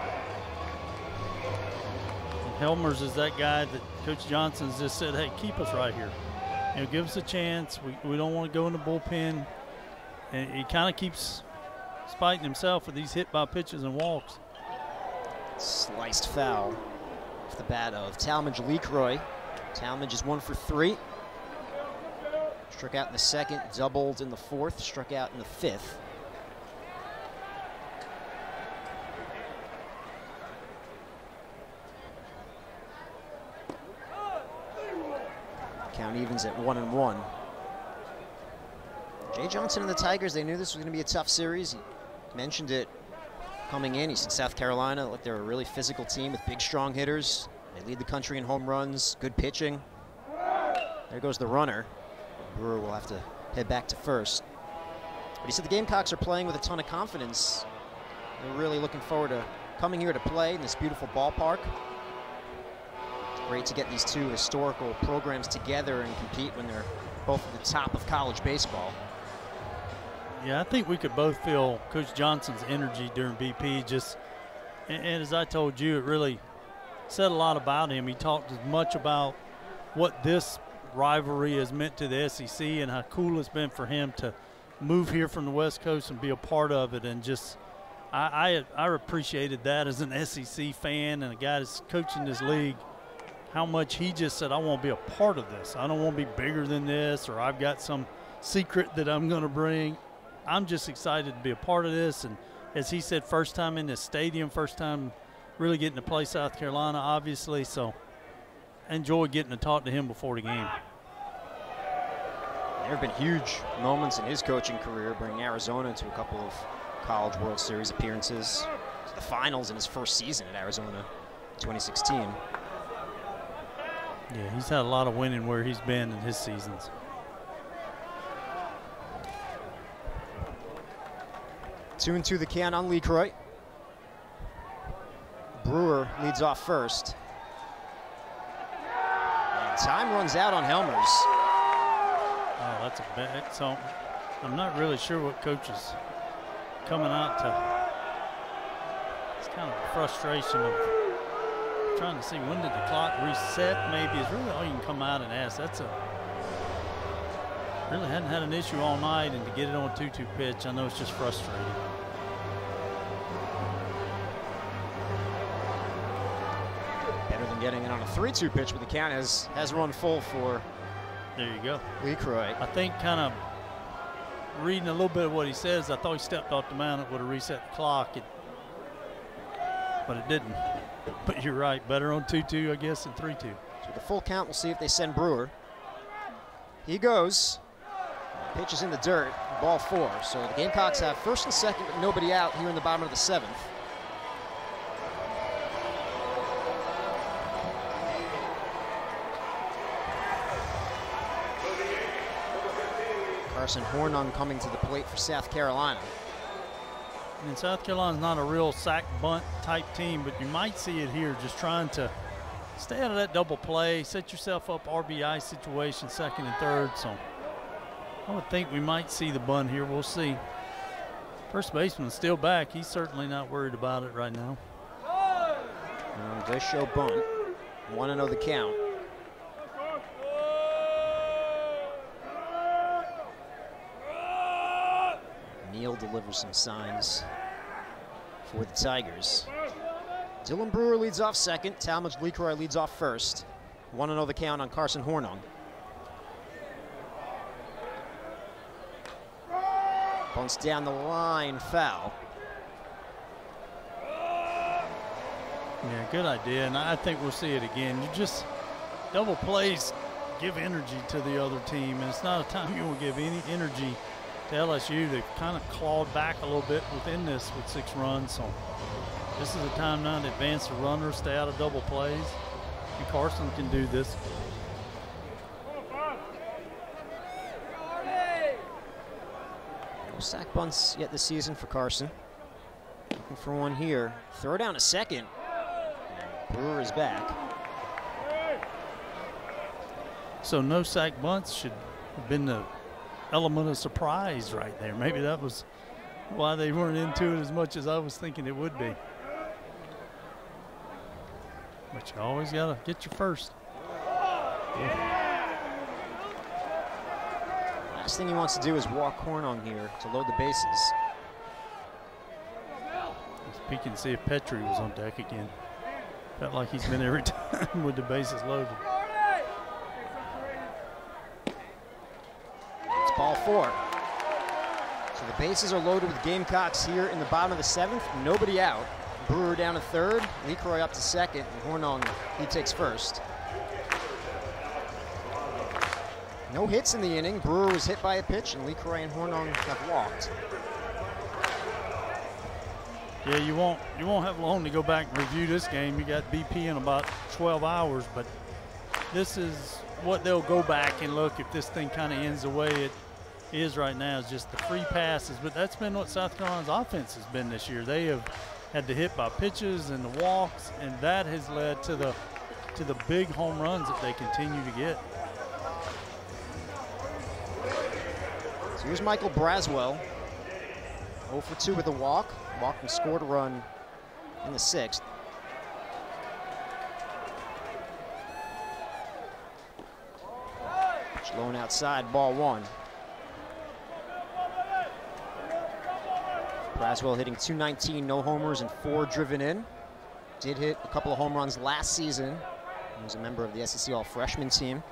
And Helmers is that guy that Coach Johnson's just said, hey, keep us right here. You know, give us a chance. We don't want to go in the bullpen. And he kind of keeps spiting himself with these hit by pitches and walks. Sliced foul off the bat of Talmadge Lecroy. Talmadge is 1 for 3. Struck out in the 2nd, doubled in the 4th, struck out in the 5th. Count evens at 1-1. Jay Johnson and the Tigers, they knew this was going to be a tough series. He mentioned it coming in. He said South Carolina, like they're a really physical team with big, strong hitters. They lead the country in home runs, good pitching. There goes the runner. Brewer will have to head back to first. But he said the Gamecocks are playing with a ton of confidence. They're really looking forward to coming here to play in this beautiful ballpark. It's great to get these two historical programs together and compete when they're both at the top of college baseball. Yeah, I think we could both feel Coach Johnson's energy during BP. And as I told you, it really said a lot about him. He talked as much about what this rivalry has meant to the SEC and how cool it's been for him to move here from the West Coast and be a part of it. And just, I appreciated that as an SEC fan and a guy that's coaching this league, how much he just said, I want to be a part of this. I don't want to be bigger than this, or I've got some secret that I'm going to bring. I'm just excited to be a part of this. And as he said, first time in this stadium, first time really getting to play South Carolina, obviously. So I enjoyed getting to talk to him before the game. There have been huge moments in his coaching career, bringing Arizona to a couple of College World Series appearances, to the finals in his first season at Arizona, 2016. Yeah, he's had a lot of winning where he's been in his seasons. 2-2 the count on Lecroy. Brewer leads off first. And time runs out on Helmers. Oh, that's a bad. So I'm not really sure what coach is coming out to. It's kind of a frustration of trying to see when did the clock reset. Maybe is really all you can come out and ask. That's really hadn't had an issue all night, and to get it on a 2-2 pitch, I know it's just frustrating. Better than getting it on a 3-2 pitch, but the count has run full for. There you go. Lecroy. I think kind of reading a little bit of what he says, I thought he stepped off the mound, it would have reset the clock, but it didn't. But you're right, better on 2-2, I guess, than 3-2. So with the full count, we'll see if they send Brewer. He goes. Pitch is in the dirt, ball 4. So the Gamecocks have first and second, but nobody out here in the bottom of the 7th. Carson Hornung coming to the plate for South Carolina. And South Carolina's not a real sack bunt type team, but you might see it here, just trying to stay out of that double play, set yourself up RBI situation, second and third. So I would think we might see the bunt here. We'll see. First baseman's still back. He's certainly not worried about it right now. Does show bunt. 1-0 the count. Neal delivers some signs for the Tigers. Dylan Brewer leads off second. Talmadge Lecroy leads off first. 1-0 the count on Carson Hornung. Bunts down the line, foul. Yeah, good idea, and I think we'll see it again. You just, double plays give energy to the other team, and it's not a time you will give any energy to LSU. They've kind of clawed back a little bit within this with 6 runs, so this is a time now to advance the runner, stay out of double plays, and Carson can do this. No sack bunts yet this season for Carson. Looking for one here. Throw down a second. Brewer is back. So no sack bunts should have been the element of surprise right there. Maybe that was why they weren't into it as much as I was thinking it would be. But you always got to get your first. Last thing he wants to do is walk Hornung here to load the bases. Let's peek and see if Petrie was on deck again. Felt like he's been every time with the bases loaded. It's ball 4. So the bases are loaded with Gamecocks here in the bottom of the 7th. Nobody out. Brewer down to 3rd. LeCroy up to 2nd. And Hornung, he takes 1st. No hits in the inning. Brewer was hit by a pitch, and LeCroy and Hornung have walked. Yeah, you won't have long to go back and review this game. You got BP in about 12 hours, but this is what they'll go back and look if this thing kind of ends the way it is right now, is just the free passes. But that's been what South Carolina's offense has been this year. They have had to hit by pitches and the walks, and that has led to the big home runs that they continue to get. So here's Michael Braswell, 0 for 2 with a walk. Walked and scored a run in the 6th. Pitch low and outside, ball 1. Braswell hitting .219, no homers and 4 driven in. Did hit a couple of home runs last season. He was a member of the SEC All-Freshman team.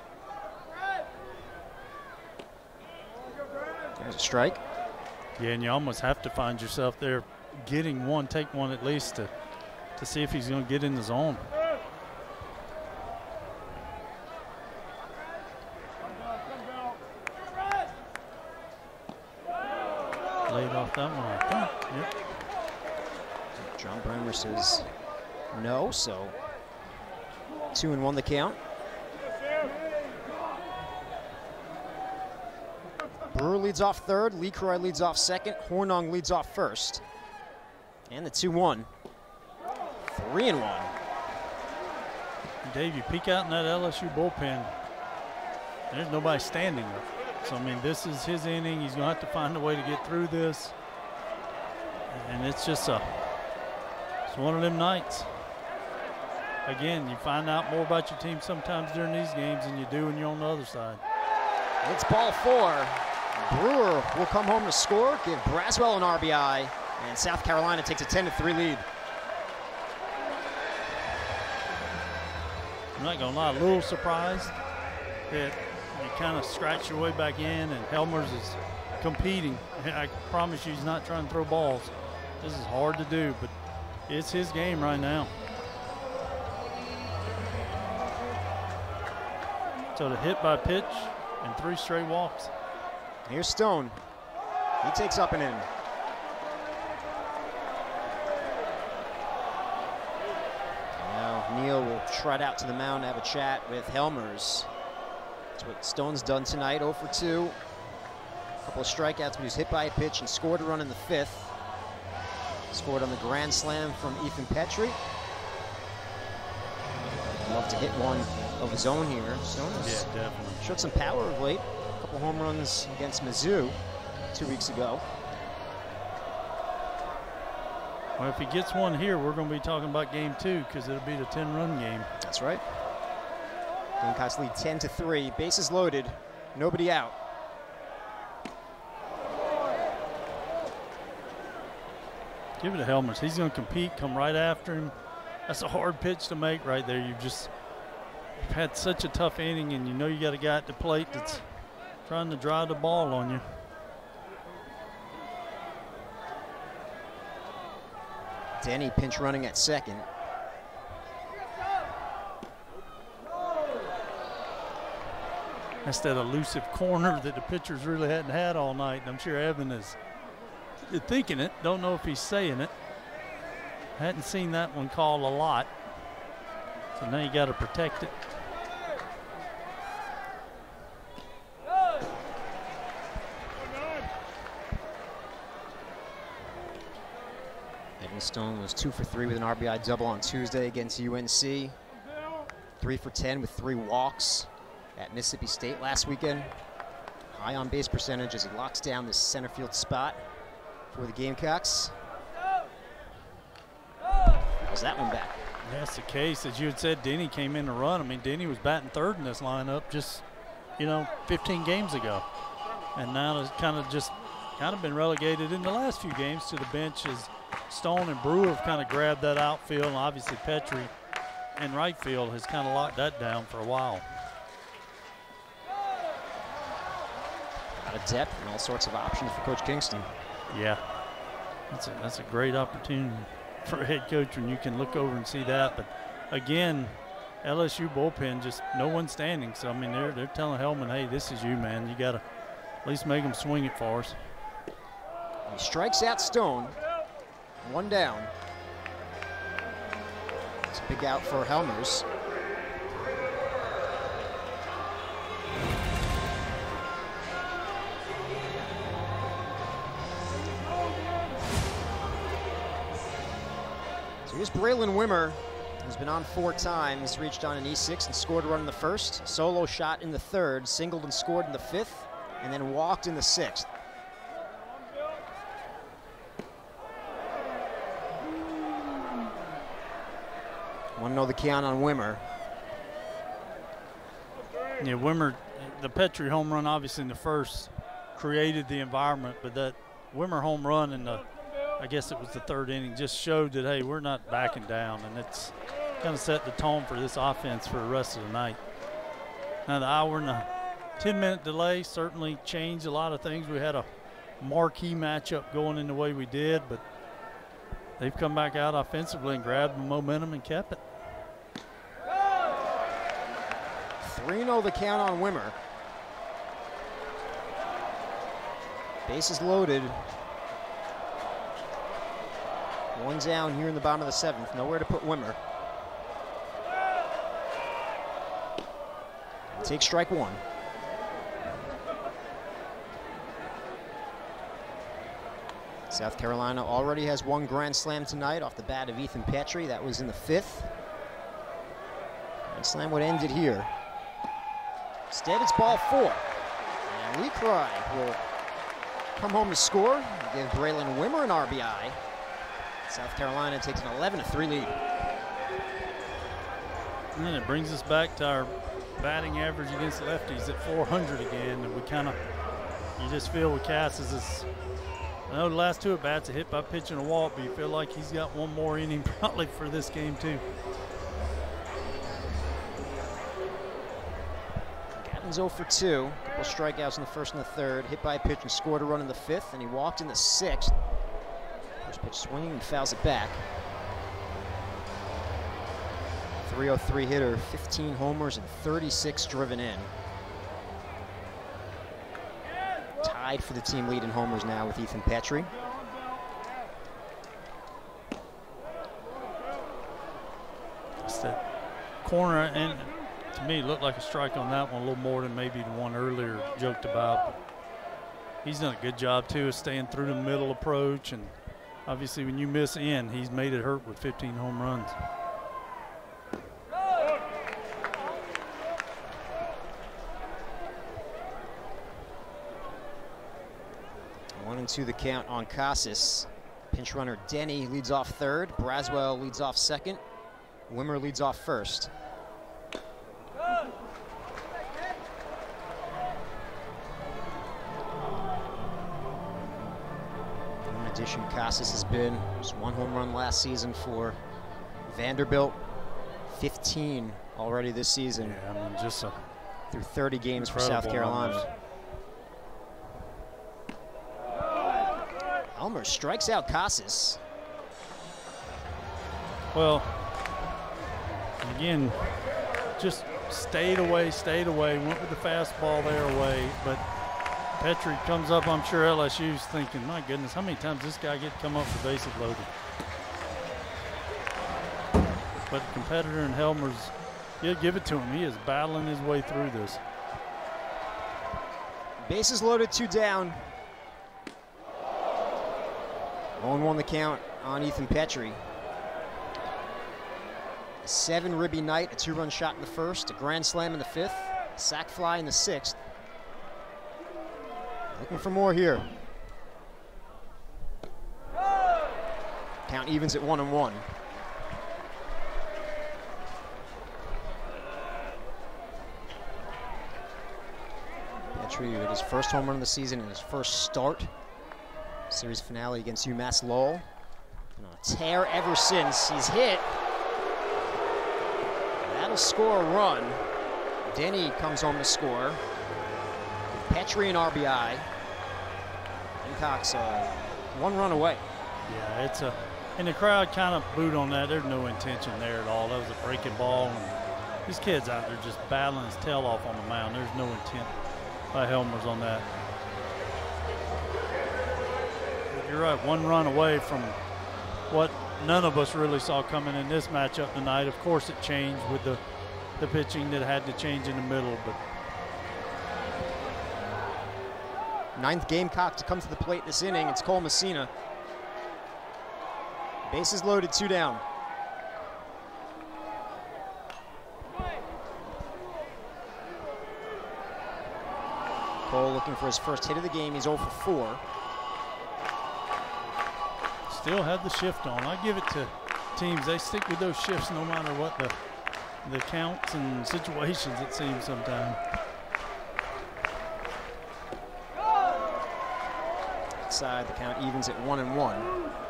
There's a strike. Yeah, and you almost have to find yourself there getting one, take one at least to see if he's going to get in the zone. Laid off that one, I think. Yep. John Bremer says no, so 2-1 the count. Brewer leads off 3rd, LeCroy leads off 2nd, Hornung leads off 1st. And the 2-1. 3-1. Dave, you peek out in that LSU bullpen, there's nobody standing there. So, I mean, this is his inning. He's going to have to find a way to get through this. And it's just it's one of them nights. Again, you find out more about your team sometimes during these games than you do when you're on the other side. It's ball 4. Brewer will come home to score, give Braswell an RBI, and South Carolina takes a 10-3 lead. I'm not going to lie, a little surprised that you kind of scratch your way back in and Helmers is competing. I promise you he's not trying to throw balls. This is hard to do, but it's his game right now. So the hit by pitch and 3 straight walks. Here's Stone. He takes up and in. Now Neal will trot out to the mound to have a chat with Helmers. That's what Stone's done tonight, 0 for 2. A couple of strikeouts, but he was hit by a pitch and scored a run in the 5th. Scored on the grand slam from Ethan Petrie. Love to hit one of his own here. Stone has definitely showed some power of late. A couple home runs against Mizzou 2 weeks ago. Well, if he gets one here, we're going to be talking about game 2 because it'll be the 10-run game. That's right. Gamecocks lead 10-3. Bases loaded. Nobody out. Give it to Helmers. He's going to compete, come right after him. That's a hard pitch to make right there. You've had such a tough inning, and you know you got a guy at the plate that's trying to drive the ball on you. Denny pinch running at 2nd. That's that elusive corner that the pitchers really hadn't had all night. I'm sure Evan is thinking it. Don't know if he's saying it. Hadn't seen that one called a lot. So now you got to protect it. Evan Stone was 2 for 3 with an RBI double on Tuesday against UNC. 3 for 10 with 3 walks at Mississippi State last weekend. High on base percentage as he locks down this center field spot for the Gamecocks. Was that one back? That's the case. As you had said, Denny came in to run. I mean, Denny was batting third in this lineup just, 15 games ago. And now it's kind of been relegated in the last few games to the bench as Stone and Brewer have kind of grabbed that outfield, and obviously Petrie in right field has kind of locked that down for a while. Out of depth and all sorts of options for Coach Kingston. Yeah, that's a great opportunity for a head coach when you can look over and see that. But again, LSU bullpen, just no one standing. So I mean, they're telling Hellman, hey, this is you, man. You got to at least make them swing it for us. He strikes out Stone. 1 down. It's a big out for Helmers. So here's Braylon Wimmer, who's been on 4 times, reached on an E6 and scored a run in the first, solo shot in the third, singled and scored in the 5th, and then walked in the 6th. Want to know the count on Wimmer. Yeah, Wimmer, the Petrie home run obviously in the first created the environment, but that Wimmer home run in the, I guess it was the 3rd inning, just showed that, hey, we're not backing down, and it's kind of set the tone for this offense for the rest of the night. Now the hour and a 10-minute delay certainly changed a lot of things. We had a marquee matchup going in the way we did, but they've come back out offensively and grabbed the momentum and kept it. 3-0 the count on Wimmer. Bases loaded. 1 down here in the bottom of the 7th. Nowhere to put Wimmer. Take strike 1. South Carolina already has 1 grand slam tonight off the bat of Ethan Petrie. That was in the 5th. Grand slam would end it here. Instead, it's ball 4. And Lee Cry will come home to score and give Braylon Wimmer an RBI. South Carolina takes an 11-3 lead. And then it brings us back to our batting average against lefties at 400 again. And we you just feel with Cassis is, I know the last 2 at-bats are hit by pitch and a walk, but you feel like he's got 1 more inning probably for this game too. Gatton's 0 for 2. A couple strikeouts in the 1st and the 3rd. Hit by a pitch and scored a run in the 5th, and he walked in the 6th. First pitch swinging and fouls it back. 303 hitter, 15 homers and 36 driven in. Tied for the team lead in homers now with Ethan Petrie. It's that corner, and to me it looked like a strike on that one, a little more than maybe the one earlier joked about. But he's done a good job too of staying through the middle approach, and obviously when you miss in, he's made it hurt with 15 home runs. To the count on Cassis. Pinch runner Denny leads off 3rd. Braswell leads off 2nd. Wimmer leads off 1st. In addition, Cassis has been just 1 home run last season for Vanderbilt. 15 already this season. Yeah, I mean, just through 30 games for South Carolina. Elmer strikes out Cassis. Well, again, just stayed away, went with the fastball there away, but Petrie comes up. I'm sure LSU's thinking, my goodness, how many times this guy get to come up for bases loaded? But the competitor in Helmers, you give it to him. He is battling his way through this. Bases loaded, 2 down. 0-1 the count on Ethan Petrie. A 7-ribby night, a 2-run shot in the first, a grand slam in the 5th, a sac fly in the 6th. Looking for more here. Count evens at 1-1. Petrie with his first home run of the season and his first start. Series finale against UMass Lowell. Been on a tear ever since. He's hit. That'll score a run. Denny comes home to score. Petrie an RBI. Gamecocks 1 run away. Yeah, it's a, and the crowd kind of booed on that. There's no intention there at all. That was a breaking ball, and these kids out there just battling his tail off on the mound. There's no intent by Helmers on that. But you're right, 1 run away from what none of us really saw coming in this matchup tonight. Of course, it changed with the pitching that had to change in the middle, but 9th Gamecock to come to the plate this inning. It's Cole Messina. Bases loaded, 2 down. Cole looking for his first hit of the game. He's 0 for 4. Still had the shift on. I give it to teams. They stick with those shifts no matter what the counts and situations, it seems sometimes. Outside, the count evens at 1-1.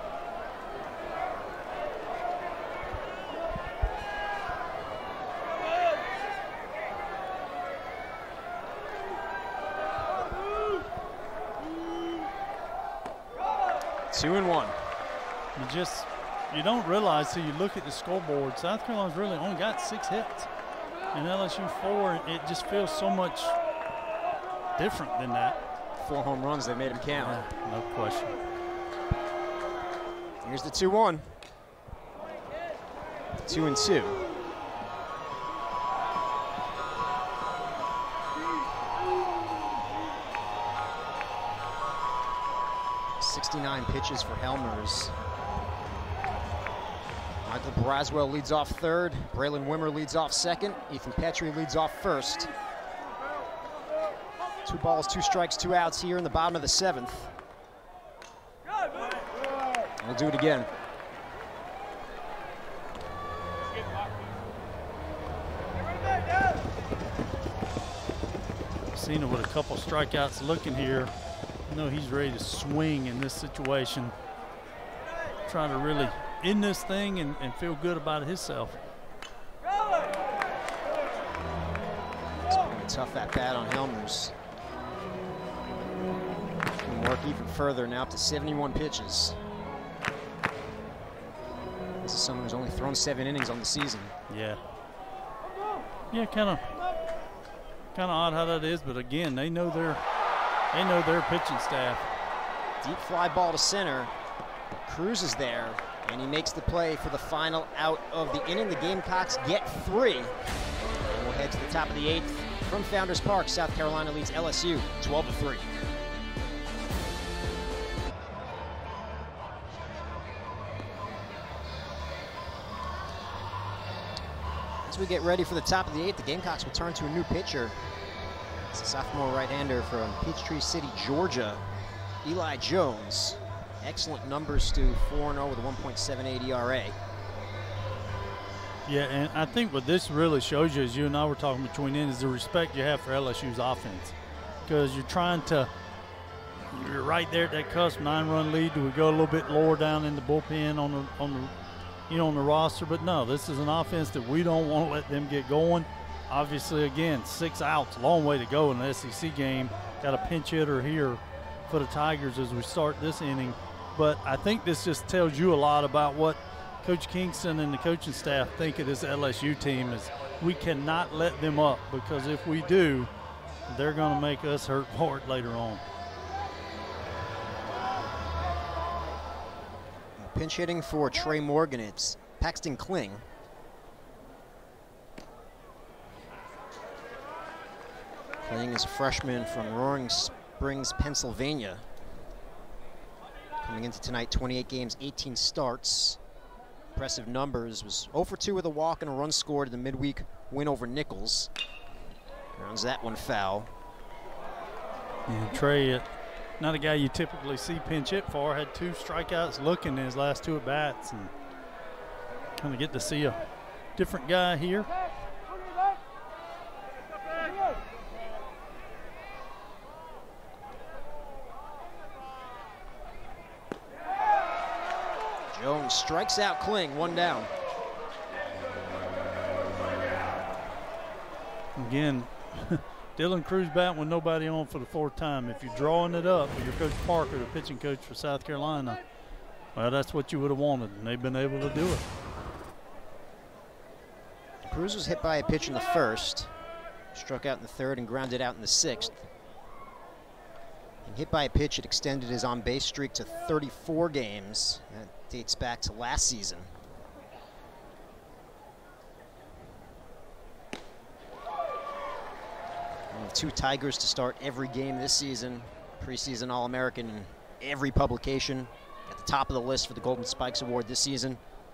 Two and 1. You don't realize till you look at the scoreboard, South Carolina's really only got 6 hits and LSU 4. It just feels so much different than that. 4 home runs, they made him count. Yeah, no question. Here's the 2-1. 2-2. .69 pitches for Helmers. Michael Braswell leads off 3rd. Braylon Wimmer leads off 2nd. Ethan Petrie leads off 1st. 2 balls, 2 strikes, 2 outs here in the bottom of the 7th. We'll do it again. Cena with a couple strikeouts looking here. I know he's ready to swing in this situation. Trying to really end this thing and feel good about himself. It's been a tough at-bat on Helmers. Can work even further now, up to 71 pitches. This is someone who's only thrown 7 innings on the season. Yeah. Yeah, kind of odd how that is, but again, they know their pitching staff. Deep fly ball to center. Cruz is there, and he makes the play for the final out of the inning. The Gamecocks get 3. And we'll head to the top of the 8th. From Founders Park, South Carolina leads LSU 12-3. As we get ready for the top of the 8th, the Gamecocks will turn to a new pitcher. It's a sophomore right-hander from Peachtree City, Georgia, Eli Jones. Excellent numbers to 4-0 with a 1.78 ERA. Yeah, and I think what this really shows you, as you and I were talking between innings, is the respect you have for LSU's offense. Because you're right there at that cusp, 9-run lead. Do we go a little bit lower down in the bullpen on the roster? But no, this is an offense that we don't want to let them get going. Obviously, again, 6 outs, long way to go in the SEC game. Got a pinch hitter here for the Tigers as we start this inning. But I think this just tells you a lot about what Coach Kingston and the coaching staff think of this LSU team. Is we cannot let them up, because if we do, they're going to make us hurt for it later on. Pinch hitting for Trey Morgan, it's Paxton Kling. Kling is a freshman from Roaring Springs, Pennsylvania. Coming into tonight, 28 games, 18 starts. Impressive numbers. Was 0 for 2 with a walk and a run scored in the midweek win over Nichols. Grounds that one foul. And Trey, not a guy you typically see pinch hit for, had 2 strikeouts looking in his last 2 at-bats, and kind of get to see a different guy here. Jones strikes out Kling, 1 down. Again, Dylan Cruz batting with nobody on for the 4th time. If you're drawing it up with your Coach Parker, the pitching coach for South Carolina, well, that's what you would have wanted, and they've been able to do it. Cruz was hit by a pitch in the 1st, struck out in the 3rd, and grounded out in the 6th. And hit by a pitch, it extended his on-base streak to 34 games. That dates back to last season. And 2 Tigers to start every game this season. Preseason All-American in every publication. At the top of the list for the Golden Spikes Award this season.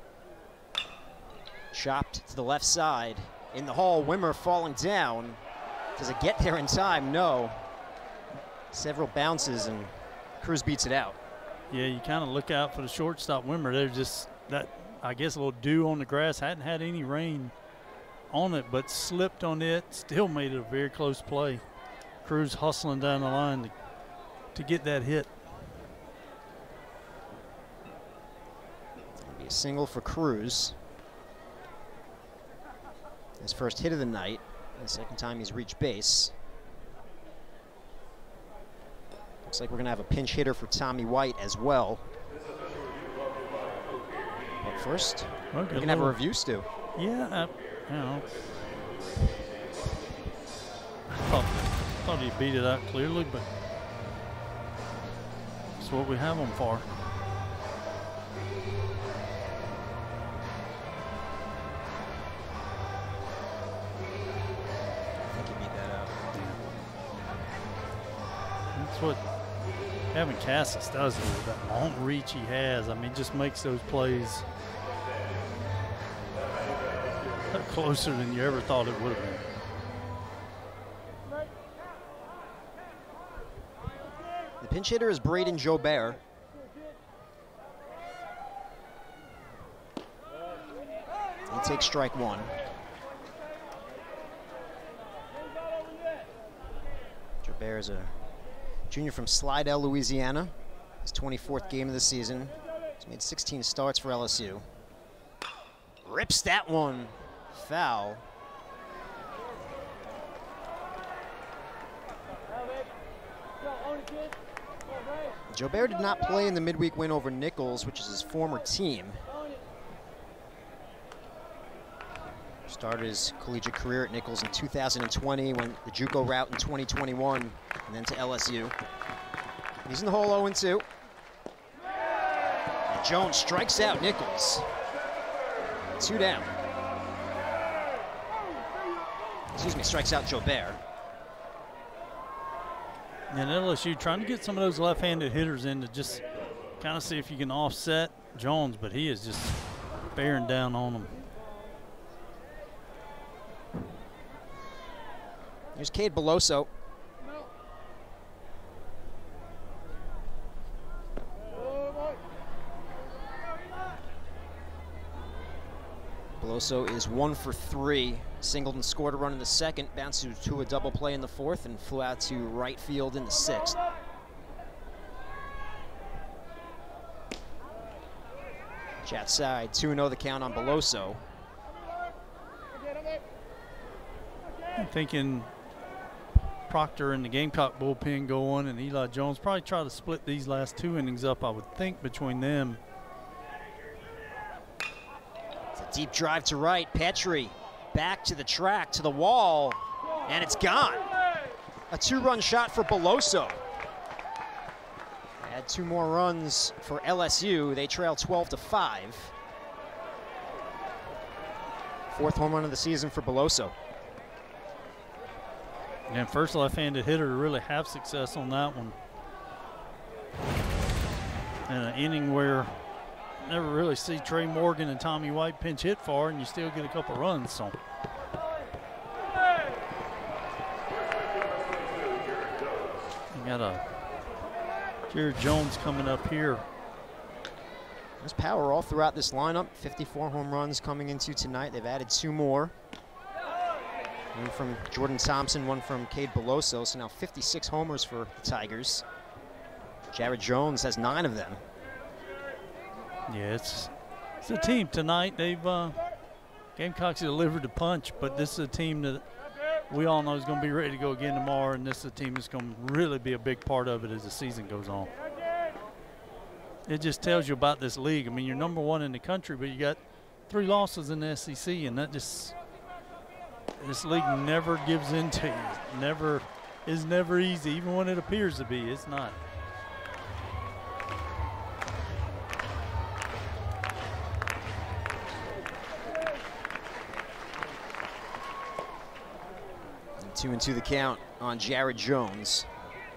Chopped to the left side. In the hole, Wimmer falling down. Does it get there in time? No. Several bounces, and Cruz beats it out. Yeah, you kind of look out for the shortstop Wimmer. There's just that, I guess, a little dew on the grass. Hadn't had any rain on it, but slipped on it. Still made it a very close play. Cruz hustling down the line to get that hit. It'll be a single for Cruz. His first hit of the night. The 2nd time he's reached base. Looks like we're going to have a pinch hitter for Tommy White as well. But first, we're going to have a review, Stu. Yeah, you know. Thought he beat it out clearly, but that's what we have him for. I think he beat that out. That's what Kevin Cassis does with that long reach he has. I mean, just makes those plays closer than you ever thought it would have been. The pinch hitter is Braden Jobert. He takes strike 1. Jobert is a junior from Slidell, Louisiana. His 24th game of the season. He's made 16 starts for LSU. Rips that one. Foul. Jobert did not play in the midweek win over Nichols, which is his former team. Started his collegiate career at Nichols in 2020, went the JUCO route in 2021, and then to LSU. He's in the hole 0-2. And Jones strikes out Nichols. 2 down. Excuse me, strikes out Jobert. And LSU trying to get some of those left-handed hitters in to just kind of see if you can offset Jones, but he is just bearing down on them. Here's Cade Beloso. Beloso is 1 for 3. Singled and scored a run in the 2nd, bounced to a double play in the 4th, and flew out to right field in the 6th. Outside, 2-0 the count on Beloso. I'm thinking Proctor and the Gamecock bullpen going, and Eli Jones probably try to split these last 2 innings up, I would think, between them. It's a deep drive to right. Petrie back to the track, to the wall, and it's gone. A 2-run shot for Beloso. Add 2 more runs for LSU. They trail 12-5. 4th home run of the season for Beloso. And first left-handed hitter to really have success on that one. in an inning where never really see Trey Morgan and Tommy White pinch hit for, and you still get a couple runs. So you got a Jared Jones coming up here. There's power all throughout this lineup. 54 home runs coming into tonight. They've added 2 more. One from Jordan Thompson, one from Cade Beloso. So now 56 homers for the Tigers. Jared Jones has 9 of them. Yeah, it's a team tonight. They've Gamecocks delivered the punch, but this is a team that we all know is going to be ready to go again tomorrow, and this is a team that's going to really be a big part of it as the season goes on. It just tells you about this league. I mean, you're number 1 in the country, but you got 3 losses in the SEC, and that just, this league never gives in to you. Is never easy, even when it appears to be. It's not. And 2-2 the count on Jared Jones.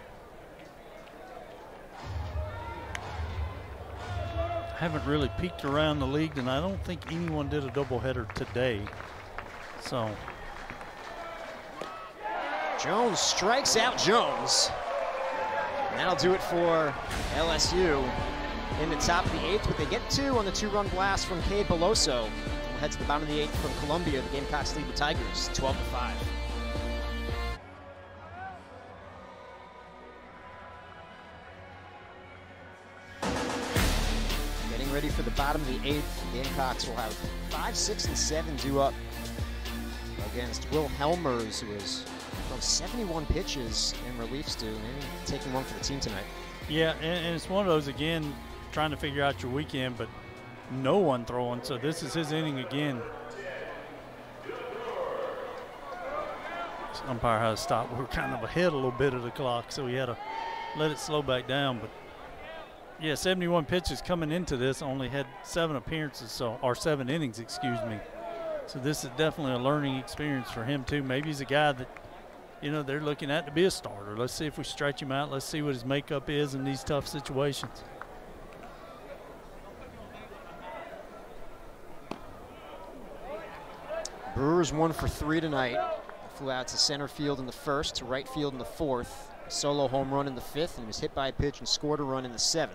Haven't really peeked around the league, and I don't think anyone did a doubleheader today. So Jones strikes out Jones. And that'll do it for LSU in the top of the 8th, but they get 2 on the 2-run blast from Cade Beloso. We'll head to the bottom of the 8th from Columbia. The Gamecocks lead the Tigers 12-5. Ready for the bottom of the 8th. The Gamecocks will have 5, 6, and 7 due up against Will Helmers, who is from 71 pitches in relief, Stu. Maybe taking one for the team tonight. Yeah, and it's one of those, again, trying to figure out your weekend, but no one throwing, so this is his inning again. This umpire had to stop. We were kind of ahead a little bit of the clock, so he had to let it slow back down. But yeah, 71 pitches coming into this, only had 7 appearances, or 7 innings, excuse me. So this is definitely a learning experience for him too. Maybe he's a guy that, you know, they're looking at to be a starter. Let's see if we stretch him out. Let's see what his makeup is in these tough situations. Brewers 1 for 3 tonight. Flew out to center field in the 1st, to right field in the 4th. A solo home run in the 5th, and was hit by a pitch and scored a run in the 7th.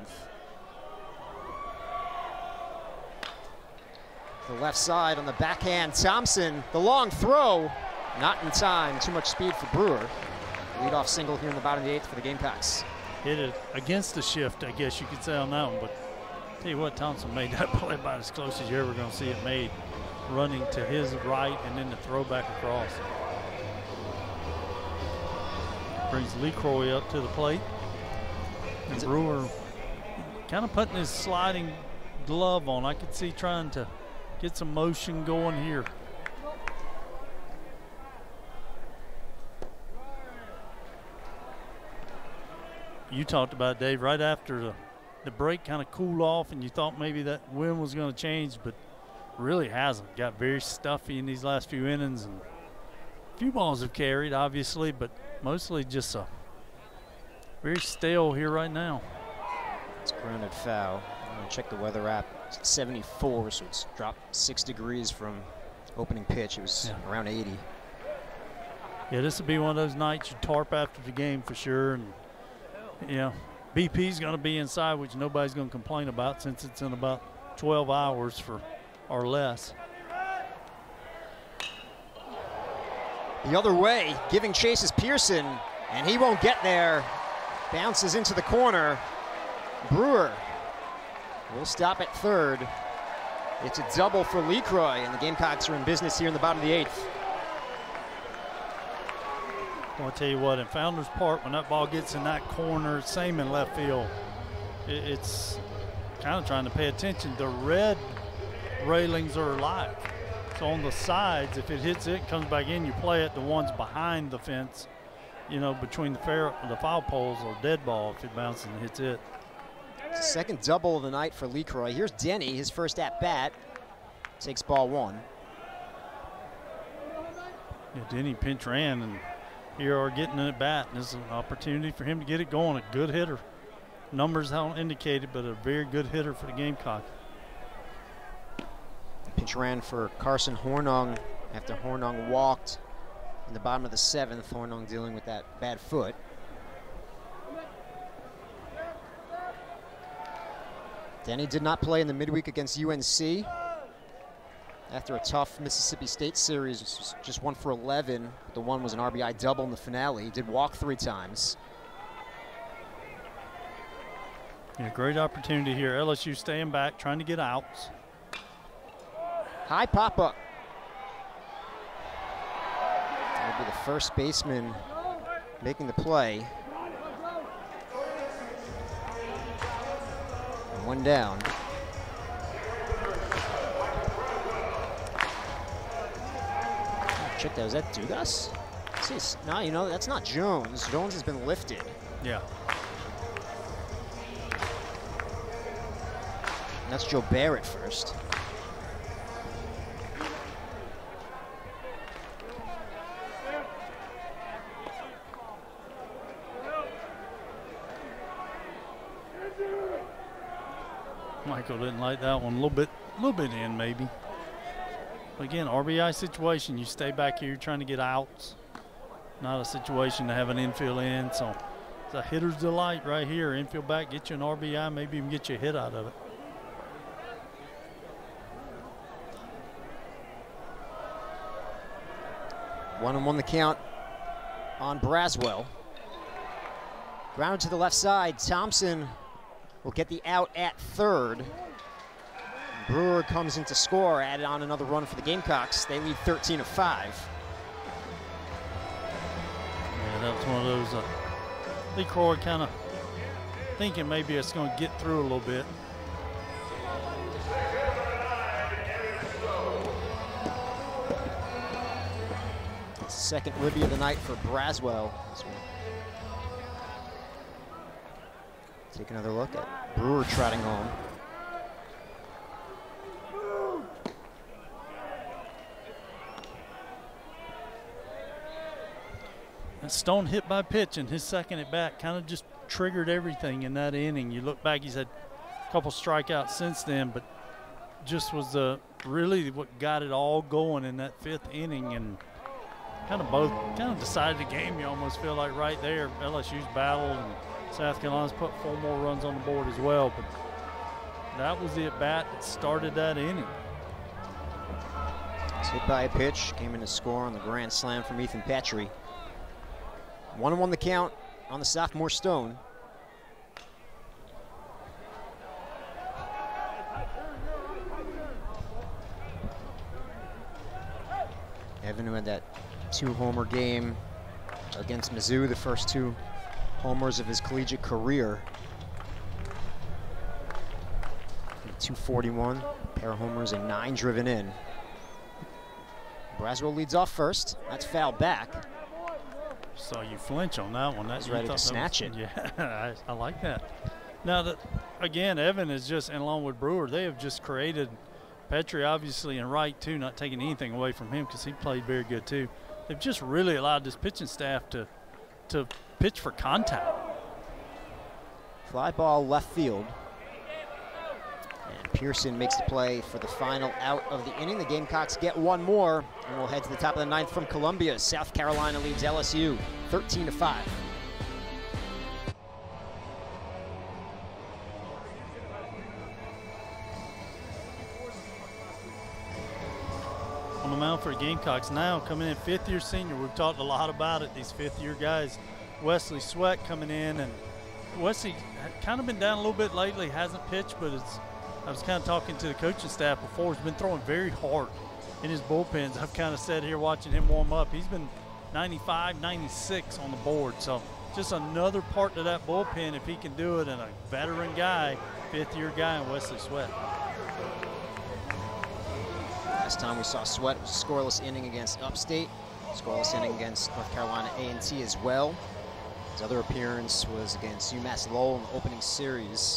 The left side on the backhand, Thompson, the long throw, not in time. Too much speed for Brewer. Leadoff single here in the bottom of the 8th for the Gamecocks. Hit it against the shift, I guess you could say on that one, but tell you what, Thompson made that play about as close as you're ever going to see it made, running to his right and then the throw back across. Brings LeCroy up to the plate. And Brewer kind of putting his sliding glove on. I could see trying to get some motion going here. You talked about, Dave, right after the break kind of cooled off and you thought maybe that wind was going to change, but really hasn't. Got very stuffy in these last few innings, and a few balls have carried, obviously, but mostly just a very stale here right now. It's grounded foul. I'm going to check the weather app. It's 74, so it's dropped 6 degrees from opening pitch. It was around 80. Yeah, this will be one of those nights you tarp after the game for sure. And, you know, BP's going to be inside, which nobody's going to complain about since it's in about 12 hours or less. The other way, giving chase is Pearson, and he won't get there. Bounces into the corner. Brewer will stop at 3rd. It's a double for LeCroy, and the Gamecocks are in business here in the bottom of the 8th. Well, I'll tell you what, in Founders Park, when that ball gets in that corner, same in left field, it's kind of trying to pay attention. The red railings are alive. So on the sides, if it hits it, comes back in, you play it. The ones behind the fence, you know, between the foul poles or dead ball if it bounces and hits it. It's the second double of the night for LeCroy. Here's Denny, his first at-bat. Takes ball 1. Yeah, Denny pinch ran, and here are getting an at-bat. This is an opportunity for him to get it going. A good hitter. numbers don't indicate it, but a very good hitter for the Gamecocks. Pitch ran for Carson Hornung after Hornung walked in the bottom of the 7th. Hornung dealing with that bad foot. Denny did not play in the midweek against UNC. After a tough Mississippi State series, just 1 for 11. The one was an RBI double in the finale. He did walk 3 times. Yeah, great opportunity here. LSU staying back, trying to get outs. High pop-up. That'll be the first baseman making the play. And 1 down. Check that, was that Dugas? No, you know, that's not Jones. Jones has been lifted. Yeah. And that's Joe Barrett first. Michael didn't like that one. A little bit in maybe. But again, RBI situation, you stay back here, you're trying to get outs. Not a situation to have an infield in. So it's a hitter's delight right here. Infield back, get you an RBI, maybe even get you a hit out of it. One and one the count on Braswell. Grounded to the left side. Thompson will get the out at third. Brewer comes in to score, added on another run for the Gamecocks. They lead 13-5. Yeah, that was one of those, Lee Croy kind of thinking maybe it's going to get through a little bit. Second ribby of the night for Braswell. Take another look at Brewer trotting home. And Stone hit by pitch in his second at bat kind of just triggered everything in that inning. You look back, he's had a couple strikeouts since then, but just was really what got it all going in that 5th inning, and kind of decided the game. You almost feel like right there. LSU's battled, and South Carolina's put 4 more runs on the board as well, but that was the at bat that started that inning. Hit by a pitch, came in to score on the grand slam from Ethan Petrie. 1-1 the count on the sophomore Stone. Evan, who had that 2-homer game against Mizzou, the first 2 homers of his collegiate career. 241, pair of homers and 9 driven in. Braswell leads off first. That's fouled back. So you flinch on that one. He's ready to snatch it. Yeah, I like that. Now, again, Evan is just, and along with Brewer, they have just created Petrie, obviously, and Wright, too, not taking anything away from him because he played very good, too. They've just really allowed this pitching staff to pitch for contact. Fly ball left field. And Pearson makes the play for the final out of the inning. The Gamecocks get 1 more, and we'll head to the top of the 9th from Columbia. South Carolina leads LSU 13-5. On the mound for the Gamecocks now, coming in 5th-year senior. We've talked a lot about it, these 5th-year guys. Wesley Sweat coming in, and Wesley had kind of been down a little bit lately, hasn't pitched, but I was kind of talking to the coaching staff before. He's been throwing very hard in his bullpens. I've kind of said here watching him warm up, he's been 95, 96 on the board. So just another part to that bullpen if he can do it, and a veteran guy, 5th-year guy in Wesley Sweat. Last time we saw Sweat was a scoreless inning against Upstate, scoreless inning against North Carolina A&T as well. His other appearance was against UMass Lowell in the opening series.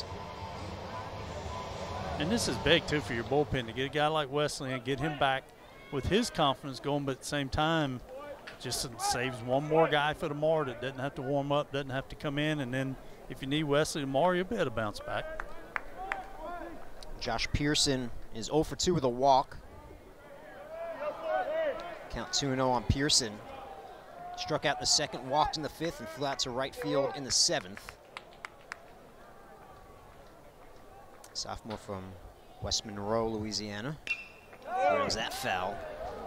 And this is big, too, for your bullpen to get a guy like Wesley and get him back with his confidence going, but at the same time, just saves one more guy for tomorrow that doesn't have to warm up, doesn't have to come in, and then if you need Wesley tomorrow, you'll be able to bounce back. Josh Pearson is 0 for 2 with a walk. Count 2-0 on Pearson. Struck out in the second, walked in the fifth, and flew out to right field in the seventh. Sophomore from West Monroe, Louisiana. Where was that foul?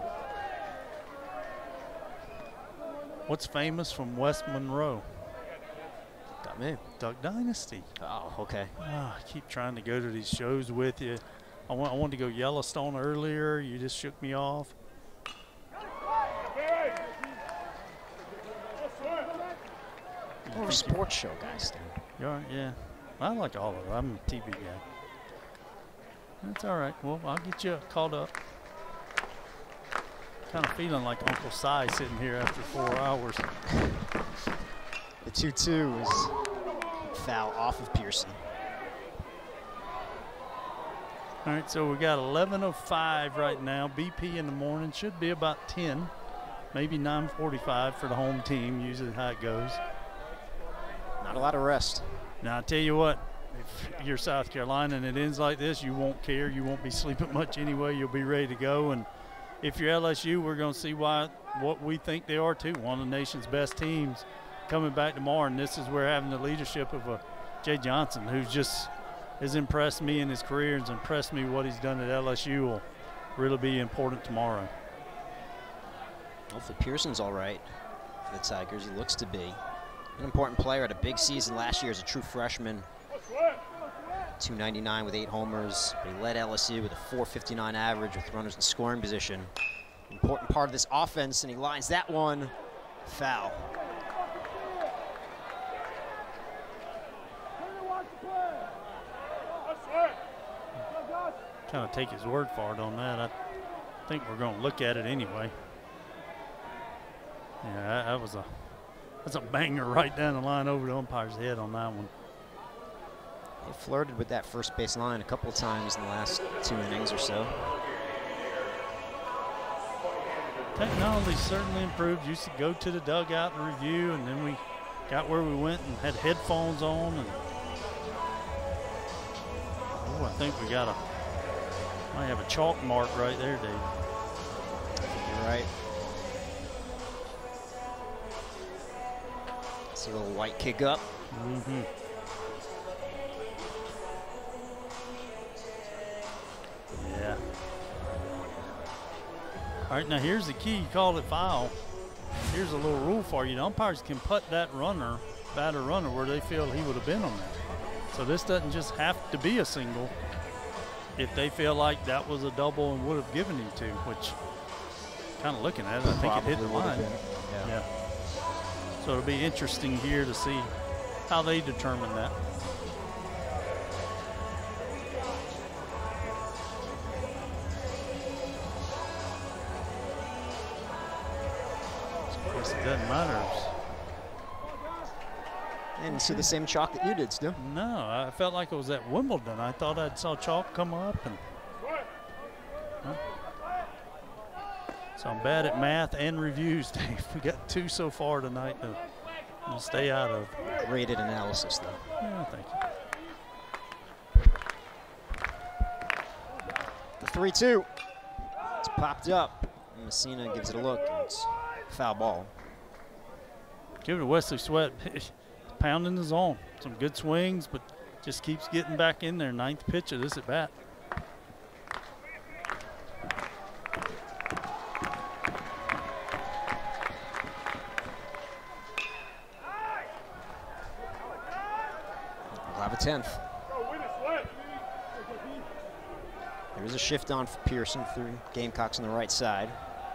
What's famous from West Monroe? Got me. Duck Dynasty. Oh, okay. I keep trying to go to these shows with you. I wanted to go Yellowstone earlier. You just shook me off. More of a sports show, guys. Yeah. I like all of it. I'm a TV guy. That's all right. Well, I'll get you caught up. Kind of feeling like Uncle Si sitting here after 4 hours. The 2-2 is foul off of Pearson. All right, so we got 11:05 right now. BP in the morning should be about 10, maybe 9:45 for the home team. Usually how it goes. Not a lot of rest. Now, I tell you what, if you're South Carolina and it ends like this, you won't care. You won't be sleeping much anyway. You'll be ready to go. And if you're LSU, we're going to see what we think they are, too. One of the nation's best teams coming back tomorrow. And this is where having the leadership of Jay Johnson, who just has impressed me in his career and has impressed me what he's done at LSU, will really be important tomorrow. Hopefully Pearson's all right for the Tigers. He looks to be. An important player, had a big season last year as a true freshman. 299 with 8 homers, but he led LSU with a 459 average with runners in scoring position. Important part of this offense, and he lines that one foul. Kind of take his word for it on that. I think we're going to look at it anyway. Yeah, that's a banger right down the line over the umpire's head on that one. He flirted with that first base line a couple of times in the last 2 innings or so. Technology certainly improved. Used to go to the dugout and review, and then we got where we went and had headphones on. And oh, I think we might have a chalk mark right there, Dave. You're right. See a little white kick up. Mm-hmm. Yeah. All right, now here's the key. You called it foul. Here's a little rule for you. The umpires can put that batter runner where they feel he would have been on that. So this doesn't just have to be a single if they feel like that was a double and would have given him to, which kind of looking at it, I think it hit the line. Yeah. So it'll be interesting here to see how they determine that. Of course, it doesn't matter. And see the same chalk that you did, Stu? No, I felt like it was at Wimbledon. I thought I saw chalk come up. And so I'm bad at math and reviews, Dave. We got 2 so far tonight to stay out of. Graded analysis, though. Yeah, thank you. The 3-2. It's popped up. And Messina gives it a look. And it's foul ball. Give it to Wesley Sweat. Pounding the zone. Some good swings, but just keeps getting back in there. 9th pitch of this at bat. We'll have a 10th. There is a shift on for Pearson through Gamecocks on the right side.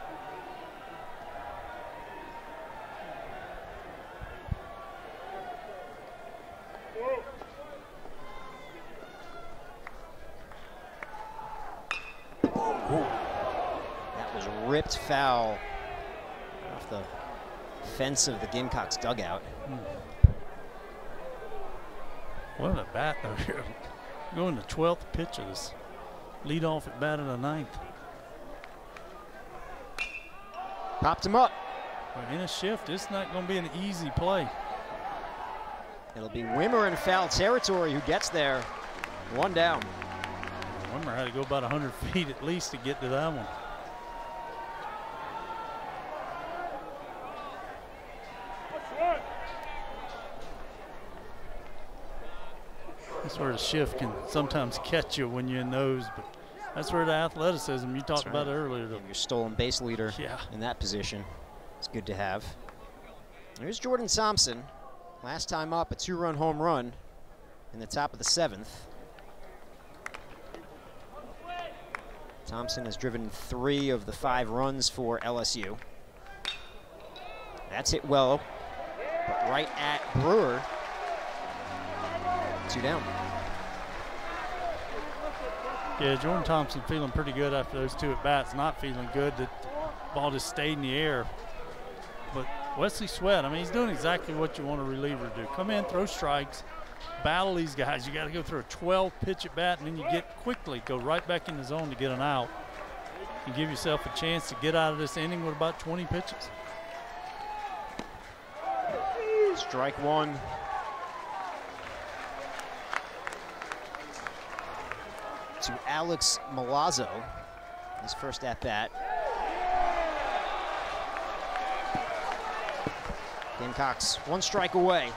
Ripped foul off the fence of the Gamecocks dugout. What a bat though here. Going to 12th pitch of this. Lead off at bat of the 9th. Popped him up. But in a shift, it's not going to be an easy play. It'll be Wimmer in foul territory who gets there. One down. Wimmer had to go about 100 feet at least to get to that one. That's where the shift can sometimes catch you when you're in those, but that's where the athleticism you talked about earlier. Your stolen base leader in that position. It's good to have. Here's Jordan Thompson. Last time up, a 2-run home run in the top of the 7th. Thompson has driven 3 of the 5 runs for LSU. That's hit well, but right at Brewer. 2 down. Yeah, Jordan Thompson feeling pretty good after those 2 at-bats. Not feeling good. The ball just stayed in the air. But Wesley Sweat, I mean, he's doing exactly what you want a reliever to do. Come in, throw strikes, battle these guys. You got to go through a 12-pitch at-bat, and then you get quickly, go right back in the zone to get an out. And give yourself a chance to get out of this inning with about 20 pitches. Strike 1. To Alex Milazzo, his first at-bat. Gamecocks 1 strike away.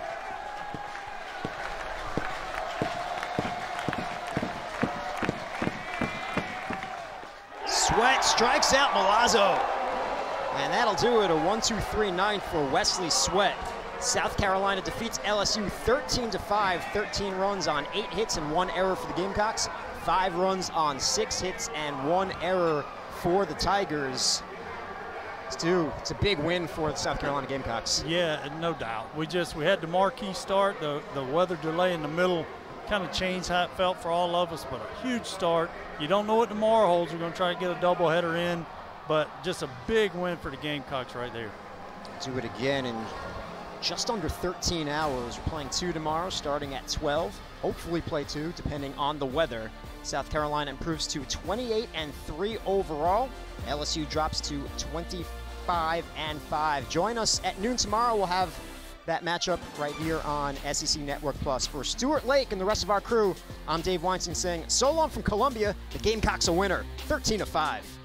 Sweat strikes out Milazzo. And that'll do it, a 1-2-3 ninth for Wesley Sweat. South Carolina defeats LSU 13-5, 13 runs on 8 hits and 1 error for the Gamecocks. 5 runs on 6 hits and 1 error for the Tigers. Stu, it's a big win for the South Carolina Gamecocks. Yeah, no doubt. We had the marquee start. The weather delay in the middle kind of changed how it felt for all of us, but a huge start. You don't know what tomorrow holds. We're going to try to get a doubleheader in, but just a big win for the Gamecocks right there. Do it again in just under 13 hours. We're playing 2 tomorrow, starting at 12. Hopefully play 2, depending on the weather. South Carolina improves to 28-3 overall. LSU drops to 25-5. Join us at noon tomorrow. We'll have that matchup right here on SEC Network Plus. For Stuart Lake and the rest of our crew, I'm Dave Weinstein saying so long from Columbia. The Gamecocks a winner, 13-5.